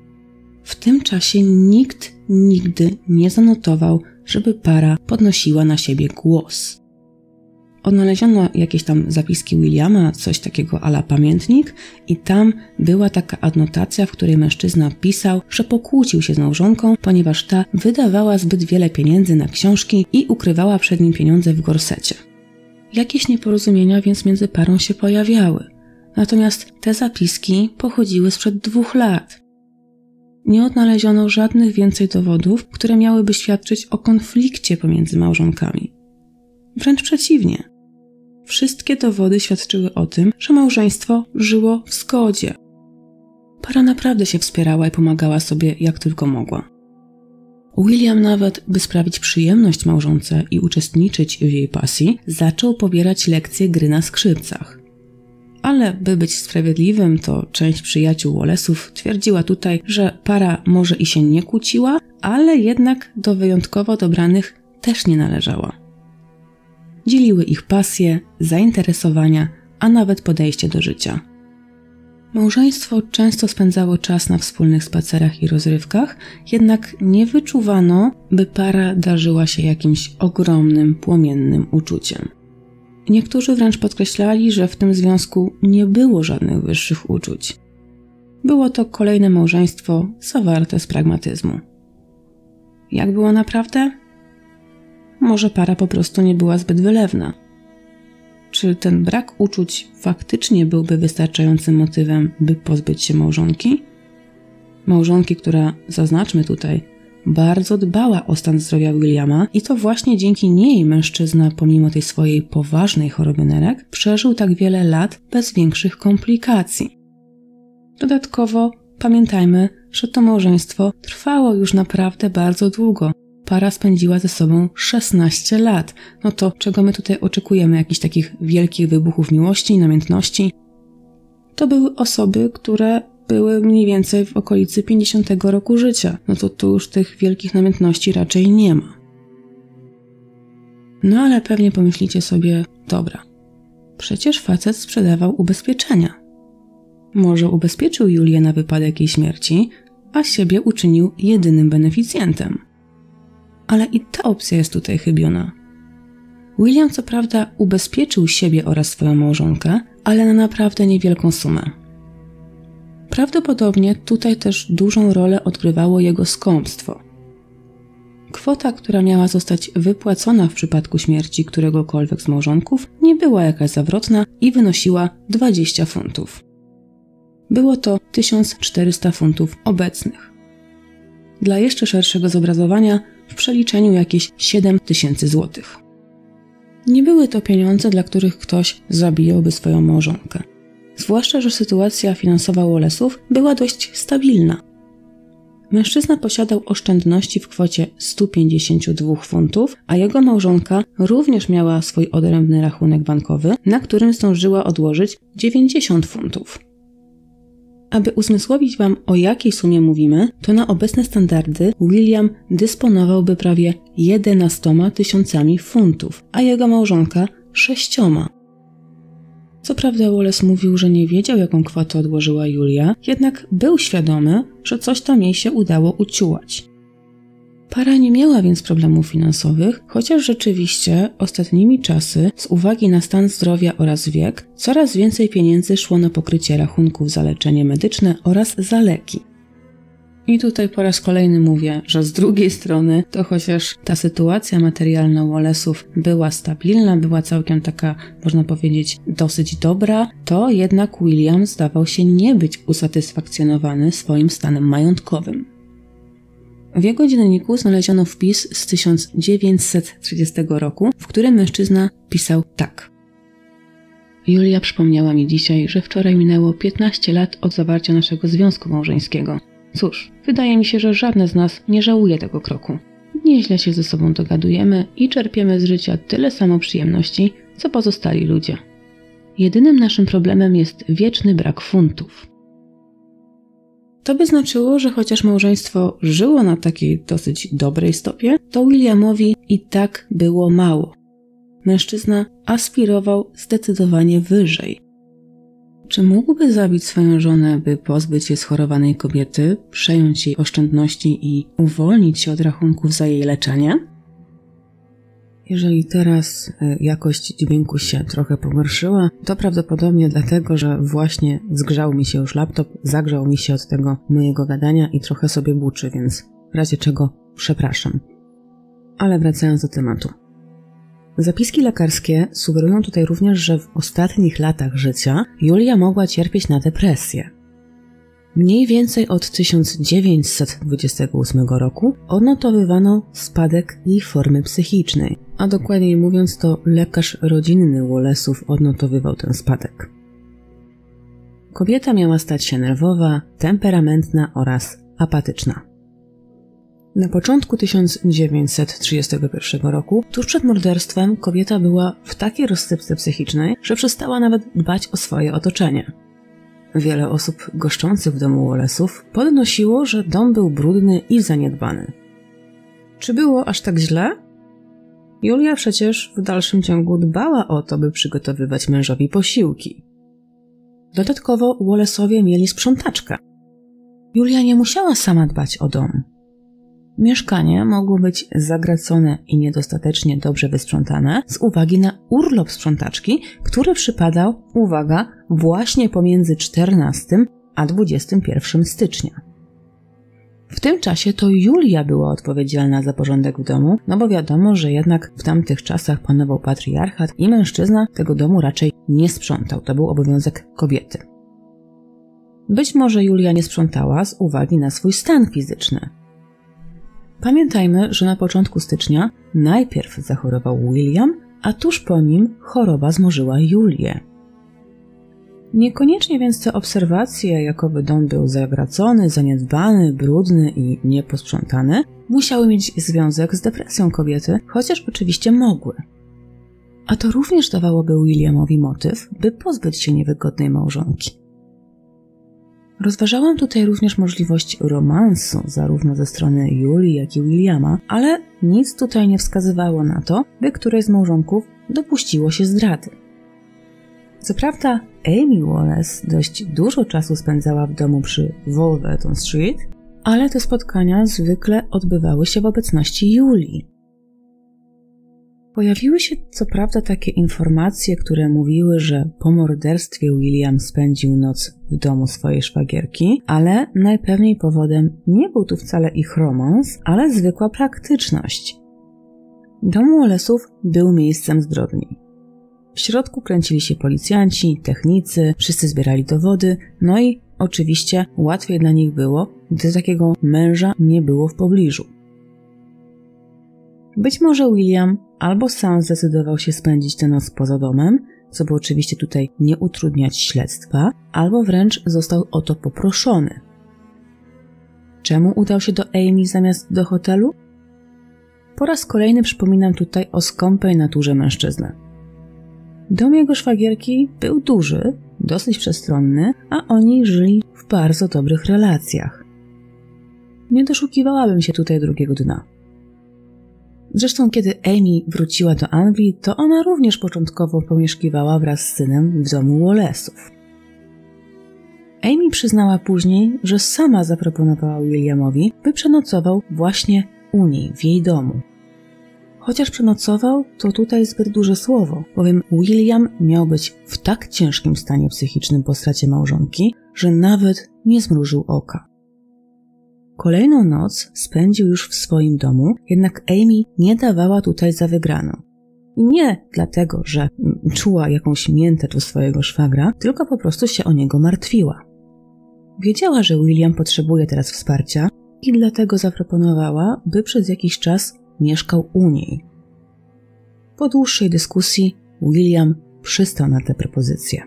W tym czasie nikt nigdy nie zanotował, żeby para podnosiła na siebie głos. Odnaleziono jakieś tam zapiski Williama, coś takiego a la pamiętnik i tam była taka adnotacja, w której mężczyzna pisał, że pokłócił się z małżonką, ponieważ ta wydawała zbyt wiele pieniędzy na książki i ukrywała przed nim pieniądze w gorsecie. Jakieś nieporozumienia więc między parą się pojawiały, natomiast te zapiski pochodziły sprzed 2 lat. Nie odnaleziono żadnych więcej dowodów, które miałyby świadczyć o konflikcie pomiędzy małżonkami. Wręcz przeciwnie. Wszystkie dowody świadczyły o tym, że małżeństwo żyło w zgodzie. Para naprawdę się wspierała i pomagała sobie jak tylko mogła. William nawet, by sprawić przyjemność małżonce i uczestniczyć w jej pasji, zaczął pobierać lekcje gry na skrzypcach. Ale by być sprawiedliwym, to część przyjaciół Wallace'ów twierdziła tutaj, że para może i się nie kłóciła, ale jednak do wyjątkowo dobranych też nie należała. Dzieliły ich pasje, zainteresowania, a nawet podejście do życia. Małżeństwo często spędzało czas na wspólnych spacerach i rozrywkach, jednak nie wyczuwano, by para darzyła się jakimś ogromnym, płomiennym uczuciem. Niektórzy wręcz podkreślali, że w tym związku nie było żadnych wyższych uczuć. Było to kolejne małżeństwo zawarte z pragmatyzmu. Jak było naprawdę? Może para po prostu nie była zbyt wylewna. Czy ten brak uczuć faktycznie byłby wystarczającym motywem, by pozbyć się małżonki? Małżonki, która, zaznaczmy tutaj, bardzo dbała o stan zdrowia Williama i to właśnie dzięki niej mężczyzna, pomimo tej swojej poważnej choroby nerek, przeżył tak wiele lat bez większych komplikacji. Dodatkowo pamiętajmy, że to małżeństwo trwało już naprawdę bardzo długo. Para spędziła ze sobą 16 lat. No to czego my tutaj oczekujemy? Jakichś takich wielkich wybuchów miłości i namiętności? To były osoby, które były mniej więcej w okolicy 50 roku życia. No to tu już tych wielkich namiętności raczej nie ma. No ale pewnie pomyślicie sobie, dobra, przecież facet sprzedawał ubezpieczenia. Może ubezpieczył Julię na wypadek jej śmierci, a siebie uczynił jedynym beneficjentem. Ale i ta opcja jest tutaj chybiona. William co prawda ubezpieczył siebie oraz swoją małżonkę, ale na naprawdę niewielką sumę. Prawdopodobnie tutaj też dużą rolę odgrywało jego skąpstwo. Kwota, która miała zostać wypłacona w przypadku śmierci któregokolwiek z małżonków, nie była jakaś zawrotna i wynosiła 20 funtów. Było to 1400 funtów obecnych. Dla jeszcze szerszego zobrazowania w przeliczeniu jakieś 7000 złotych. Nie były to pieniądze, dla których ktoś zabijałby swoją małżonkę. zwłaszcza że sytuacja finansowa Wallace'ów była dość stabilna. Mężczyzna posiadał oszczędności w kwocie 152 funtów, a jego małżonka również miała swój odrębny rachunek bankowy, na którym zdążyła odłożyć 90 funtów. Aby uzmysłowić Wam, o jakiej sumie mówimy, to na obecne standardy William dysponowałby prawie 11 000 funtów, a jego małżonka 6. Co prawda Wallace mówił, że nie wiedział, jaką kwotę odłożyła Julia, jednak był świadomy, że coś tam jej się udało uciułać. Para nie miała więc problemów finansowych, chociaż rzeczywiście ostatnimi czasy, z uwagi na stan zdrowia oraz wiek, coraz więcej pieniędzy szło na pokrycie rachunków za leczenie medyczne oraz za leki. I tutaj po raz kolejny mówię, że z drugiej strony, to chociaż ta sytuacja materialna Wallace'ów była stabilna, była całkiem taka, można powiedzieć, dosyć dobra, to jednak William zdawał się nie być usatysfakcjonowany swoim stanem majątkowym. W jego dzienniku znaleziono wpis z 1930 roku, w którym mężczyzna pisał tak. Julia przypomniała mi dzisiaj, że wczoraj minęło 15 lat od zawarcia naszego związku małżeńskiego. Cóż, wydaje mi się, że żadne z nas nie żałuje tego kroku. Nieźle się ze sobą dogadujemy i czerpiemy z życia tyle samo przyjemności, co pozostali ludzie. Jedynym naszym problemem jest wieczny brak funtów. To by znaczyło, że chociaż małżeństwo żyło na takiej dosyć dobrej stopie, to Williamowi i tak było mało. Mężczyzna aspirował zdecydowanie wyżej. Czy mógłby zabić swoją żonę, by pozbyć się schorowanej kobiety, przejąć jej oszczędności i uwolnić się od rachunków za jej leczenie? Jeżeli teraz jakość dźwięku się trochę pogorszyła, to prawdopodobnie dlatego, że właśnie zgrzał mi się już laptop, zagrzał mi się od tego mojego gadania i trochę sobie buczy, więc w razie czego przepraszam. Ale wracając do tematu. Zapiski lekarskie sugerują tutaj również, że w ostatnich latach życia Julia mogła cierpieć na depresję. Mniej więcej od 1928 roku odnotowywano spadek jej formy psychicznej, a dokładniej mówiąc to lekarz rodzinny Wallace'ów odnotowywał ten spadek. Kobieta miała stać się nerwowa, temperamentna oraz apatyczna. Na początku 1931 roku, tuż przed morderstwem, kobieta była w takiej rozsypce psychicznej, że przestała nawet dbać o swoje otoczenie. Wiele osób goszczących w domu Wallace'ów podnosiło, że dom był brudny i zaniedbany. Czy było aż tak źle? Julia przecież w dalszym ciągu dbała o to, by przygotowywać mężowi posiłki. Dodatkowo Wallace'owie mieli sprzątaczkę. Julia nie musiała sama dbać o dom. Mieszkanie mogło być zagracone i niedostatecznie dobrze wysprzątane z uwagi na urlop sprzątaczki, który przypadał, uwaga, właśnie pomiędzy 14 a 21 stycznia. W tym czasie to Julia była odpowiedzialna za porządek w domu, no bo wiadomo, że jednak w tamtych czasach panował patriarchat i mężczyzna tego domu raczej nie sprzątał, to był obowiązek kobiety. Być może Julia nie sprzątała z uwagi na swój stan fizyczny. Pamiętajmy, że na początku stycznia najpierw zachorował William, a tuż po nim choroba zmorzyła Julię. Niekoniecznie więc te obserwacje, jakoby dom był zagracony, zaniedbany, brudny i nieposprzątany, musiały mieć związek z depresją kobiety, chociaż oczywiście mogły. A to również dawałoby Williamowi motyw, by pozbyć się niewygodnej małżonki. Rozważałam tutaj również możliwość romansu zarówno ze strony Julii, jak i Williama, ale nic tutaj nie wskazywało na to, by któreś z małżonków dopuściło się zdrady. Co prawda Amy Wallace dość dużo czasu spędzała w domu przy Wolverton Street, ale te spotkania zwykle odbywały się w obecności Julii. Pojawiły się co prawda takie informacje, które mówiły, że po morderstwie William spędził noc w domu swojej szwagierki, ale najpewniej powodem nie był tu wcale ich romans, ale zwykła praktyczność. Dom Wallace'ów był miejscem zbrodni. W środku kręcili się policjanci, technicy, wszyscy zbierali dowody, no i oczywiście łatwiej dla nich było, gdy takiego męża nie było w pobliżu. Być może William albo sam zdecydował się spędzić tę noc poza domem, co by oczywiście tutaj nie utrudniać śledztwa, albo wręcz został o to poproszony. Czemu udał się do Amy zamiast do hotelu? Po raz kolejny przypominam tutaj o skąpej naturze mężczyzny. Dom jego szwagierki był duży, dosyć przestronny, a oni żyli w bardzo dobrych relacjach. Nie doszukiwałabym się tutaj drugiego dna. Zresztą kiedy Amy wróciła do Anglii, to ona również początkowo pomieszkiwała wraz z synem w domu Wallace'ów. Amy przyznała później, że sama zaproponowała Williamowi, by przenocował właśnie u niej, w jej domu. Chociaż przenocował, to tutaj zbyt duże słowo, bowiem William miał być w tak ciężkim stanie psychicznym po stracie małżonki, że nawet nie zmrużył oka. Kolejną noc spędził już w swoim domu, jednak Amy nie dawała tutaj za wygraną. I nie dlatego, że czuła jakąś miętę do swojego szwagra, tylko po prostu się o niego martwiła. Wiedziała, że William potrzebuje teraz wsparcia i dlatego zaproponowała, by przez jakiś czas mieszkał u niej. Po dłuższej dyskusji William przystał na tę propozycję.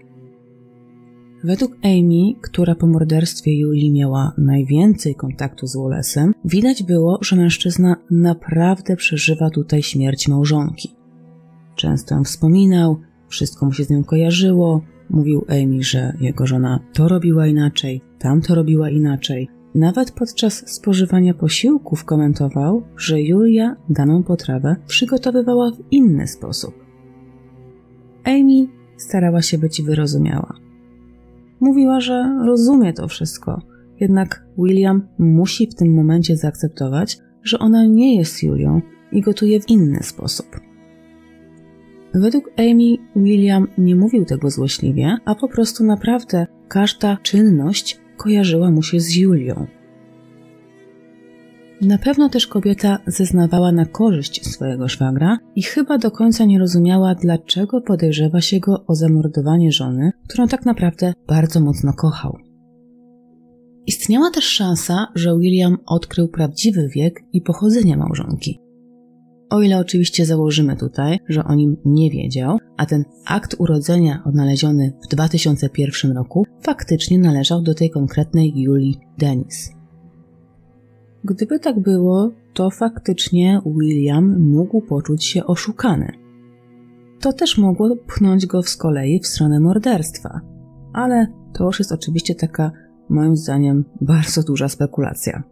Według Amy, która po morderstwie Julii miała najwięcej kontaktu z Wallace'em, widać było, że mężczyzna naprawdę przeżywa tutaj śmierć małżonki. Często ją wspominał, wszystko mu się z nią kojarzyło, mówił Amy, że jego żona to robiła inaczej, tamto robiła inaczej. Nawet podczas spożywania posiłków komentował, że Julia daną potrawę przygotowywała w inny sposób. Amy starała się być wyrozumiała. Mówiła, że rozumie to wszystko, jednak William musi w tym momencie zaakceptować, że ona nie jest Julią i gotuje w inny sposób. Według Amy William nie mówił tego złośliwie, a po prostu naprawdę każda czynność kojarzyła mu się z Julią. Na pewno też kobieta zeznawała na korzyść swojego szwagra i chyba do końca nie rozumiała, dlaczego podejrzewa się go o zamordowanie żony, którą tak naprawdę bardzo mocno kochał. Istniała też szansa, że William odkrył prawdziwy wiek i pochodzenie małżonki. O ile oczywiście założymy tutaj, że o nim nie wiedział, a ten akt urodzenia odnaleziony w 2001 roku faktycznie należał do tej konkretnej Julii Dennis. Gdyby tak było, to faktycznie William mógł poczuć się oszukany. To też mogło pchnąć go z kolei w stronę morderstwa, ale to już jest oczywiście taka, moim zdaniem, bardzo duża spekulacja.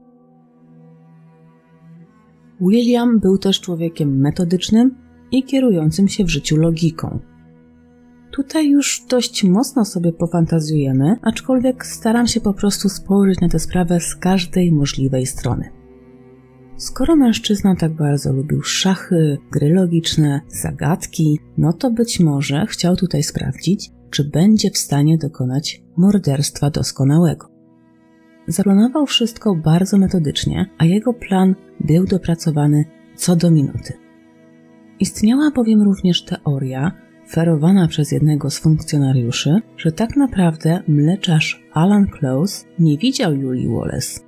William był też człowiekiem metodycznym i kierującym się w życiu logiką. Tutaj już dość mocno sobie pofantazjujemy, aczkolwiek staram się po prostu spojrzeć na tę sprawę z każdej możliwej strony. Skoro mężczyzna tak bardzo lubił szachy, gry logiczne, zagadki, no to być może chciał tutaj sprawdzić, czy będzie w stanie dokonać morderstwa doskonałego. Zaplanował wszystko bardzo metodycznie, a jego plan był dopracowany co do minuty. Istniała bowiem również teoria, ferowana przez jednego z funkcjonariuszy, że tak naprawdę mleczarz Alan Close nie widział Julii Wallace.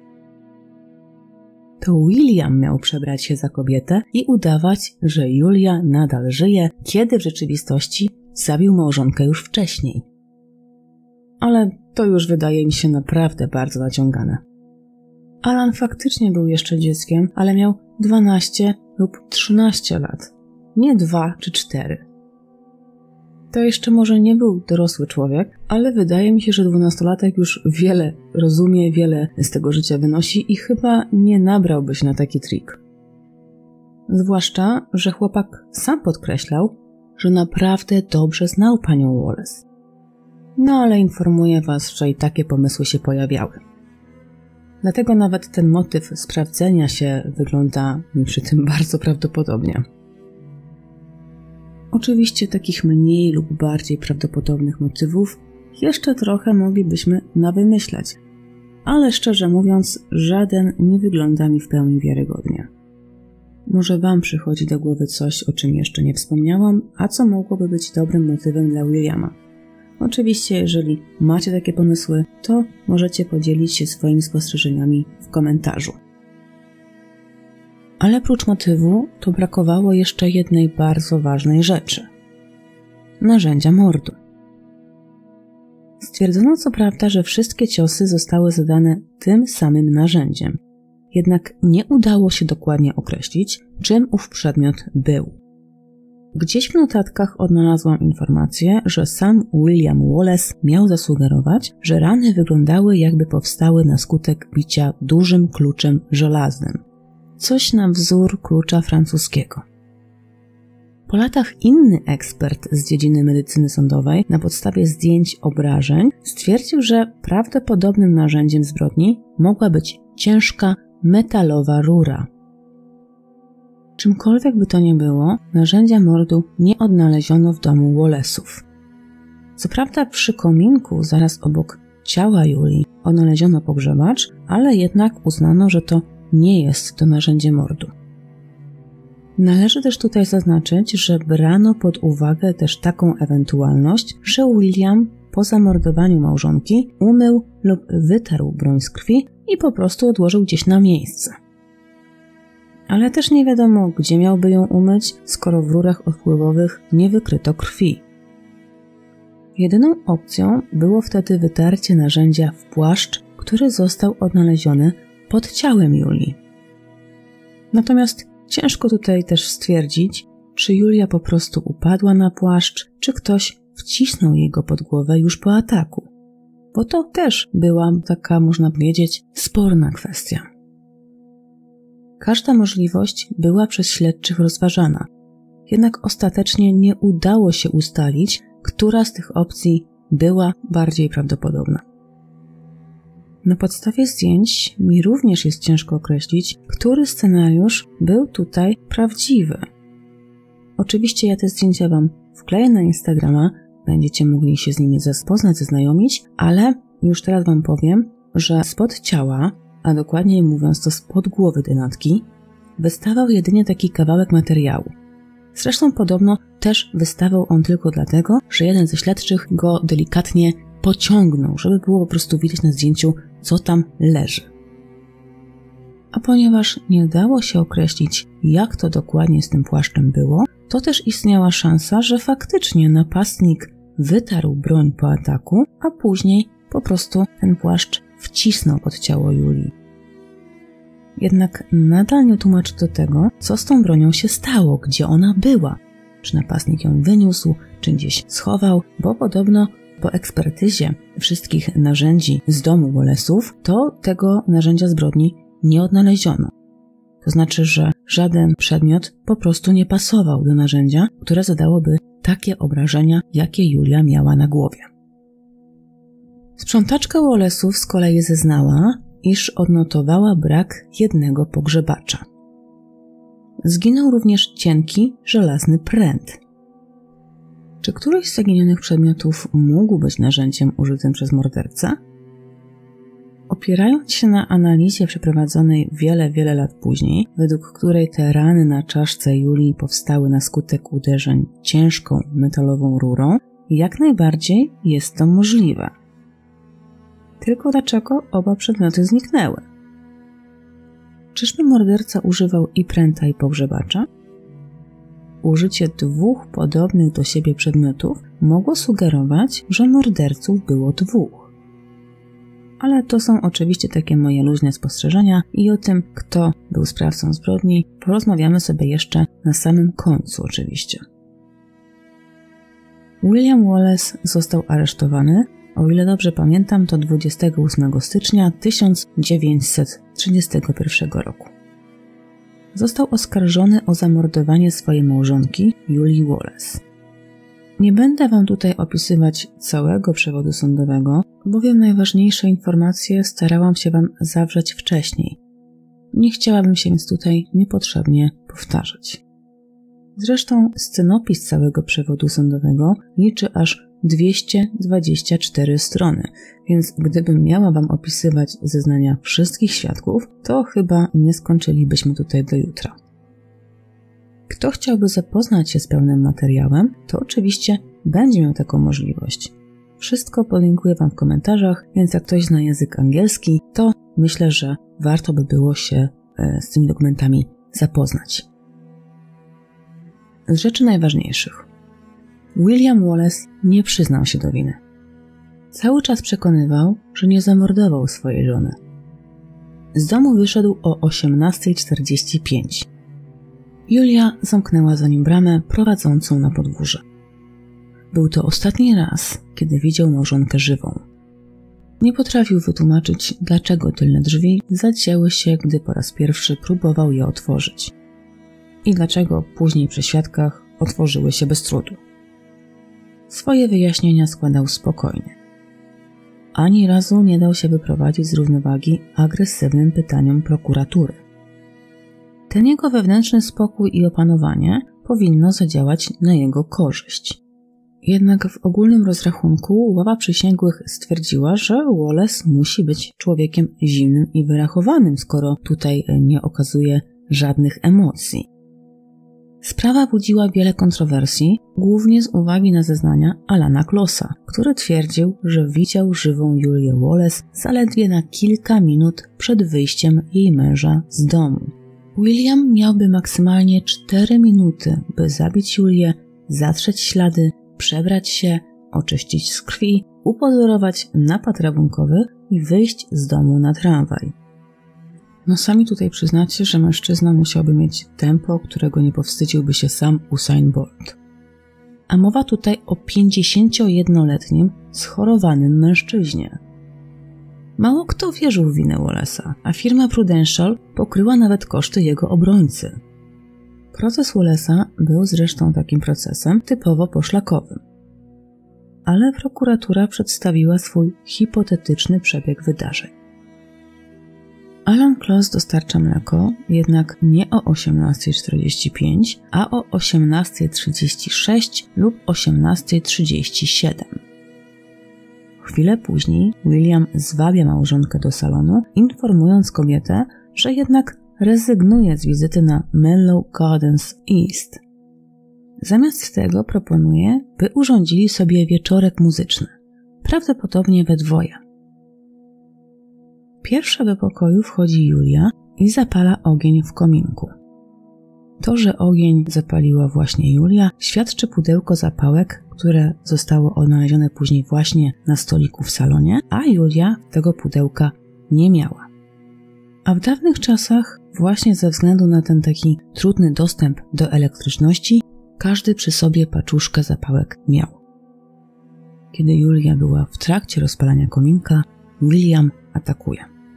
To William miał przebrać się za kobietę i udawać, że Julia nadal żyje, kiedy w rzeczywistości zabił małżonkę już wcześniej. Ale to już wydaje mi się naprawdę bardzo naciągane. Alan faktycznie był jeszcze dzieckiem, ale miał 12 lub 13 lat, nie 2 czy 4. To jeszcze może nie był dorosły człowiek, ale wydaje mi się, że 12-latek już wiele rozumie, wiele z tego życia wynosi i chyba nie nabrałby się na taki trik. Zwłaszcza, że chłopak sam podkreślał, że naprawdę dobrze znał panią Wallace. No ale informuję was, że i takie pomysły się pojawiały. Dlatego nawet ten motyw sprawdzenia się wygląda mi przy tym bardzo prawdopodobnie. Oczywiście takich mniej lub bardziej prawdopodobnych motywów jeszcze trochę moglibyśmy nawymyślać, ale szczerze mówiąc, żaden nie wygląda mi w pełni wiarygodnie. Może wam przychodzi do głowy coś, o czym jeszcze nie wspomniałam, a co mogłoby być dobrym motywem dla Williama. Oczywiście, jeżeli macie takie pomysły, to możecie podzielić się swoimi spostrzeżeniami w komentarzu. Ale prócz motywu to brakowało jeszcze jednej bardzo ważnej rzeczy. narzędzia mordu. Stwierdzono co prawda, że wszystkie ciosy zostały zadane tym samym narzędziem, jednak nie udało się dokładnie określić, czym ów przedmiot był. Gdzieś w notatkach odnalazłam informację, że sam William Wallace miał zasugerować, że rany wyglądały, jakby powstały na skutek bicia dużym kluczem żelaznym. Coś na wzór klucza francuskiego. Po latach inny ekspert z dziedziny medycyny sądowej na podstawie zdjęć obrażeń stwierdził, że prawdopodobnym narzędziem zbrodni mogła być ciężka metalowa rura. Czymkolwiek by to nie było, narzędzia mordu nie odnaleziono w domu Wallace'ów. Co prawda przy kominku zaraz obok ciała Julii odnaleziono pogrzebacz, ale jednak uznano, że to nie jest to narzędzie mordu. Należy też tutaj zaznaczyć, że brano pod uwagę też taką ewentualność, że William po zamordowaniu małżonki umył lub wytarł broń z krwi i po prostu odłożył gdzieś na miejsce. Ale też nie wiadomo, gdzie miałby ją umyć, skoro w rurach odpływowych nie wykryto krwi. Jedyną opcją było wtedy wytarcie narzędzia w płaszcz, który został odnaleziony pod ciałem Julii. Natomiast ciężko tutaj też stwierdzić, czy Julia po prostu upadła na płaszcz, czy ktoś wcisnął jej go pod głowę już po ataku. Bo to też była taka, można powiedzieć, sporna kwestia. Każda możliwość była przez śledczych rozważana, jednak ostatecznie nie udało się ustalić, która z tych opcji była bardziej prawdopodobna. Na podstawie zdjęć mi również jest ciężko określić, który scenariusz był tutaj prawdziwy. Oczywiście ja te zdjęcia Wam wkleję na Instagrama, będziecie mogli się z nimi zapoznać, zaznajomić, ale już teraz Wam powiem, że spod ciała, a dokładniej mówiąc to spod głowy denatki, wystawał jedynie taki kawałek materiału. Zresztą podobno też wystawał on tylko dlatego, że jeden ze śledczych go delikatnie pociągnął, żeby było po prostu widać na zdjęciu, co tam leży. A ponieważ nie dało się określić, jak to dokładnie z tym płaszczem było, to też istniała szansa, że faktycznie napastnik wytarł broń po ataku, a później po prostu ten płaszcz wcisnął pod ciało Julii. Jednak nadal nie tłumaczy to tego, co z tą bronią się stało, gdzie ona była. Czy napastnik ją wyniósł, czy gdzieś schował, bo podobno po ekspertyzie wszystkich narzędzi z domu Wallace'ów, to tego narzędzia zbrodni nie odnaleziono. To znaczy, że żaden przedmiot po prostu nie pasował do narzędzia, które zadałoby takie obrażenia, jakie Julia miała na głowie. Sprzątaczka Wallace'ów z kolei zeznała, iż odnotowała brak jednego pogrzebacza. Zginął również cienki, żelazny pręt. Czy któryś z zaginionych przedmiotów mógł być narzędziem użytym przez mordercę? Opierając się na analizie przeprowadzonej wiele lat później, według której te rany na czaszce Julii powstały na skutek uderzeń ciężką metalową rurą, jak najbardziej jest to możliwe. Tylko dlaczego oba przedmioty zniknęły? Czyżby morderca używał i pręta, i pogrzebacza? Użycie dwóch podobnych do siebie przedmiotów mogło sugerować, że morderców było dwóch. Ale to są oczywiście takie moje luźne spostrzeżenia i o tym, kto był sprawcą zbrodni, porozmawiamy sobie jeszcze na samym końcu oczywiście. William Wallace został aresztowany, o ile dobrze pamiętam, to 28 stycznia 1931 roku. Został oskarżony o zamordowanie swojej małżonki, Julii Wallace. Nie będę Wam tutaj opisywać całego przewodu sądowego, bowiem najważniejsze informacje starałam się Wam zawrzeć wcześniej. Nie chciałabym się więc tutaj niepotrzebnie powtarzać. Zresztą scenopis całego przewodu sądowego liczy aż 224 strony, więc gdybym miała Wam opisywać zeznania wszystkich świadków, to chyba nie skończylibyśmy tutaj do jutra. Kto chciałby zapoznać się z pełnym materiałem, to oczywiście będzie miał taką możliwość. Wszystko podlinkuję Wam w komentarzach, więc jak ktoś zna język angielski, to myślę, że warto by było się z tymi dokumentami zapoznać. Z rzeczy najważniejszych. William Wallace nie przyznał się do winy. Cały czas przekonywał, że nie zamordował swojej żony. Z domu wyszedł o 18:45. Julia zamknęła za nim bramę prowadzącą na podwórze. Był to ostatni raz, kiedy widział małżonkę żywą. Nie potrafił wytłumaczyć, dlaczego tylne drzwi zacięły się, gdy po raz pierwszy próbował je otworzyć. I dlaczego później przy świadkach otworzyły się bez trudu. Swoje wyjaśnienia składał spokojnie. Ani razu nie dał się wyprowadzić z równowagi agresywnym pytaniom prokuratury. Ten jego wewnętrzny spokój i opanowanie powinno zadziałać na jego korzyść. Jednak w ogólnym rozrachunku ława przysięgłych stwierdziła, że Wallace musi być człowiekiem zimnym i wyrachowanym, skoro tutaj nie okazuje żadnych emocji. Sprawa budziła wiele kontrowersji, głównie z uwagi na zeznania Alana Closa, który twierdził, że widział żywą Julię Wallace zaledwie na kilka minut przed wyjściem jej męża z domu. William miałby maksymalnie 4 minuty, by zabić Julię, zatrzeć ślady, przebrać się, oczyścić z krwi, upozorować napad rabunkowy i wyjść z domu na tramwaj. No sami tutaj przyznacie, że mężczyzna musiałby mieć tempo, którego nie powstydziłby się sam Usain Bolt. A mowa tutaj o 51-letnim, schorowanym mężczyźnie. Mało kto wierzył w winę Wallace'a, a firma Prudential pokryła nawet koszty jego obrońcy. Proces Wallace'a był zresztą takim procesem typowo poszlakowym. Ale prokuratura przedstawiła swój hipotetyczny przebieg wydarzeń. Alan Close dostarcza mleko, jednak nie o 18:45, a o 18:36 lub 18:37. Chwilę później William zwabia małżonkę do salonu, informując kobietę, że jednak rezygnuje z wizyty na Menlo Gardens East. Zamiast tego proponuje, by urządzili sobie wieczorek muzyczny, prawdopodobnie we dwoje. Pierwsza do pokoju wchodzi Julia i zapala ogień w kominku. To, że ogień zapaliła właśnie Julia, świadczy pudełko zapałek, które zostało odnalezione później właśnie na stoliku w salonie, a Julia tego pudełka nie miała. A w dawnych czasach, właśnie ze względu na ten taki trudny dostęp do elektryczności, każdy przy sobie paczuszkę zapałek miał. Kiedy Julia była w trakcie rozpalania kominka, William atakuje.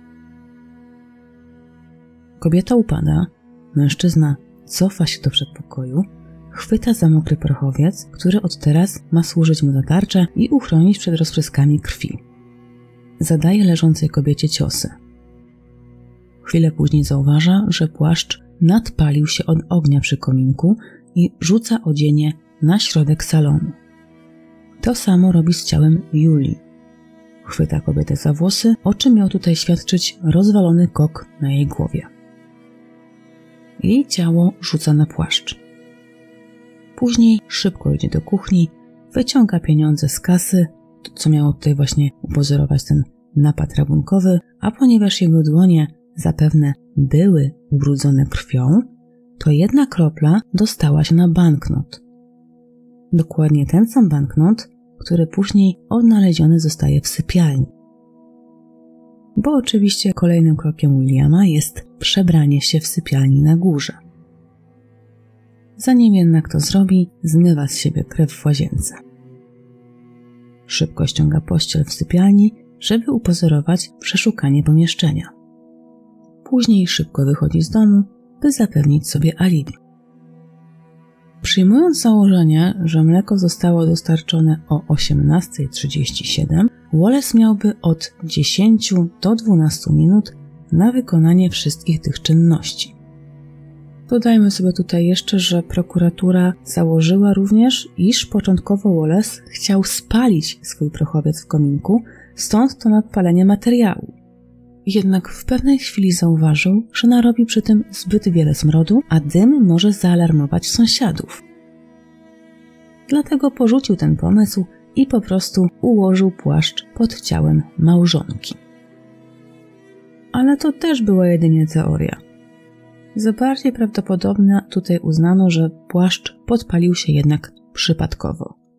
Kobieta upada, mężczyzna cofa się do przedpokoju, chwyta za mokry prochowiec, który od teraz ma służyć mu za tarczę i uchronić przed rozpryskami krwi. Zadaje leżącej kobiecie ciosy. Chwilę później zauważa, że płaszcz nadpalił się od ognia przy kominku i rzuca odzienie na środek salonu. To samo robi z ciałem Julii. Chwyta kobietę za włosy, o czym miał tutaj świadczyć rozwalony kok na jej głowie. Jej ciało rzuca na płaszcz. Później szybko idzie do kuchni, wyciąga pieniądze z kasy, co miało tutaj właśnie upozorować ten napad rabunkowy, a ponieważ jego dłonie zapewne były ubrudzone krwią, to jedna kropla dostała się na banknot. Dokładnie ten sam banknot, który później odnaleziony zostaje w sypialni. Bo oczywiście kolejnym krokiem Williama jest przebranie się w sypialni na górze. Zanim jednak to zrobi, zmywa z siebie krew w łazience. Szybko ściąga pościel w sypialni, żeby upozorować przeszukanie pomieszczenia. Później szybko wychodzi z domu, by zapewnić sobie alibi. Przyjmując założenie, że mleko zostało dostarczone o 18:37, Wallace miałby od 10 do 12 minut na wykonanie wszystkich tych czynności. Dodajmy sobie tutaj jeszcze, że prokuratura założyła również, iż początkowo Wallace chciał spalić swój prochowiec w kominku, stąd to nadpalenie materiału. Jednak w pewnej chwili zauważył, że narobi przy tym zbyt wiele smrodu, a dym może zaalarmować sąsiadów. Dlatego porzucił ten pomysł i po prostu ułożył płaszcz pod ciałem małżonki. Ale to też była jedynie teoria. Za bardziej prawdopodobne tutaj uznano, że płaszcz podpalił się jednak przypadkowo.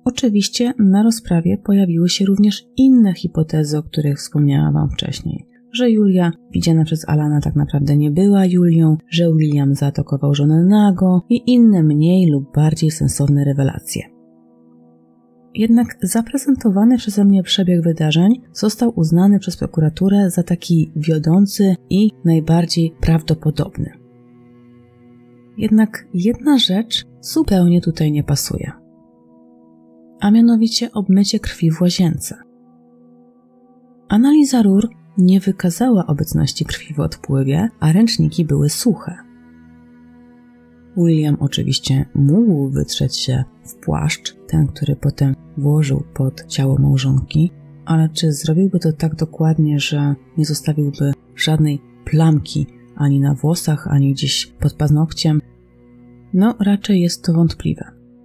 Oczywiście na rozprawie pojawiły się również inne hipotezy, o których wspomniałam Wam wcześniej. Że Julia, widziana przez Alana, tak naprawdę nie była Julią, że William zaatakował żonę nago i inne mniej lub bardziej sensowne rewelacje. Jednak zaprezentowany przeze mnie przebieg wydarzeń został uznany przez prokuraturę za taki wiodący i najbardziej prawdopodobny. Jednak jedna rzecz zupełnie tutaj nie pasuje. A mianowicie obmycie krwi w łazience. Analiza rur nie wykazała obecności krwi w odpływie, a ręczniki były suche. William oczywiście mógł wytrzeć się w płaszcz, ten, który potem włożył pod ciało małżonki, ale czy zrobiłby to tak dokładnie, że nie zostawiłby żadnej plamki ani na włosach, ani gdzieś pod paznokciem? No, raczej jest to wątpliwe.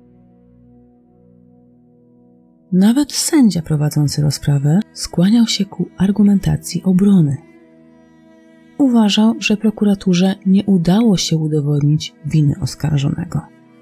Nawet sędzia prowadzący rozprawę skłaniał się ku argumentacji obrony. Uważał, że prokuraturze nie udało się udowodnić winy oskarżonego.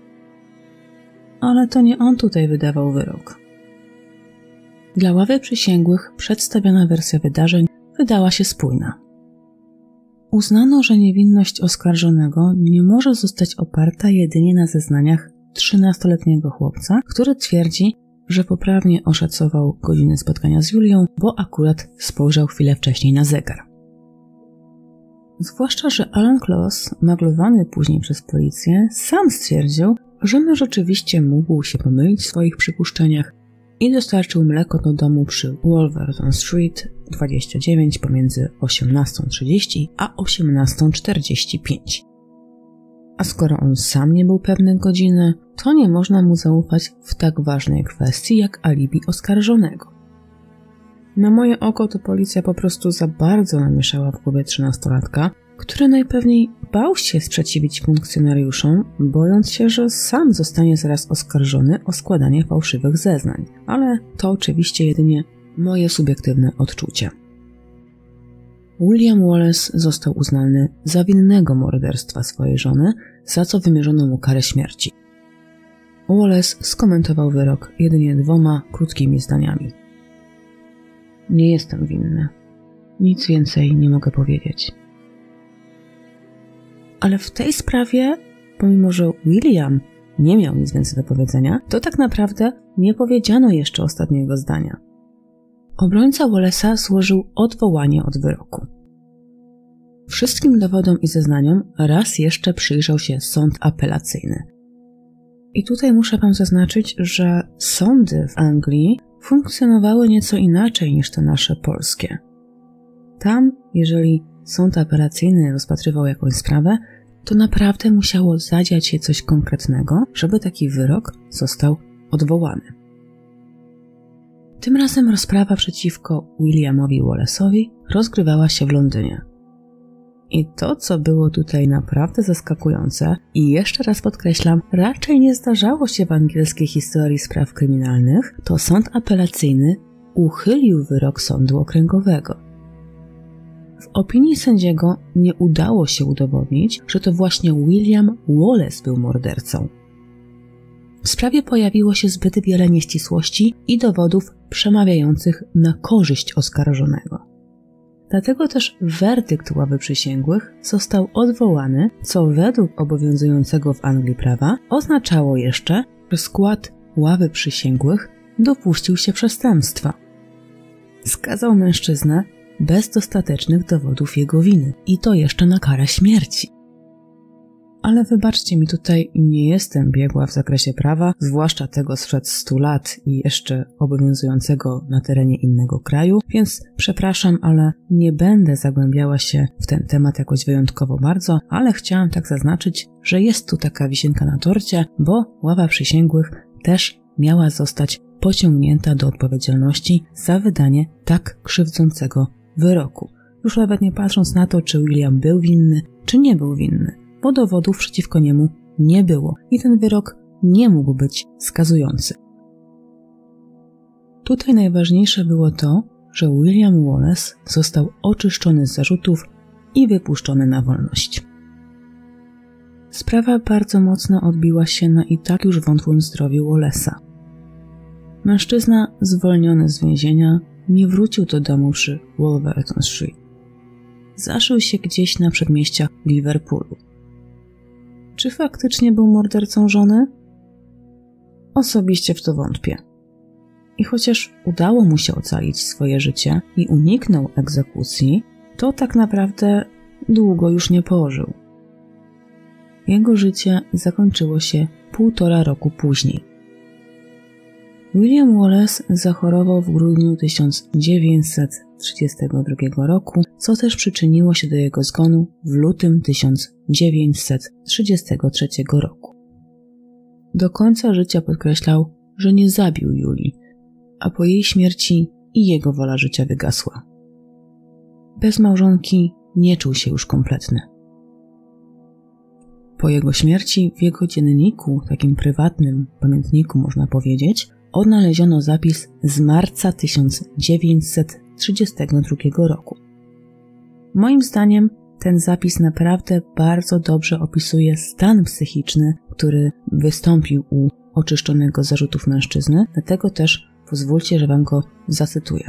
Ale to nie on tutaj wydawał wyrok. Dla ławy przysięgłych przedstawiona wersja wydarzeń wydała się spójna. Uznano, że niewinność oskarżonego nie może zostać oparta jedynie na zeznaniach 13-letniego chłopca, który twierdzi, że poprawnie oszacował godziny spotkania z Julią, bo akurat spojrzał chwilę wcześniej na zegar. Zwłaszcza, że Alan Close, maglowany później przez policję, sam stwierdził, że mąż rzeczywiście mógł się pomylić w swoich przypuszczeniach i dostarczył mleko do domu przy Wolverton Street 29 pomiędzy 18:30 a 18:45. A skoro on sam nie był pewny godziny, to nie można mu zaufać w tak ważnej kwestii jak alibi oskarżonego. Na moje oko to policja po prostu za bardzo namieszała w głowie 13-latka, który najpewniej bał się sprzeciwić funkcjonariuszom, bojąc się, że sam zostanie zaraz oskarżony o składanie fałszywych zeznań. Ale to oczywiście jedynie moje subiektywne odczucie. William Wallace został uznany za winnego morderstwa swojej żony, za co wymierzono mu karę śmierci. Wallace skomentował wyrok jedynie 2 krótkimi zdaniami. Nie jestem winny. Nic więcej nie mogę powiedzieć. Ale w tej sprawie, pomimo że William nie miał nic więcej do powiedzenia, to tak naprawdę nie powiedziano jeszcze ostatniego zdania. Obrońca Wallace'a złożył odwołanie od wyroku. Wszystkim dowodom i zeznaniom raz jeszcze przyjrzał się sąd apelacyjny. I tutaj muszę Wam zaznaczyć, że sądy w Anglii funkcjonowały nieco inaczej niż te nasze polskie. Tam, jeżeli sąd apelacyjny rozpatrywał jakąś sprawę, to naprawdę musiało zadziać się coś konkretnego, żeby taki wyrok został odwołany. Tym razem rozprawa przeciwko Williamowi Wallace'owi rozgrywała się w Londynie. I to, co było tutaj naprawdę zaskakujące i jeszcze raz podkreślam, raczej nie zdarzało się w angielskiej historii spraw kryminalnych, to sąd apelacyjny uchylił wyrok sądu okręgowego. W opinii sędziego nie udało się udowodnić, że to właśnie William Wallace był mordercą. W sprawie pojawiło się zbyt wiele nieścisłości i dowodów przemawiających na korzyść oskarżonego. Dlatego też werdykt ławy przysięgłych został odwołany, co według obowiązującego w Anglii prawa oznaczało jeszcze, że skład ławy przysięgłych dopuścił się przestępstwa. Skazał mężczyznę bez dostatecznych dowodów jego winy i to jeszcze na karę śmierci. Ale wybaczcie mi, tutaj nie jestem biegła w zakresie prawa, zwłaszcza tego sprzed 100 lat i jeszcze obowiązującego na terenie innego kraju, więc przepraszam, ale nie będę zagłębiała się w ten temat jakoś wyjątkowo bardzo, ale chciałam tak zaznaczyć, że jest tu taka wisienka na torcie, bo ława przysięgłych też miała zostać pociągnięta do odpowiedzialności za wydanie tak krzywdzącego wyroku. Już nawet nie patrząc na to, czy William był winny, czy nie był winny, bo dowodów przeciwko niemu nie było i ten wyrok nie mógł być skazujący. Tutaj najważniejsze było to, że William Wallace został oczyszczony z zarzutów i wypuszczony na wolność. Sprawa bardzo mocno odbiła się na i tak już wątłym zdrowiu Wallace'a. Mężczyzna zwolniony z więzienia nie wrócił do domu przy Wolverhampton Street. Zaszył się gdzieś na przedmieściach Liverpoolu. Czy faktycznie był mordercą żony? Osobiście w to wątpię. I chociaż udało mu się ocalić swoje życie i uniknął egzekucji, to tak naprawdę długo już nie pożył. Jego życie zakończyło się 1,5 roku później. William Wallace zachorował w grudniu 1932 roku, co też przyczyniło się do jego zgonu w lutym 1933 roku. Do końca życia podkreślał, że nie zabił Julii, a po jej śmierci i jego wola życia wygasła. Bez małżonki nie czuł się już kompletny. Po jego śmierci w jego dzienniku, takim prywatnym pamiętniku można powiedzieć, odnaleziono zapis z marca 1932 roku. Moim zdaniem ten zapis naprawdę bardzo dobrze opisuje stan psychiczny, który wystąpił u oczyszczonego z zarzutów mężczyzny, dlatego też pozwólcie, że wam go zacytuję.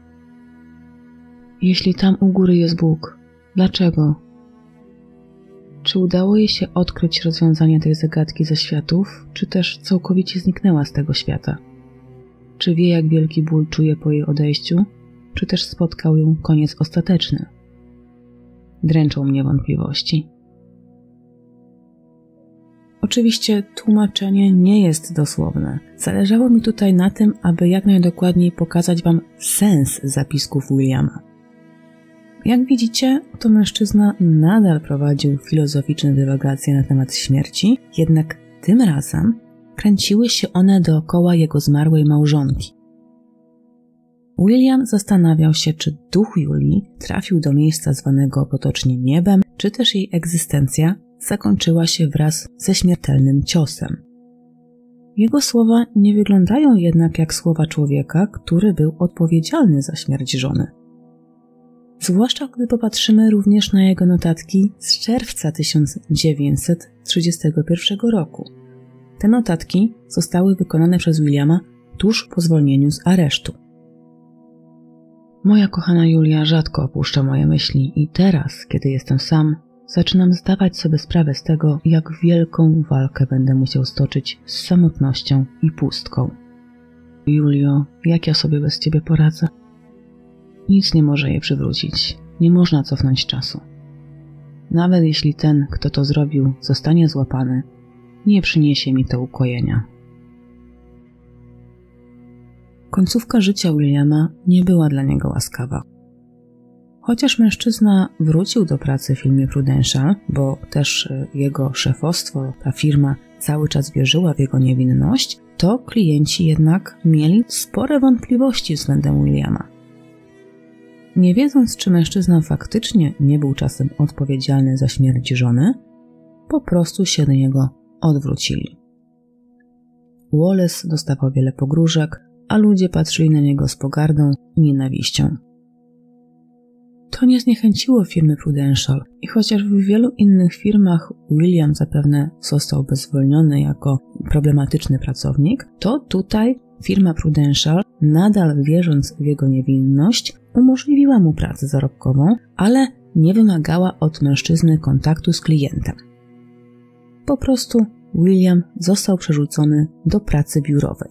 Jeśli tam u góry jest Bóg, dlaczego? Czy udało jej się odkryć rozwiązanie tej zagadki ze światów, czy też całkowicie zniknęła z tego świata? Czy wie, jak wielki ból czuje po jej odejściu, czy też spotkał ją koniec ostateczny? Dręczą mnie wątpliwości. Oczywiście tłumaczenie nie jest dosłowne. Zależało mi tutaj na tym, aby jak najdokładniej pokazać wam sens zapisków Williama. Jak widzicie, to mężczyzna nadal prowadził filozoficzne dywagacje na temat śmierci, jednak tym razem kręciły się one dookoła jego zmarłej małżonki. William zastanawiał się, czy duch Julii trafił do miejsca zwanego potocznie niebem, czy też jej egzystencja zakończyła się wraz ze śmiertelnym ciosem. Jego słowa nie wyglądają jednak jak słowa człowieka, który był odpowiedzialny za śmierć żony. Zwłaszcza gdy popatrzymy również na jego notatki z czerwca 1931 roku. Te notatki zostały wykonane przez Williama tuż po zwolnieniu z aresztu. Moja kochana Julia rzadko opuszcza moje myśli i teraz, kiedy jestem sam, zaczynam zdawać sobie sprawę z tego, jak wielką walkę będę musiał stoczyć z samotnością i pustką. Julio, jak ja sobie bez ciebie poradzę? Nic nie może je przywrócić. Nie można cofnąć czasu. Nawet jeśli ten, kto to zrobił, zostanie złapany, nie przyniesie mi to ukojenia. Końcówka życia Williama nie była dla niego łaskawa. Chociaż mężczyzna wrócił do pracy w firmie Prudential, bo też jego szefostwo, ta firma cały czas wierzyła w jego niewinność, to klienci jednak mieli spore wątpliwości względem Williama. Nie wiedząc, czy mężczyzna faktycznie nie był czasem odpowiedzialny za śmierć żony, po prostu się do niego odwrócili. Wallace dostawał wiele pogróżek, a ludzie patrzyli na niego z pogardą i nienawiścią. To nie zniechęciło firmy Prudential i chociaż w wielu innych firmach William zapewne zostałby zwolniony jako problematyczny pracownik, to tutaj firma Prudential, nadal wierząc w jego niewinność, umożliwiła mu pracę zarobkową, ale nie wymagała od mężczyzny kontaktu z klientem. Po prostu William został przerzucony do pracy biurowej.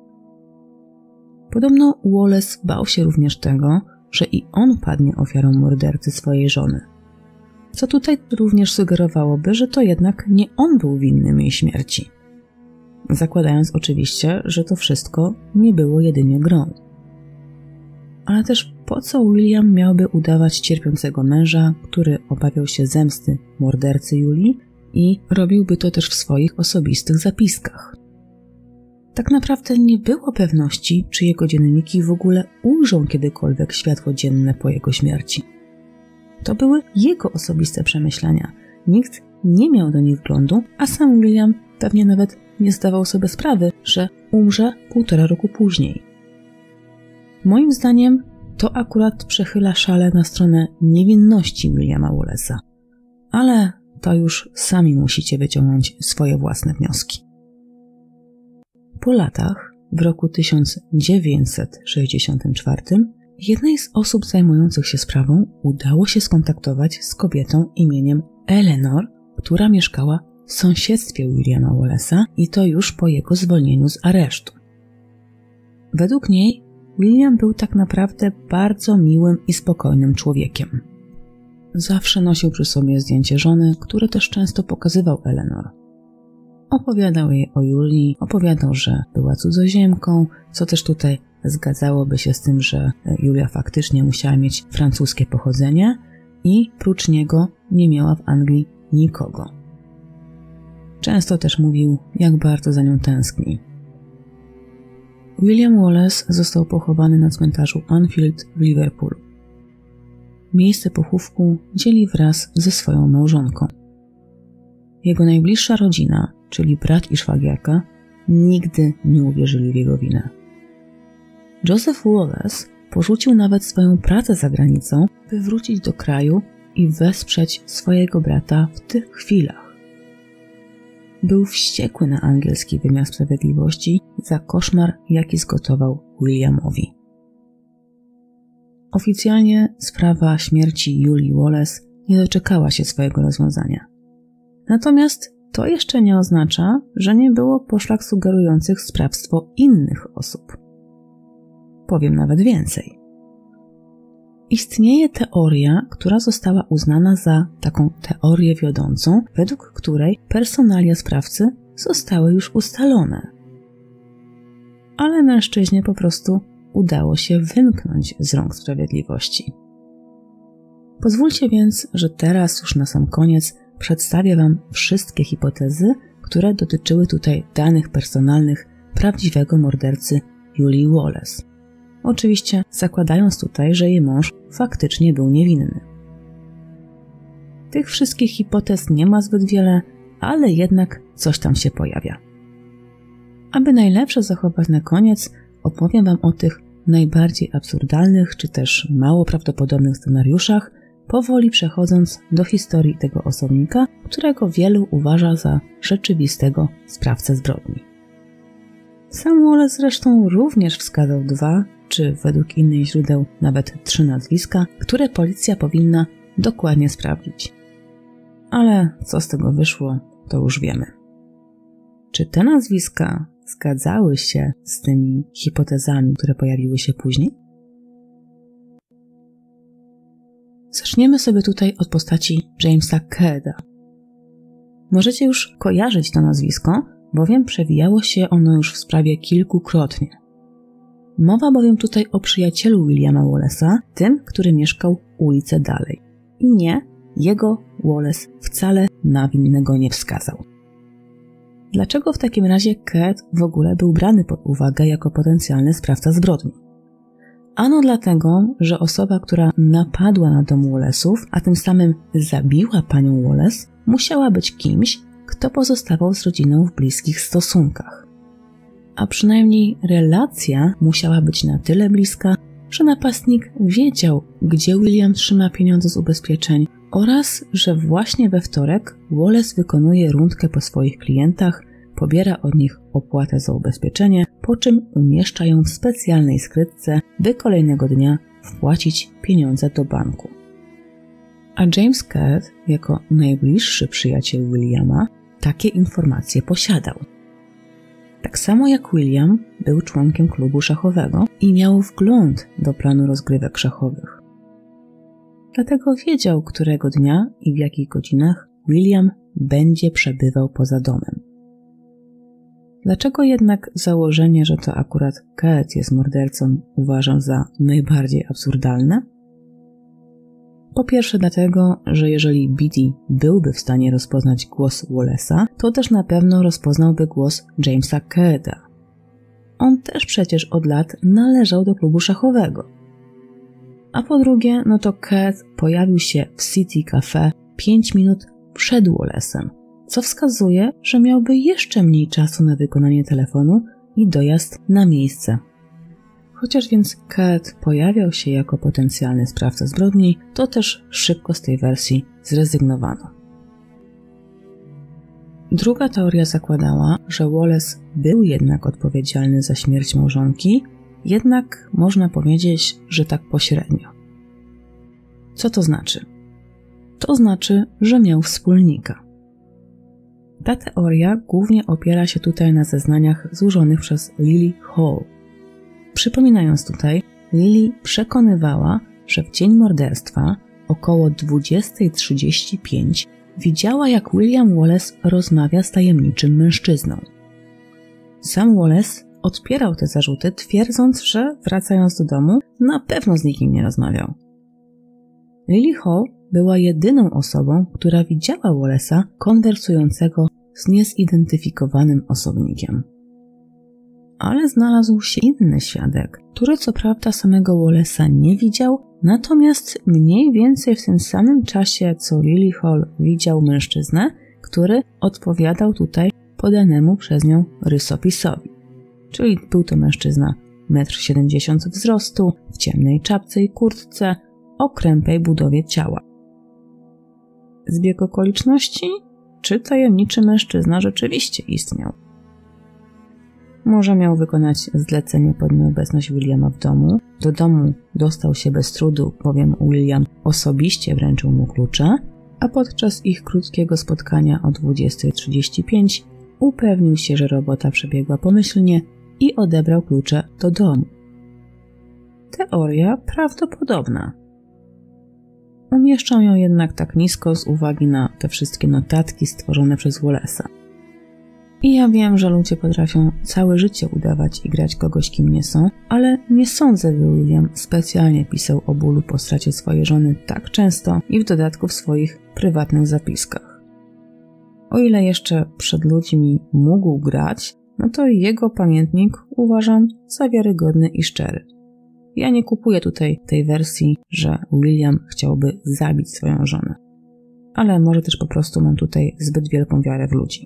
Podobno Wallace bał się również tego, że i on padnie ofiarą mordercy swojej żony. Co tutaj również sugerowałoby, że to jednak nie on był winnym jej śmierci. Zakładając oczywiście, że to wszystko nie było jedynie grą. Ale też po co William miałby udawać cierpiącego męża, który obawiał się zemsty mordercy Julii i robiłby to też w swoich osobistych zapiskach. Tak naprawdę nie było pewności, czy jego dzienniki w ogóle ujrzą kiedykolwiek światło dzienne po jego śmierci. To były jego osobiste przemyślenia. Nikt nie miał do nich wglądu, a sam William pewnie nawet nie zdawał sobie sprawy, że umrze 1,5 roku później. Moim zdaniem to akurat przechyla szale na stronę niewinności Williama Wallace'a. Ale to już sami musicie wyciągnąć swoje własne wnioski. Po latach w roku 1964 jednej z osób zajmujących się sprawą udało się skontaktować z kobietą imieniem Eleanor, która mieszkała w sąsiedztwie Williama Wallace'a i to już po jego zwolnieniu z aresztu. Według niej William był tak naprawdę bardzo miłym i spokojnym człowiekiem. Zawsze nosił przy sobie zdjęcie żony, które też często pokazywał Eleanor. Opowiadał jej o Julii, opowiadał, że była cudzoziemką, co też tutaj zgadzałoby się z tym, że Julia faktycznie musiała mieć francuskie pochodzenie i prócz niego nie miała w Anglii nikogo. Często też mówił, jak bardzo za nią tęskni. William Wallace został pochowany na cmentarzu Anfield w Liverpoolu. Miejsce pochówku dzieli wraz ze swoją małżonką. Jego najbliższa rodzina, czyli brat i szwagierka, nigdy nie uwierzyli w jego winę. Joseph Wallace porzucił nawet swoją pracę za granicą, by wrócić do kraju i wesprzeć swojego brata w tych chwilach. Był wściekły na angielski wymiar sprawiedliwości za koszmar, jaki zgotował Williamowi. Oficjalnie sprawa śmierci Julii Wallace nie doczekała się swojego rozwiązania. Natomiast to jeszcze nie oznacza, że nie było poszlak sugerujących sprawstwo innych osób. Powiem nawet więcej. Istnieje teoria, która została uznana za taką teorię wiodącą, według której personalia sprawcy zostały już ustalone. Ale mężczyźnie po prostu udało się wymknąć z rąk sprawiedliwości. Pozwólcie więc, że teraz już na sam koniec przedstawię Wam wszystkie hipotezy, które dotyczyły tutaj danych personalnych prawdziwego mordercy Julii Wallace. Oczywiście zakładając tutaj, że jej mąż faktycznie był niewinny. Tych wszystkich hipotez nie ma zbyt wiele, ale jednak coś tam się pojawia. Aby najlepsze zachować na koniec, opowiem Wam o tych najbardziej absurdalnych czy też mało prawdopodobnych scenariuszach, powoli przechodząc do historii tego osobnika, którego wielu uważa za rzeczywistego sprawcę zbrodni. Sam Wallace zresztą również wskazał 2, czy według innych źródeł nawet 3 nazwiska, które policja powinna dokładnie sprawdzić. Ale co z tego wyszło, to już wiemy. Czy te nazwiska zgadzały się z tymi hipotezami, które pojawiły się później? Zaczniemy sobie tutaj od postaci Jamesa Keada. Możecie już kojarzyć to nazwisko, bowiem przewijało się ono już w sprawie kilkukrotnie. Mowa bowiem tutaj o przyjacielu Williama Wallace'a, tym, który mieszkał ulicę dalej. I nie, jego Wallace wcale na winnego nie wskazał. Dlaczego w takim razie Kead w ogóle był brany pod uwagę jako potencjalny sprawca zbrodni? Ano dlatego, że osoba, która napadła na dom Wallace'ów, a tym samym zabiła panią Wallace, musiała być kimś, kto pozostawał z rodziną w bliskich stosunkach. A przynajmniej relacja musiała być na tyle bliska, że napastnik wiedział, gdzie William trzyma pieniądze z ubezpieczeń oraz, że właśnie we wtorek Wallace wykonuje rundkę po swoich klientach, pobiera od nich opłatę za ubezpieczenie, po czym umieszcza ją w specjalnej skrytce, by kolejnego dnia wpłacić pieniądze do banku. A James Kead, jako najbliższy przyjaciel Williama, takie informacje posiadał. Tak samo jak William był członkiem klubu szachowego i miał wgląd do planu rozgrywek szachowych. Dlatego wiedział, którego dnia i w jakich godzinach William będzie przebywał poza domem. Dlaczego jednak założenie, że to akurat Kead jest mordercą, uważam za najbardziej absurdalne? Po pierwsze dlatego, że jeżeli Beatty byłby w stanie rozpoznać głos Wallace'a, to też na pewno rozpoznałby głos Jamesa Keada. On też przecież od lat należał do klubu szachowego. A po drugie, no to Kead pojawił się w City Cafe 5 minut przed Wallace'em, co wskazuje, że miałby jeszcze mniej czasu na wykonanie telefonu i dojazd na miejsce. Chociaż więc Kead pojawiał się jako potencjalny sprawca zbrodni, to też szybko z tej wersji zrezygnowano. Druga teoria zakładała, że Wallace był jednak odpowiedzialny za śmierć małżonki, jednak można powiedzieć, że tak pośrednio. Co to znaczy? To znaczy, że miał wspólnika. Ta teoria głównie opiera się tutaj na zeznaniach złożonych przez Lily Hall. Przypominając tutaj, Lily przekonywała, że w dzień morderstwa około 20:35 widziała, jak William Wallace rozmawia z tajemniczym mężczyzną. Sam Wallace odpierał te zarzuty, twierdząc, że wracając do domu na pewno z nikim nie rozmawiał. Lily Hall była jedyną osobą, która widziała Wallace'a konwersującego z niezidentyfikowanym osobnikiem. Ale znalazł się inny świadek, który co prawda samego Wallace'a nie widział, natomiast mniej więcej w tym samym czasie co Lily Hall widział mężczyznę, który odpowiadał tutaj podanemu przez nią rysopisowi. Czyli był to mężczyzna 1,70 m wzrostu, w ciemnej czapce i kurtce, o krępej budowie ciała. Zbieg okoliczności? Czy tajemniczy mężczyzna rzeczywiście istniał? Może miał wykonać zlecenie pod nieobecność Williama w domu. Do domu dostał się bez trudu, bowiem William osobiście wręczył mu klucze, a podczas ich krótkiego spotkania o 20:35 upewnił się, że robota przebiegła pomyślnie i odebrał klucze do domu. Teoria prawdopodobna. Umieszczą ją jednak tak nisko z uwagi na te wszystkie notatki stworzone przez Wallace'a. I ja wiem, że ludzie potrafią całe życie udawać i grać kogoś, kim nie są, ale nie sądzę, by William specjalnie pisał o bólu po stracie swojej żony tak często i w dodatku w swoich prywatnych zapiskach. O ile jeszcze przed ludźmi mógł grać, no to jego pamiętnik uważam za wiarygodny i szczery. Ja nie kupuję tutaj tej wersji, że William chciałby zabić swoją żonę. Ale może też po prostu mam tutaj zbyt wielką wiarę w ludzi.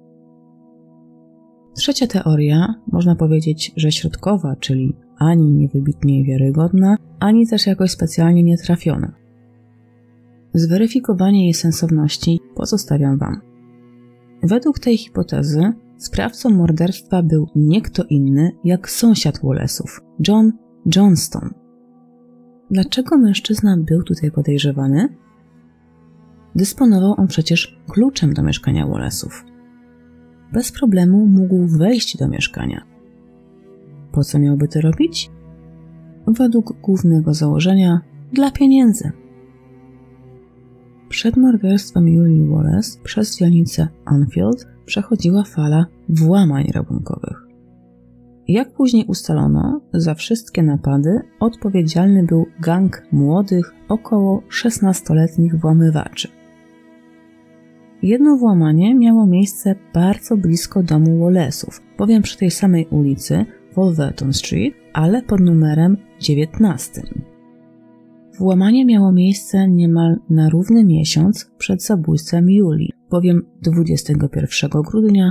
Trzecia teoria, można powiedzieć, że środkowa, czyli ani niewybitnie wiarygodna, ani też jakoś specjalnie nietrafiona. Zweryfikowanie jej sensowności pozostawiam Wam. Według tej hipotezy sprawcą morderstwa był nie kto inny jak sąsiad Wallace'ów, John Johnston. Dlaczego mężczyzna był tutaj podejrzewany? Dysponował on przecież kluczem do mieszkania Wallace'ów. Bez problemu mógł wejść do mieszkania. Po co miałby to robić? Według głównego założenia dla pieniędzy. Przed morderstwem Julie Wallace przez dzielnicę Anfield przechodziła fala włamań rabunkowych. Jak później ustalono, za wszystkie napady odpowiedzialny był gang młodych, około 16-letnich włamywaczy. Jedno włamanie miało miejsce bardzo blisko domu Wallace'ów, bowiem przy tej samej ulicy, Wolverton Street, ale pod numerem 19. Włamanie miało miejsce niemal na równy miesiąc przed zabójstwem Julii, bowiem 21 grudnia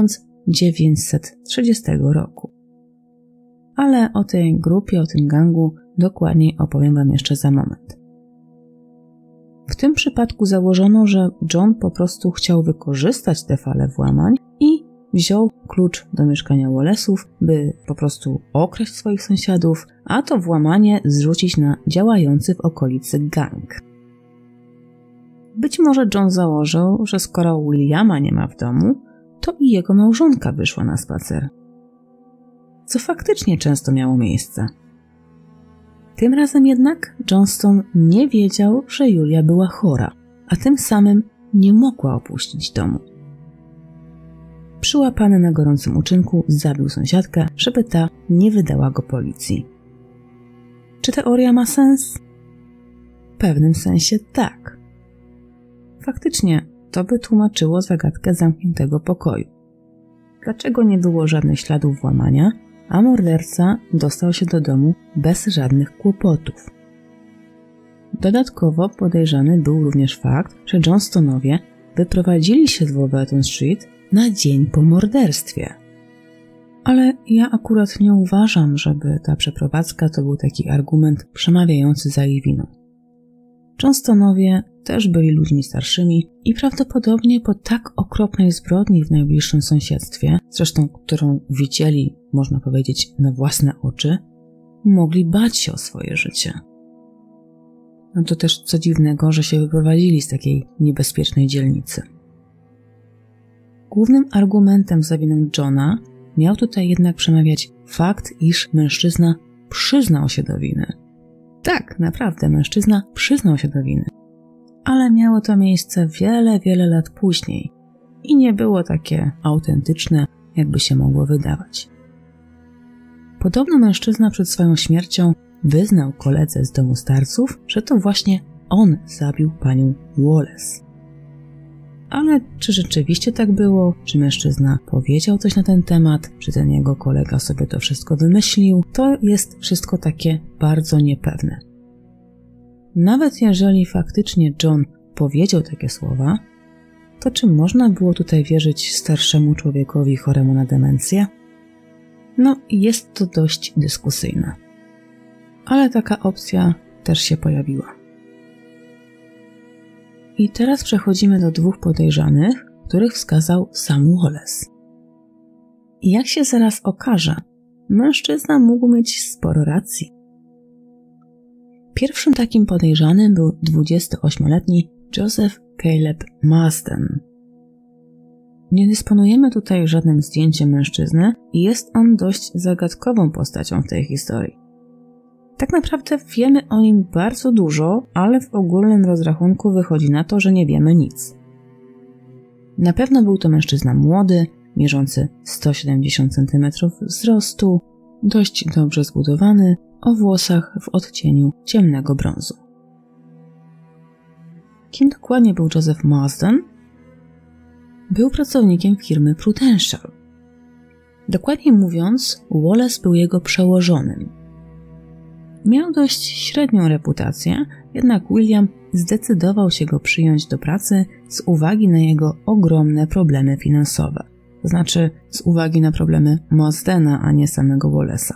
1930 roku. Ale o tej grupie, o tym gangu dokładniej opowiem Wam jeszcze za moment. W tym przypadku założono, że John po prostu chciał wykorzystać tę falę włamań i wziął klucz do mieszkania Wallace'ów, by po prostu okraść swoich sąsiadów, a to włamanie zrzucić na działający w okolicy gang. Być może John założył, że skoro Williama nie ma w domu, to i jego małżonka wyszła na spacer. Co faktycznie często miało miejsce. Tym razem jednak Johnston nie wiedział, że Julia była chora, a tym samym nie mogła opuścić domu. Przyłapany na gorącym uczynku zabił sąsiadkę, żeby ta nie wydała go policji. Czy teoria ma sens? W pewnym sensie tak. Faktycznie to by tłumaczyło zagadkę zamkniętego pokoju. Dlaczego nie było żadnych śladów włamania, a morderca dostał się do domu bez żadnych kłopotów? Dodatkowo podejrzany był również fakt, że Johnstonowie wyprowadzili się z Wolverton Street na dzień po morderstwie. Ale ja akurat nie uważam, żeby ta przeprowadzka to był taki argument przemawiający za ich winą. Johnstonowie też byli ludźmi starszymi i prawdopodobnie po tak okropnej zbrodni w najbliższym sąsiedztwie, zresztą którą widzieli, można powiedzieć, na własne oczy, mogli bać się o swoje życie. No to też co dziwnego, że się wyprowadzili z takiej niebezpiecznej dzielnicy. Głównym argumentem za winą Johna miał tutaj jednak przemawiać fakt, iż mężczyzna przyznał się do winy. Tak, naprawdę, mężczyzna przyznał się do winy. Ale miało to miejsce wiele lat później i nie było takie autentyczne, jakby się mogło wydawać. Podobno mężczyzna przed swoją śmiercią wyznał koledze z domu starców, że to właśnie on zabił panią Wallace. Ale czy rzeczywiście tak było? Czy mężczyzna powiedział coś na ten temat? Czy ten jego kolega sobie to wszystko wymyślił? To jest wszystko takie bardzo niepewne. Nawet jeżeli faktycznie John powiedział takie słowa, to czy można było tutaj wierzyć starszemu człowiekowi choremu na demencję? No, jest to dość dyskusyjne. Ale taka opcja też się pojawiła. I teraz przechodzimy do dwóch podejrzanych, których wskazał sam Wallace. I jak się zaraz okaże, mężczyzna mógł mieć sporo racji. Pierwszym takim podejrzanym był 28-letni Joseph Caleb Marsden. Nie dysponujemy tutaj żadnym zdjęciem mężczyzny i jest on dość zagadkową postacią w tej historii. Tak naprawdę wiemy o nim bardzo dużo, ale w ogólnym rozrachunku wychodzi na to, że nie wiemy nic. Na pewno był to mężczyzna młody, mierzący 170 cm wzrostu, dość dobrze zbudowany, o włosach w odcieniu ciemnego brązu. Kim dokładnie był Joseph Marsden? Był pracownikiem firmy Prudential. Dokładniej mówiąc, Wallace był jego przełożonym. Miał dość średnią reputację, jednak William zdecydował się go przyjąć do pracy z uwagi na jego ogromne problemy finansowe. To znaczy z uwagi na problemy Marsdena, a nie samego Wallace'a.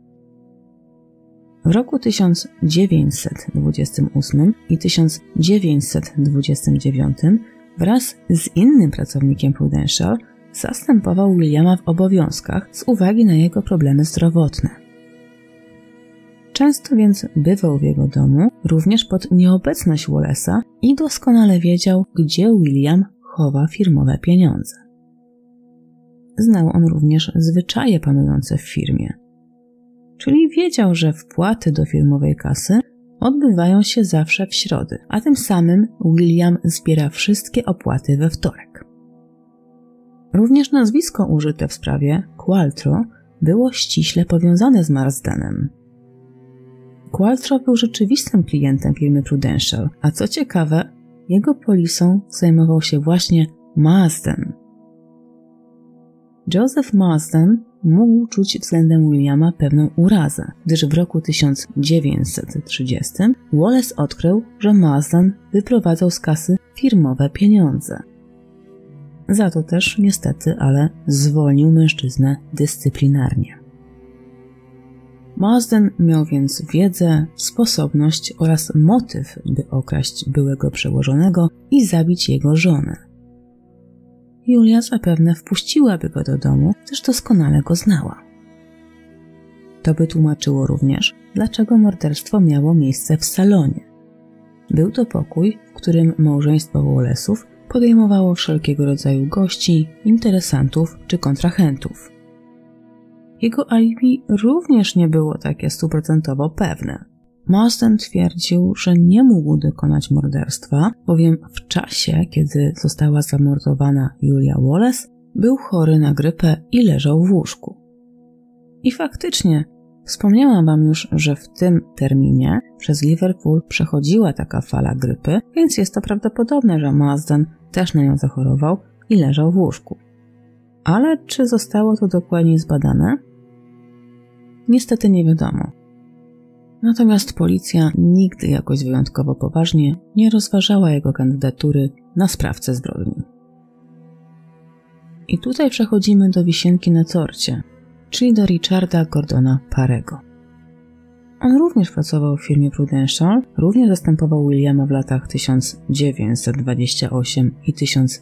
W roku 1928 i 1929 wraz z innym pracownikiem Prudential zastępował Williama w obowiązkach z uwagi na jego problemy zdrowotne. Często więc bywał w jego domu, również pod nieobecność Wallace'a i doskonale wiedział, gdzie William chowa firmowe pieniądze. Znał on również zwyczaje panujące w firmie. Czyli wiedział, że wpłaty do firmowej kasy odbywają się zawsze w środę, a tym samym William zbiera wszystkie opłaty we wtorek. Również nazwisko użyte w sprawie, Qualtro, było ściśle powiązane z Marsdenem. Qualtro był rzeczywistym klientem firmy Prudential, a co ciekawe, jego polisą zajmował się właśnie Marsden. Joseph Marsden mógł czuć względem Williama pewną urazę, gdyż w roku 1930 Wallace odkrył, że Marsden wyprowadzał z kasy firmowe pieniądze. Za to też niestety, ale zwolnił mężczyznę dyscyplinarnie. Marsden miał więc wiedzę, sposobność oraz motyw, by okraść byłego przełożonego i zabić jego żonę. Julia zapewne wpuściłaby go do domu, gdyż doskonale go znała. To by tłumaczyło również, dlaczego morderstwo miało miejsce w salonie. Był to pokój, w którym małżeństwo Wallace'ów podejmowało wszelkiego rodzaju gości, interesantów czy kontrahentów. Jego alibi również nie było takie 100% pewne. Marsden twierdził, że nie mógł dokonać morderstwa, bowiem w czasie, kiedy została zamordowana Julia Wallace, był chory na grypę i leżał w łóżku. I faktycznie, wspomniałam wam już, że w tym terminie przez Liverpool przechodziła taka fala grypy, więc jest to prawdopodobne, że Marsden też na nią zachorował i leżał w łóżku. Ale czy zostało to dokładnie zbadane? Niestety nie wiadomo. Natomiast policja nigdy jakoś wyjątkowo poważnie nie rozważała jego kandydatury na sprawcę zbrodni. I tutaj przechodzimy do wisienki na torcie, czyli do Richarda Gordona Parego. On również pracował w firmie Prudential, również zastępował Williama w latach 1928 i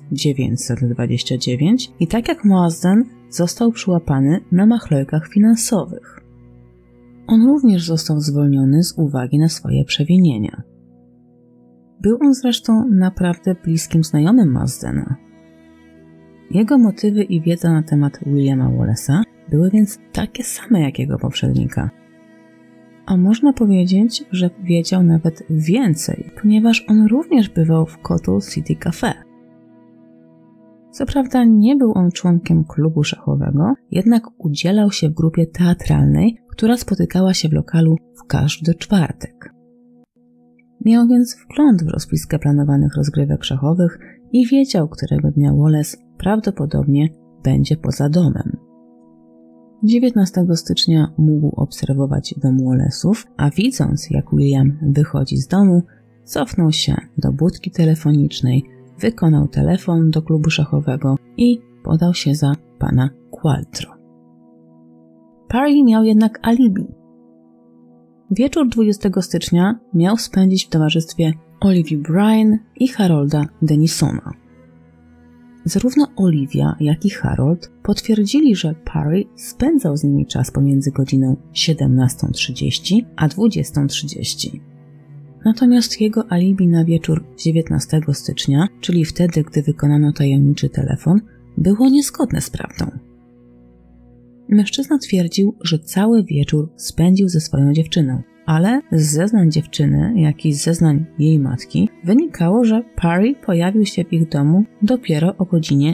1929 i tak jak Marsden został przyłapany na machlojkach finansowych. On również został zwolniony z uwagi na swoje przewinienia. Był on zresztą naprawdę bliskim znajomym Marsdena. Jego motywy i wiedza na temat Williama Wallace'a były więc takie same jak jego poprzednika. A można powiedzieć, że wiedział nawet więcej, ponieważ on również bywał w Cottle City Cafe. Co prawda nie był on członkiem klubu szachowego, jednak udzielał się w grupie teatralnej, która spotykała się w lokalu w każdy czwartek. Miał więc wgląd w rozpiskę planowanych rozgrywek szachowych i wiedział, którego dnia Wallace prawdopodobnie będzie poza domem. 19 stycznia mógł obserwować dom Wallace'ów, a widząc, jak William wychodzi z domu, cofnął się do budki telefonicznej, wykonał telefon do klubu szachowego i podał się za pana Qualtro. Parry miał jednak alibi. Wieczór 20 stycznia miał spędzić w towarzystwie Olivia Bryan i Harolda Denisona. Zarówno Olivia, jak i Harold potwierdzili, że Parry spędzał z nimi czas pomiędzy godziną 17:30 a 20:30. Natomiast jego alibi na wieczór 19 stycznia, czyli wtedy, gdy wykonano tajemniczy telefon, było niezgodne z prawdą. Mężczyzna twierdził, że cały wieczór spędził ze swoją dziewczyną, ale z zeznań dziewczyny, jak i z zeznań jej matki wynikało, że Parry pojawił się w ich domu dopiero o godzinie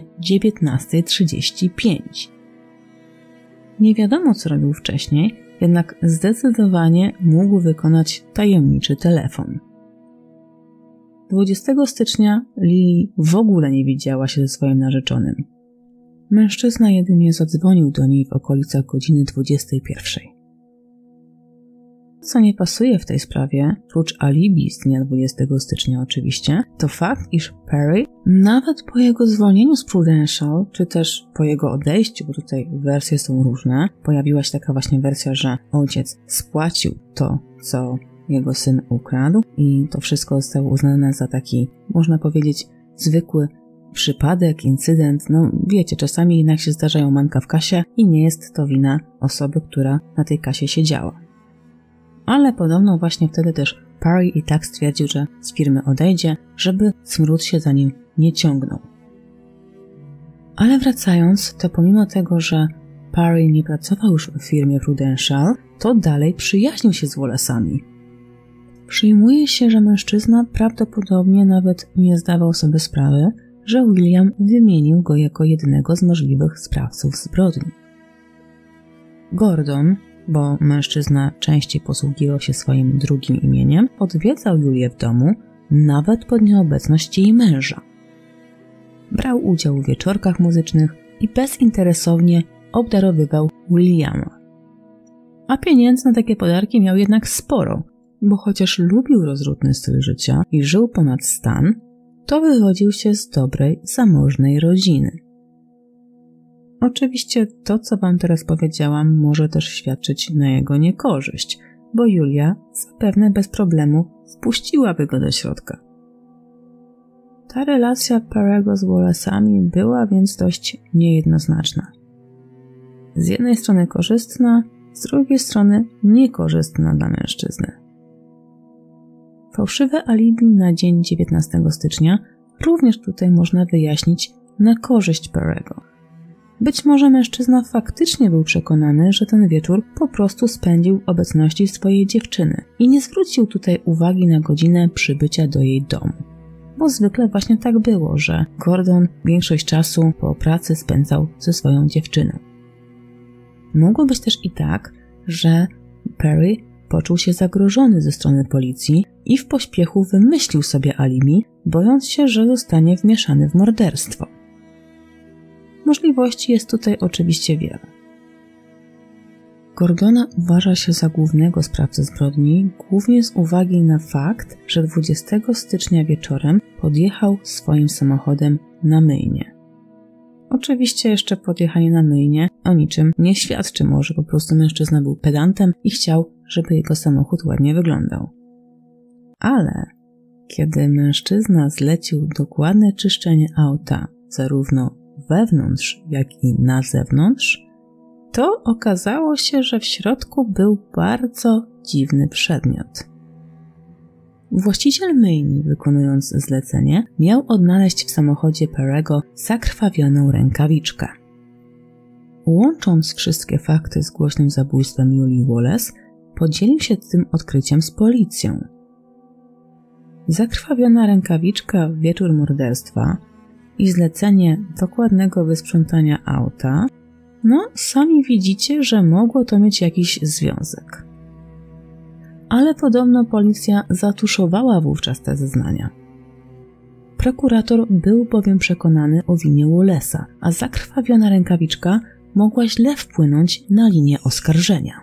19:35. Nie wiadomo, co robił wcześniej, jednak zdecydowanie mógł wykonać tajemniczy telefon. 20 stycznia Lily w ogóle nie widziała się ze swoim narzeczonym. Mężczyzna jedynie zadzwonił do niej w okolicach godziny 21. Co nie pasuje w tej sprawie, prócz alibi z dnia 20 stycznia oczywiście, to fakt, iż Parry nawet po jego zwolnieniu z Prudential, czy też po jego odejściu, bo tutaj wersje są różne, pojawiła się taka właśnie wersja, że ojciec spłacił to, co jego syn ukradł i to wszystko zostało uznane za taki, można powiedzieć, zwykły przypadek, incydent. No wiecie, czasami jednak się zdarzają manka w kasie i nie jest to wina osoby, która na tej kasie siedziała. Ale podobno właśnie wtedy też Parry i tak stwierdził, że z firmy odejdzie, żeby smród się za nim nie ciągnął. Ale wracając, to pomimo tego, że Parry nie pracował już w firmie Prudential, to dalej przyjaźnił się z Wallace'ami. Przyjmuje się, że mężczyzna prawdopodobnie nawet nie zdawał sobie sprawy, że William wymienił go jako jednego z możliwych sprawców zbrodni. Gordon, bo mężczyzna częściej posługiwał się swoim drugim imieniem, odwiedzał Julię w domu, nawet pod nieobecność jej męża. Brał udział w wieczorkach muzycznych i bezinteresownie obdarowywał Williama. A pieniędzy na takie podarki miał jednak sporo, bo chociaż lubił rozrzutny styl życia i żył ponad stan, to wywodził się z dobrej, zamożnej rodziny. Oczywiście to, co wam teraz powiedziałam, może też świadczyć na jego niekorzyść, bo Julia zapewne bez problemu wpuściłaby go do środka. Ta relacja Parry'ego z Wallace'ami była więc dość niejednoznaczna. Z jednej strony korzystna, z drugiej strony niekorzystna dla mężczyzny. Fałszywe alibi na dzień 19 stycznia również tutaj można wyjaśnić na korzyść Parry'ego. Być może mężczyzna faktycznie był przekonany, że ten wieczór po prostu spędził w obecności swojej dziewczyny i nie zwrócił tutaj uwagi na godzinę przybycia do jej domu. Bo zwykle właśnie tak było, że Gordon większość czasu po pracy spędzał ze swoją dziewczyną. Mogło być też i tak, że Parry poczuł się zagrożony ze strony policji i w pośpiechu wymyślił sobie alibi, bojąc się, że zostanie wmieszany w morderstwo. Możliwości jest tutaj oczywiście wiele. Gordona uważa się za głównego sprawcę zbrodni, głównie z uwagi na fakt, że 20 stycznia wieczorem podjechał swoim samochodem na myjnię. Oczywiście jeszcze podjechanie na myjnię o niczym nie świadczy, może po prostu mężczyzna był pedantem i chciał, żeby jego samochód ładnie wyglądał. Ale kiedy mężczyzna zlecił dokładne czyszczenie auta, zarówno wewnątrz, jak i na zewnątrz, to okazało się, że w środku był bardzo dziwny przedmiot. Właściciel myjni, wykonując zlecenie, miał odnaleźć w samochodzie Perego zakrwawioną rękawiczkę. Łącząc wszystkie fakty z głośnym zabójstwem Julii Wallace, podzielił się tym odkryciem z policją. Zakrwawiona rękawiczka w wieczór morderstwa i zlecenie dokładnego wysprzątania auta, sami widzicie, że mogło to mieć jakiś związek. Ale podobno policja zatuszowała wówczas te zeznania. Prokurator był bowiem przekonany o winie Wallace'a, a zakrwawiona rękawiczka mogła źle wpłynąć na linię oskarżenia.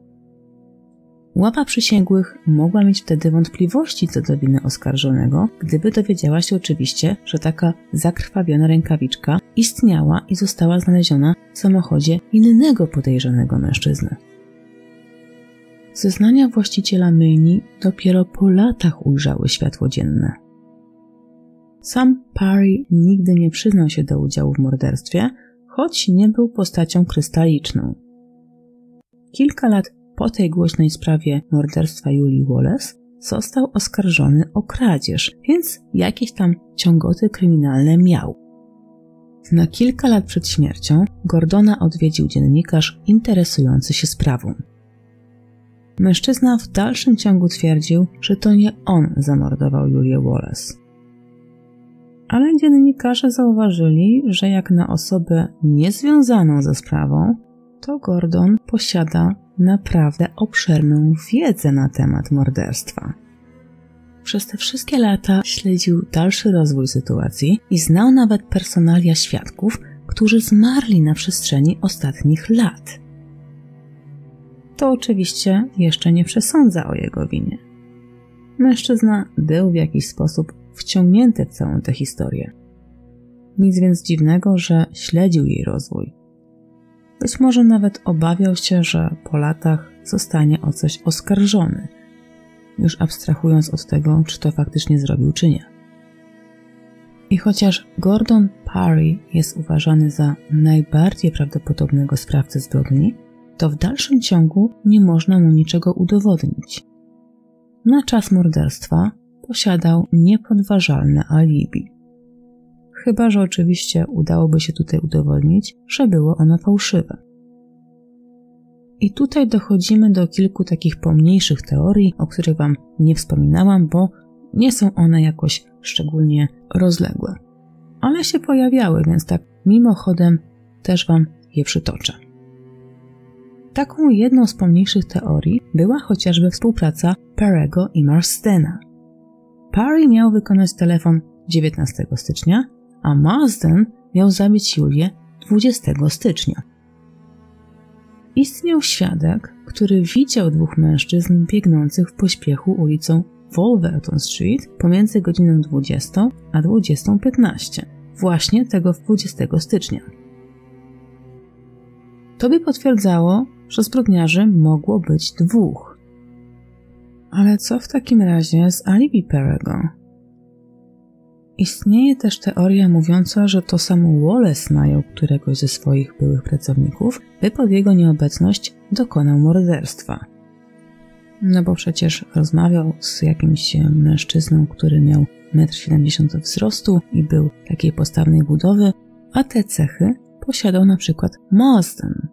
Ława przysięgłych mogła mieć wtedy wątpliwości co do winy oskarżonego, gdyby dowiedziała się oczywiście, że taka zakrwawiona rękawiczka istniała i została znaleziona w samochodzie innego podejrzanego mężczyzny. Zeznania właściciela myjni dopiero po latach ujrzały światło dzienne. Sam Parry nigdy nie przyznał się do udziału w morderstwie, choć nie był postacią krystaliczną. Kilka lat po tej głośnej sprawie morderstwa Julii Wallace został oskarżony o kradzież, więc jakieś tam ciągoty kryminalne miał. Na kilka lat przed śmiercią Gordona odwiedził dziennikarz interesujący się sprawą. Mężczyzna w dalszym ciągu twierdził, że to nie on zamordował Julię Wallace. Ale dziennikarze zauważyli, że jak na osobę niezwiązaną ze sprawą, to Gordon posiada naprawdę obszerną wiedzę na temat morderstwa. Przez te wszystkie lata śledził dalszy rozwój sytuacji i znał nawet personalia świadków, którzy zmarli na przestrzeni ostatnich lat. To oczywiście jeszcze nie przesądza o jego winie. Mężczyzna był w jakiś sposób wciągnięty w całą tę historię. Nic więc dziwnego, że śledził jej rozwój. Być może nawet obawiał się, że po latach zostanie o coś oskarżony, już abstrahując od tego, czy to faktycznie zrobił, czy nie. I chociaż Gordon Parry jest uważany za najbardziej prawdopodobnego sprawcę zbrodni, to w dalszym ciągu nie można mu niczego udowodnić. Na czas morderstwa posiadał niepodważalne alibi. Chyba że oczywiście udałoby się tutaj udowodnić, że było ono fałszywe. I tutaj dochodzimy do kilku takich pomniejszych teorii, o których Wam nie wspominałam, bo nie są one jakoś szczególnie rozległe. Ale się pojawiały, więc tak mimochodem też Wam je przytoczę. Taką jedną z pomniejszych teorii była chociażby współpraca Perego i Marstena. Parry miał wykonać telefon 19 stycznia, a Marsden miał zabić Julię 20 stycznia. Istniał świadek, który widział dwóch mężczyzn biegnących w pośpiechu ulicą Wolverton Street pomiędzy godziną 20 a 20:15, właśnie tego 20 stycznia. To by potwierdzało, że zbrodniarzy mogło być dwóch. Ale co w takim razie z alibi Perego? Istnieje też teoria mówiąca, że to sam Wallace najął któregoś ze swoich byłych pracowników, by pod jego nieobecność dokonał morderstwa. No bo przecież rozmawiał z jakimś mężczyzną, który miał 1,70 m wzrostu i był takiej postawnej budowy, a te cechy posiadał na przykład Marsden.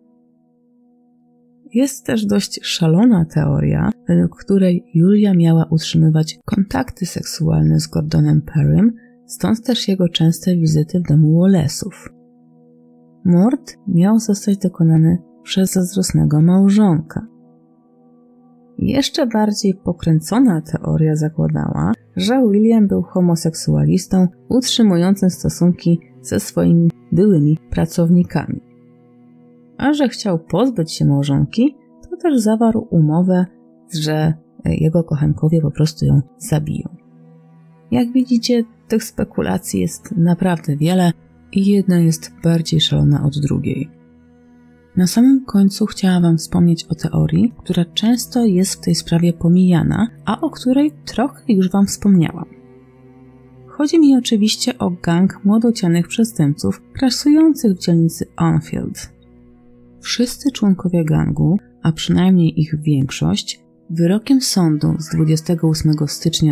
Jest też dość szalona teoria, według której Julia miała utrzymywać kontakty seksualne z Gordonem Parrym, stąd też jego częste wizyty w domu Wallace'ów. Mord miał zostać dokonany przez zazdrosnego małżonka. Jeszcze bardziej pokręcona teoria zakładała, że William był homoseksualistą utrzymującym stosunki ze swoimi byłymi pracownikami. A że chciał pozbyć się małżonki, to też zawarł umowę, że jego kochankowie po prostu ją zabiją. Jak widzicie, tych spekulacji jest naprawdę wiele i jedna jest bardziej szalona od drugiej. Na samym końcu chciałam Wam wspomnieć o teorii, która często jest w tej sprawie pomijana, a o której trochę już Wam wspomniałam. Chodzi mi oczywiście o gang młodocianych przestępców grasujących w dzielnicy Enfield. Wszyscy członkowie gangu, a przynajmniej ich większość, wyrokiem sądu z 28 stycznia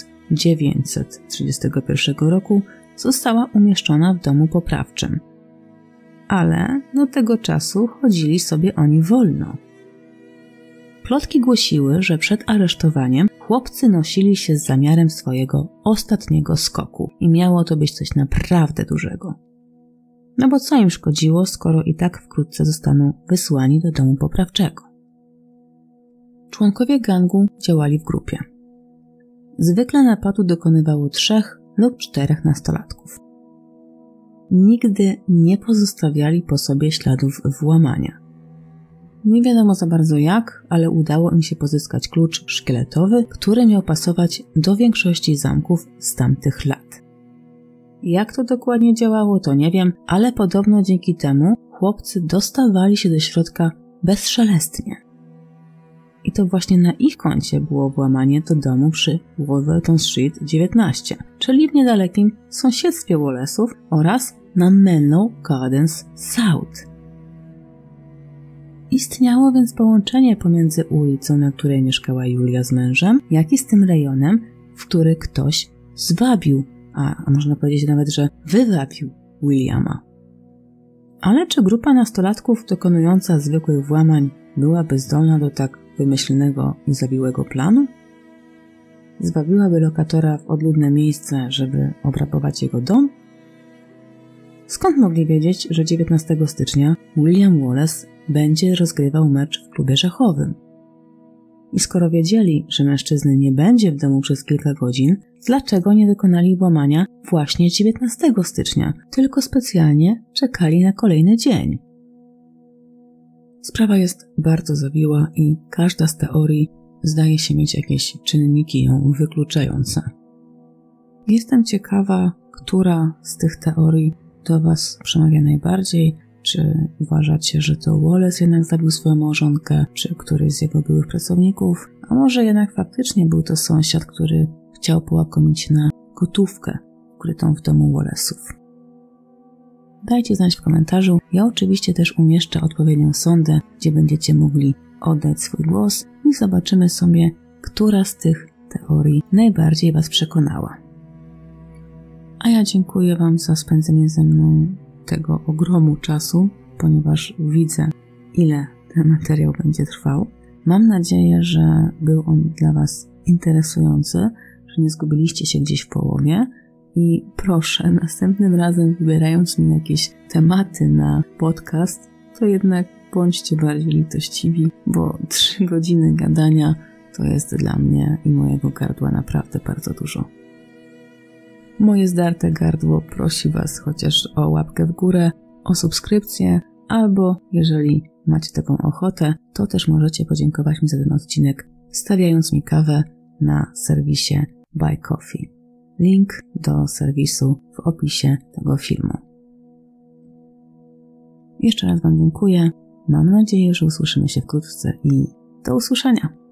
1931 roku została umieszczona w domu poprawczym. Ale do tego czasu chodzili sobie oni wolno. Plotki głosiły, że przed aresztowaniem chłopcy nosili się z zamiarem swojego ostatniego skoku i miało to być coś naprawdę dużego. No bo co im szkodziło, skoro i tak wkrótce zostaną wysłani do domu poprawczego. Członkowie gangu działali w grupie. Zwykle napadu dokonywało 3 lub 4 nastolatków. Nigdy nie pozostawiali po sobie śladów włamania. Nie wiadomo za bardzo jak, ale udało im się pozyskać klucz szkieletowy, który miał pasować do większości zamków z tamtych lat. Jak to dokładnie działało, to nie wiem, ale podobno dzięki temu chłopcy dostawali się do środka bezszelestnie. I to właśnie na ich koncie było włamanie do domu przy Wolverton Street 19, czyli w niedalekim sąsiedztwie Wallace'ów oraz na Menlo Gardens South. Istniało więc połączenie pomiędzy ulicą, na której mieszkała Julia z mężem, jak i z tym rejonem, w który ktoś zwabił, a można powiedzieć nawet, że wywabił Williama. Ale czy grupa nastolatków dokonująca zwykłych włamań byłaby zdolna do tak wymyślnego i zawiłego planu? Zwabiłaby lokatora w odludne miejsce, żeby obrabować jego dom? Skąd mogli wiedzieć, że 19 stycznia William Wallace będzie rozgrywał mecz w klubie szachowym? I skoro wiedzieli, że mężczyzny nie będzie w domu przez kilka godzin, dlaczego nie dokonali włamania właśnie 19 stycznia, tylko specjalnie czekali na kolejny dzień? Sprawa jest bardzo zawiła i każda z teorii zdaje się mieć jakieś czynniki ją wykluczające. Jestem ciekawa, która z tych teorii do Was przemawia najbardziej. Czy uważacie, że to Wallace jednak zabił swoją małżonkę, czy któryś z jego byłych pracowników, a może jednak faktycznie był to sąsiad, który chciał połakomić się na gotówkę ukrytą w domu Wallace'ów. Dajcie znać w komentarzu. Ja oczywiście też umieszczę odpowiednią sondę, gdzie będziecie mogli oddać swój głos i zobaczymy sobie, która z tych teorii najbardziej Was przekonała. A ja dziękuję Wam za spędzenie ze mną tego ogromu czasu, ponieważ widzę, ile ten materiał będzie trwał. Mam nadzieję, że był on dla Was interesujący, że nie zgubiliście się gdzieś w połowie i proszę, następnym razem wybierając mi jakieś tematy na podcast, to jednak bądźcie bardziej litościwi, bo 3 godziny gadania to jest dla mnie i mojego gardła naprawdę bardzo dużo. Moje zdarte gardło prosi Was chociaż o łapkę w górę, o subskrypcję, albo jeżeli macie taką ochotę, to też możecie podziękować mi za ten odcinek, stawiając mi kawę na serwisie Buy Coffee. Link do serwisu w opisie tego filmu. Jeszcze raz Wam dziękuję. Mam nadzieję, że usłyszymy się wkrótce i do usłyszenia.